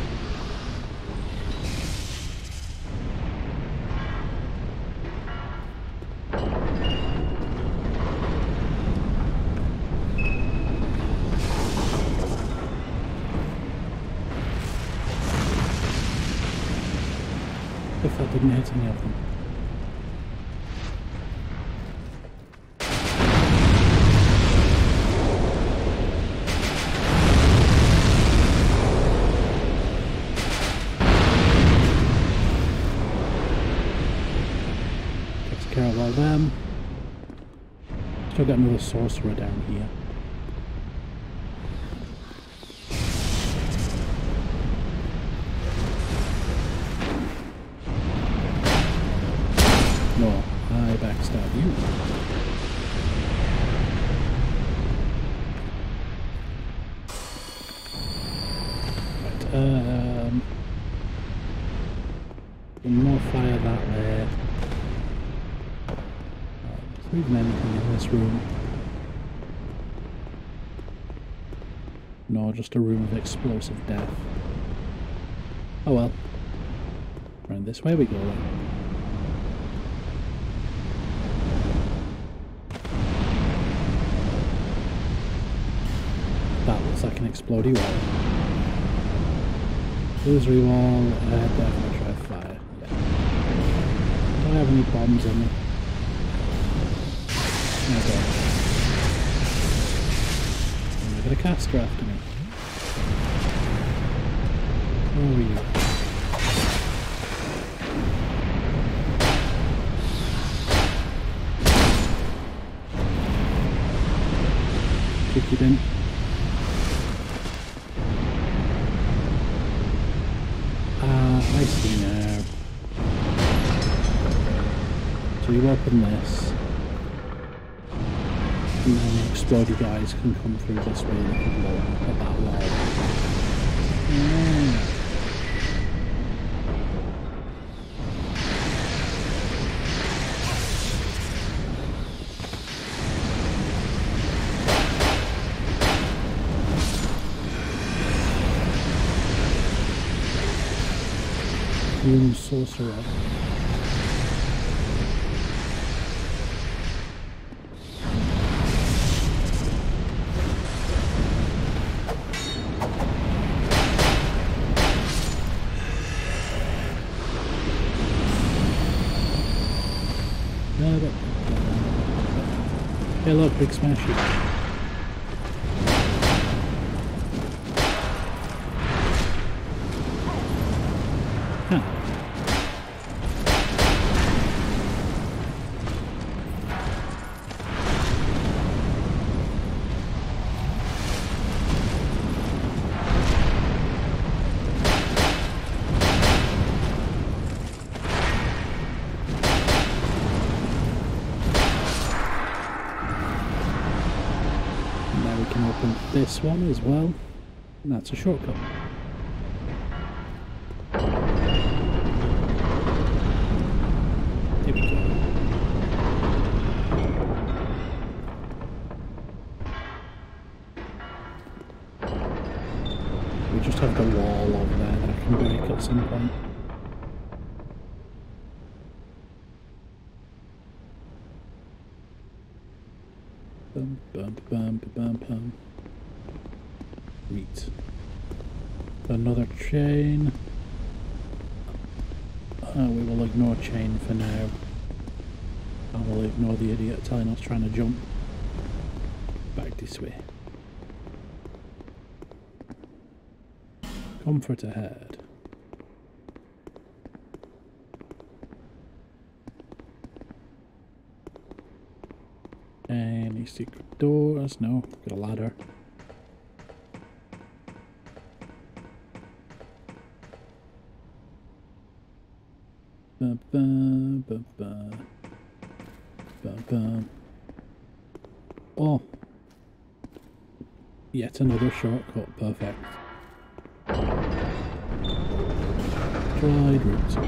If I didn't hit any of them. Takes care of all them. Still got another sorcerer down here. No, I backstab you. Right, um... more fire that way. Is there even anything in this room? No, just a room of explosive death. Oh well. Round this way we go then. That looks like an explodey wall. Illusory wall, uh, definitely try fire. Yeah. Do I have any bombs on me? No, I don't. And I got a caster after me. Where are you? Kick you in. I see now. So you open this, and then the exploded guys can come through this way and they can blow up at that wall. Yeah. Room sorcerer. No, but hey, look, big smashy. This one as well, and that's a shortcut. just have the wall over there that I can break at some point. Bum, bum, bum, bum, bum. Sweet. Another chain. Uh, we will ignore chain for now. And we'll ignore the idiot telling us trying to jump. Back this way. Comfort ahead. Any secret doors? No. Got a ladder. Ba -ba, ba -ba. Ba -ba. Oh! Yet another shortcut. Perfect. Dried route.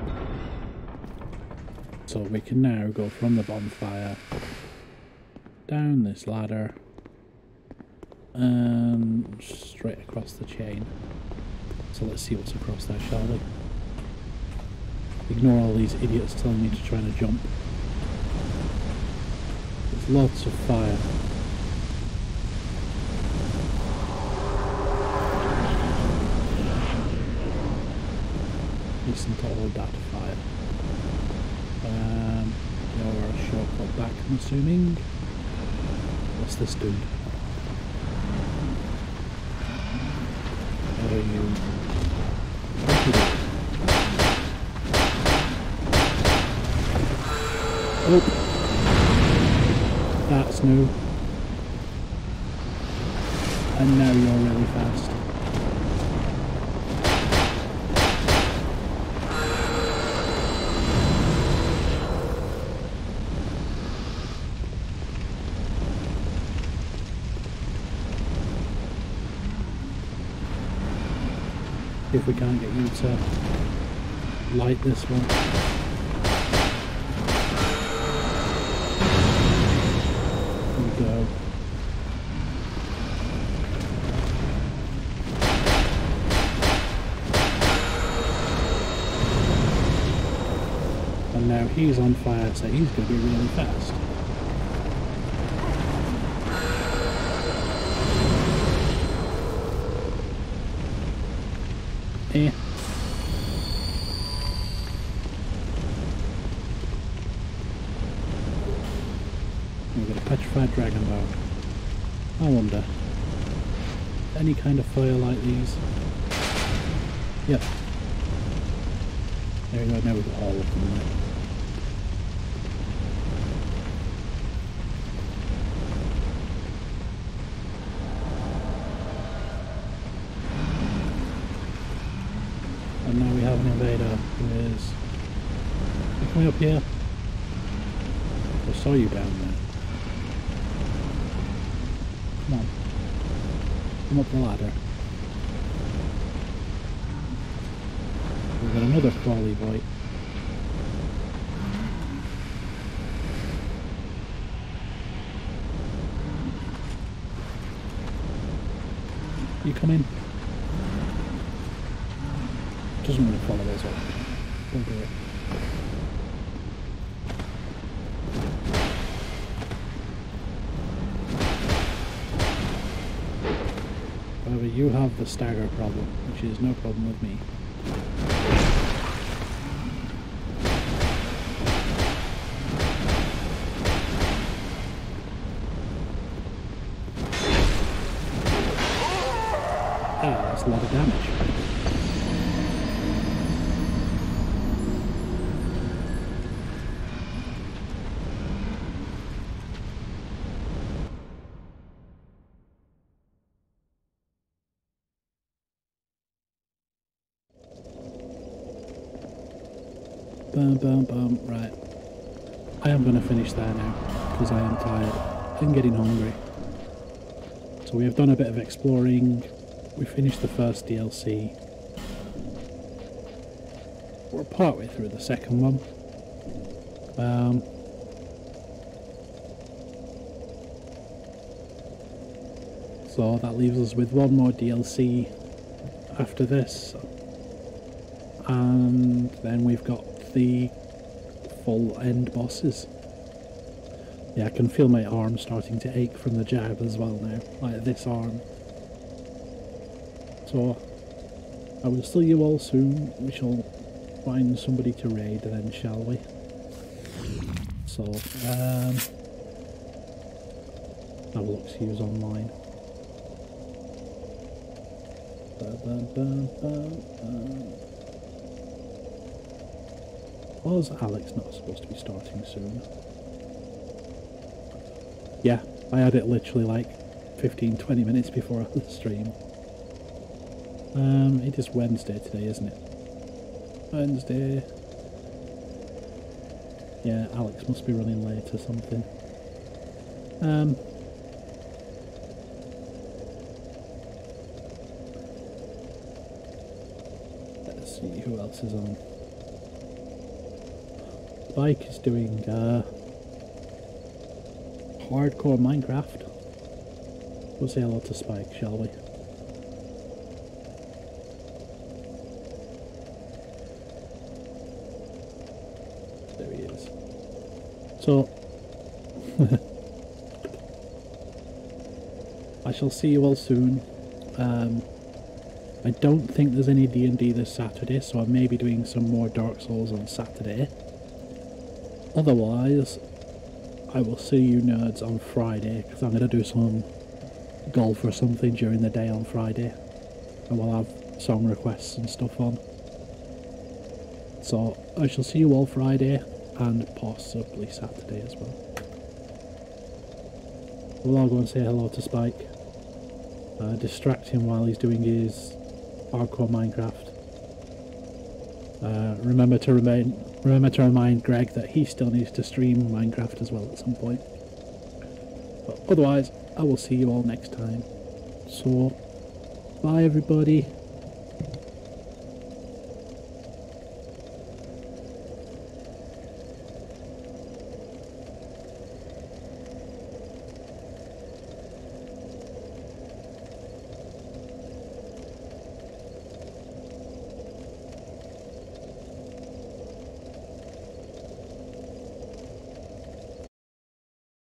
So we can now go from the bonfire down this ladder and straight across the chain. So let's see what's across there, shall we? Ignore all these idiots telling me to try to jump. There's lots of fire. Listen to all that fire. Um, you're a shortcut back, I'm assuming. What's this dude? What are you? Oh! That's new. And now you're really fast. If we can't get you to light this one. Here we go. And now he's on fire, so he's going to be really fast. Eh. We've got a petrified dragon bow. I wonder. Any kind of fire like these? Yep. There we go, now we've got all of them there. And now we have an invader who is... Are you coming up here? I saw you down there. Come on. Come up the ladder. We've got another crawly boy. You come in. Doesn't really follow us up. Don't do it. However, you have the stagger problem, which is no problem with me. Ah, that's a lot of damage. Bum, bum, bum. Right. I am going to finish there now, because I am tired and getting hungry. So we have done a bit of exploring. We finished the first D L C. We're partway through the second one. Um, so that leaves us with one more D L C after this. And then we've got the full end bosses. Yeah, I can feel my arm starting to ache from the jab as well now, like this arm. So, I will see you all soon. We shall find somebody to raid then, shall we? So, um... have a look, see who's online. Ba, ba, ba, ba, ba. Was Alex not supposed to be starting soon? Yeah, I had it literally like fifteen to twenty minutes before the stream. Um, it is Wednesday today, isn't it? Wednesday. Yeah, Alex must be running late or something. Um... Let's see who else is on. Spike is doing uh, hardcore Minecraft. We'll say hello to Spike, shall we? There he is. So, I shall see you all soon. Um, I don't think there's any D and D this Saturday, so I may be doing some more Dark Souls on Saturday. Otherwise, I will see you nerds on Friday, because I'm going to do some golf or something during the day on Friday. And we'll have song requests and stuff on. So, I shall see you all Friday, and possibly Saturday as well. We'll all go and say hello to Spike. Uh, distract him while he's doing his hardcore Minecraft. Uh, remember to remain, remember to remind Greg that he still needs to stream Minecraft as well at some point. But otherwise, I will see you all next time. So, bye everybody.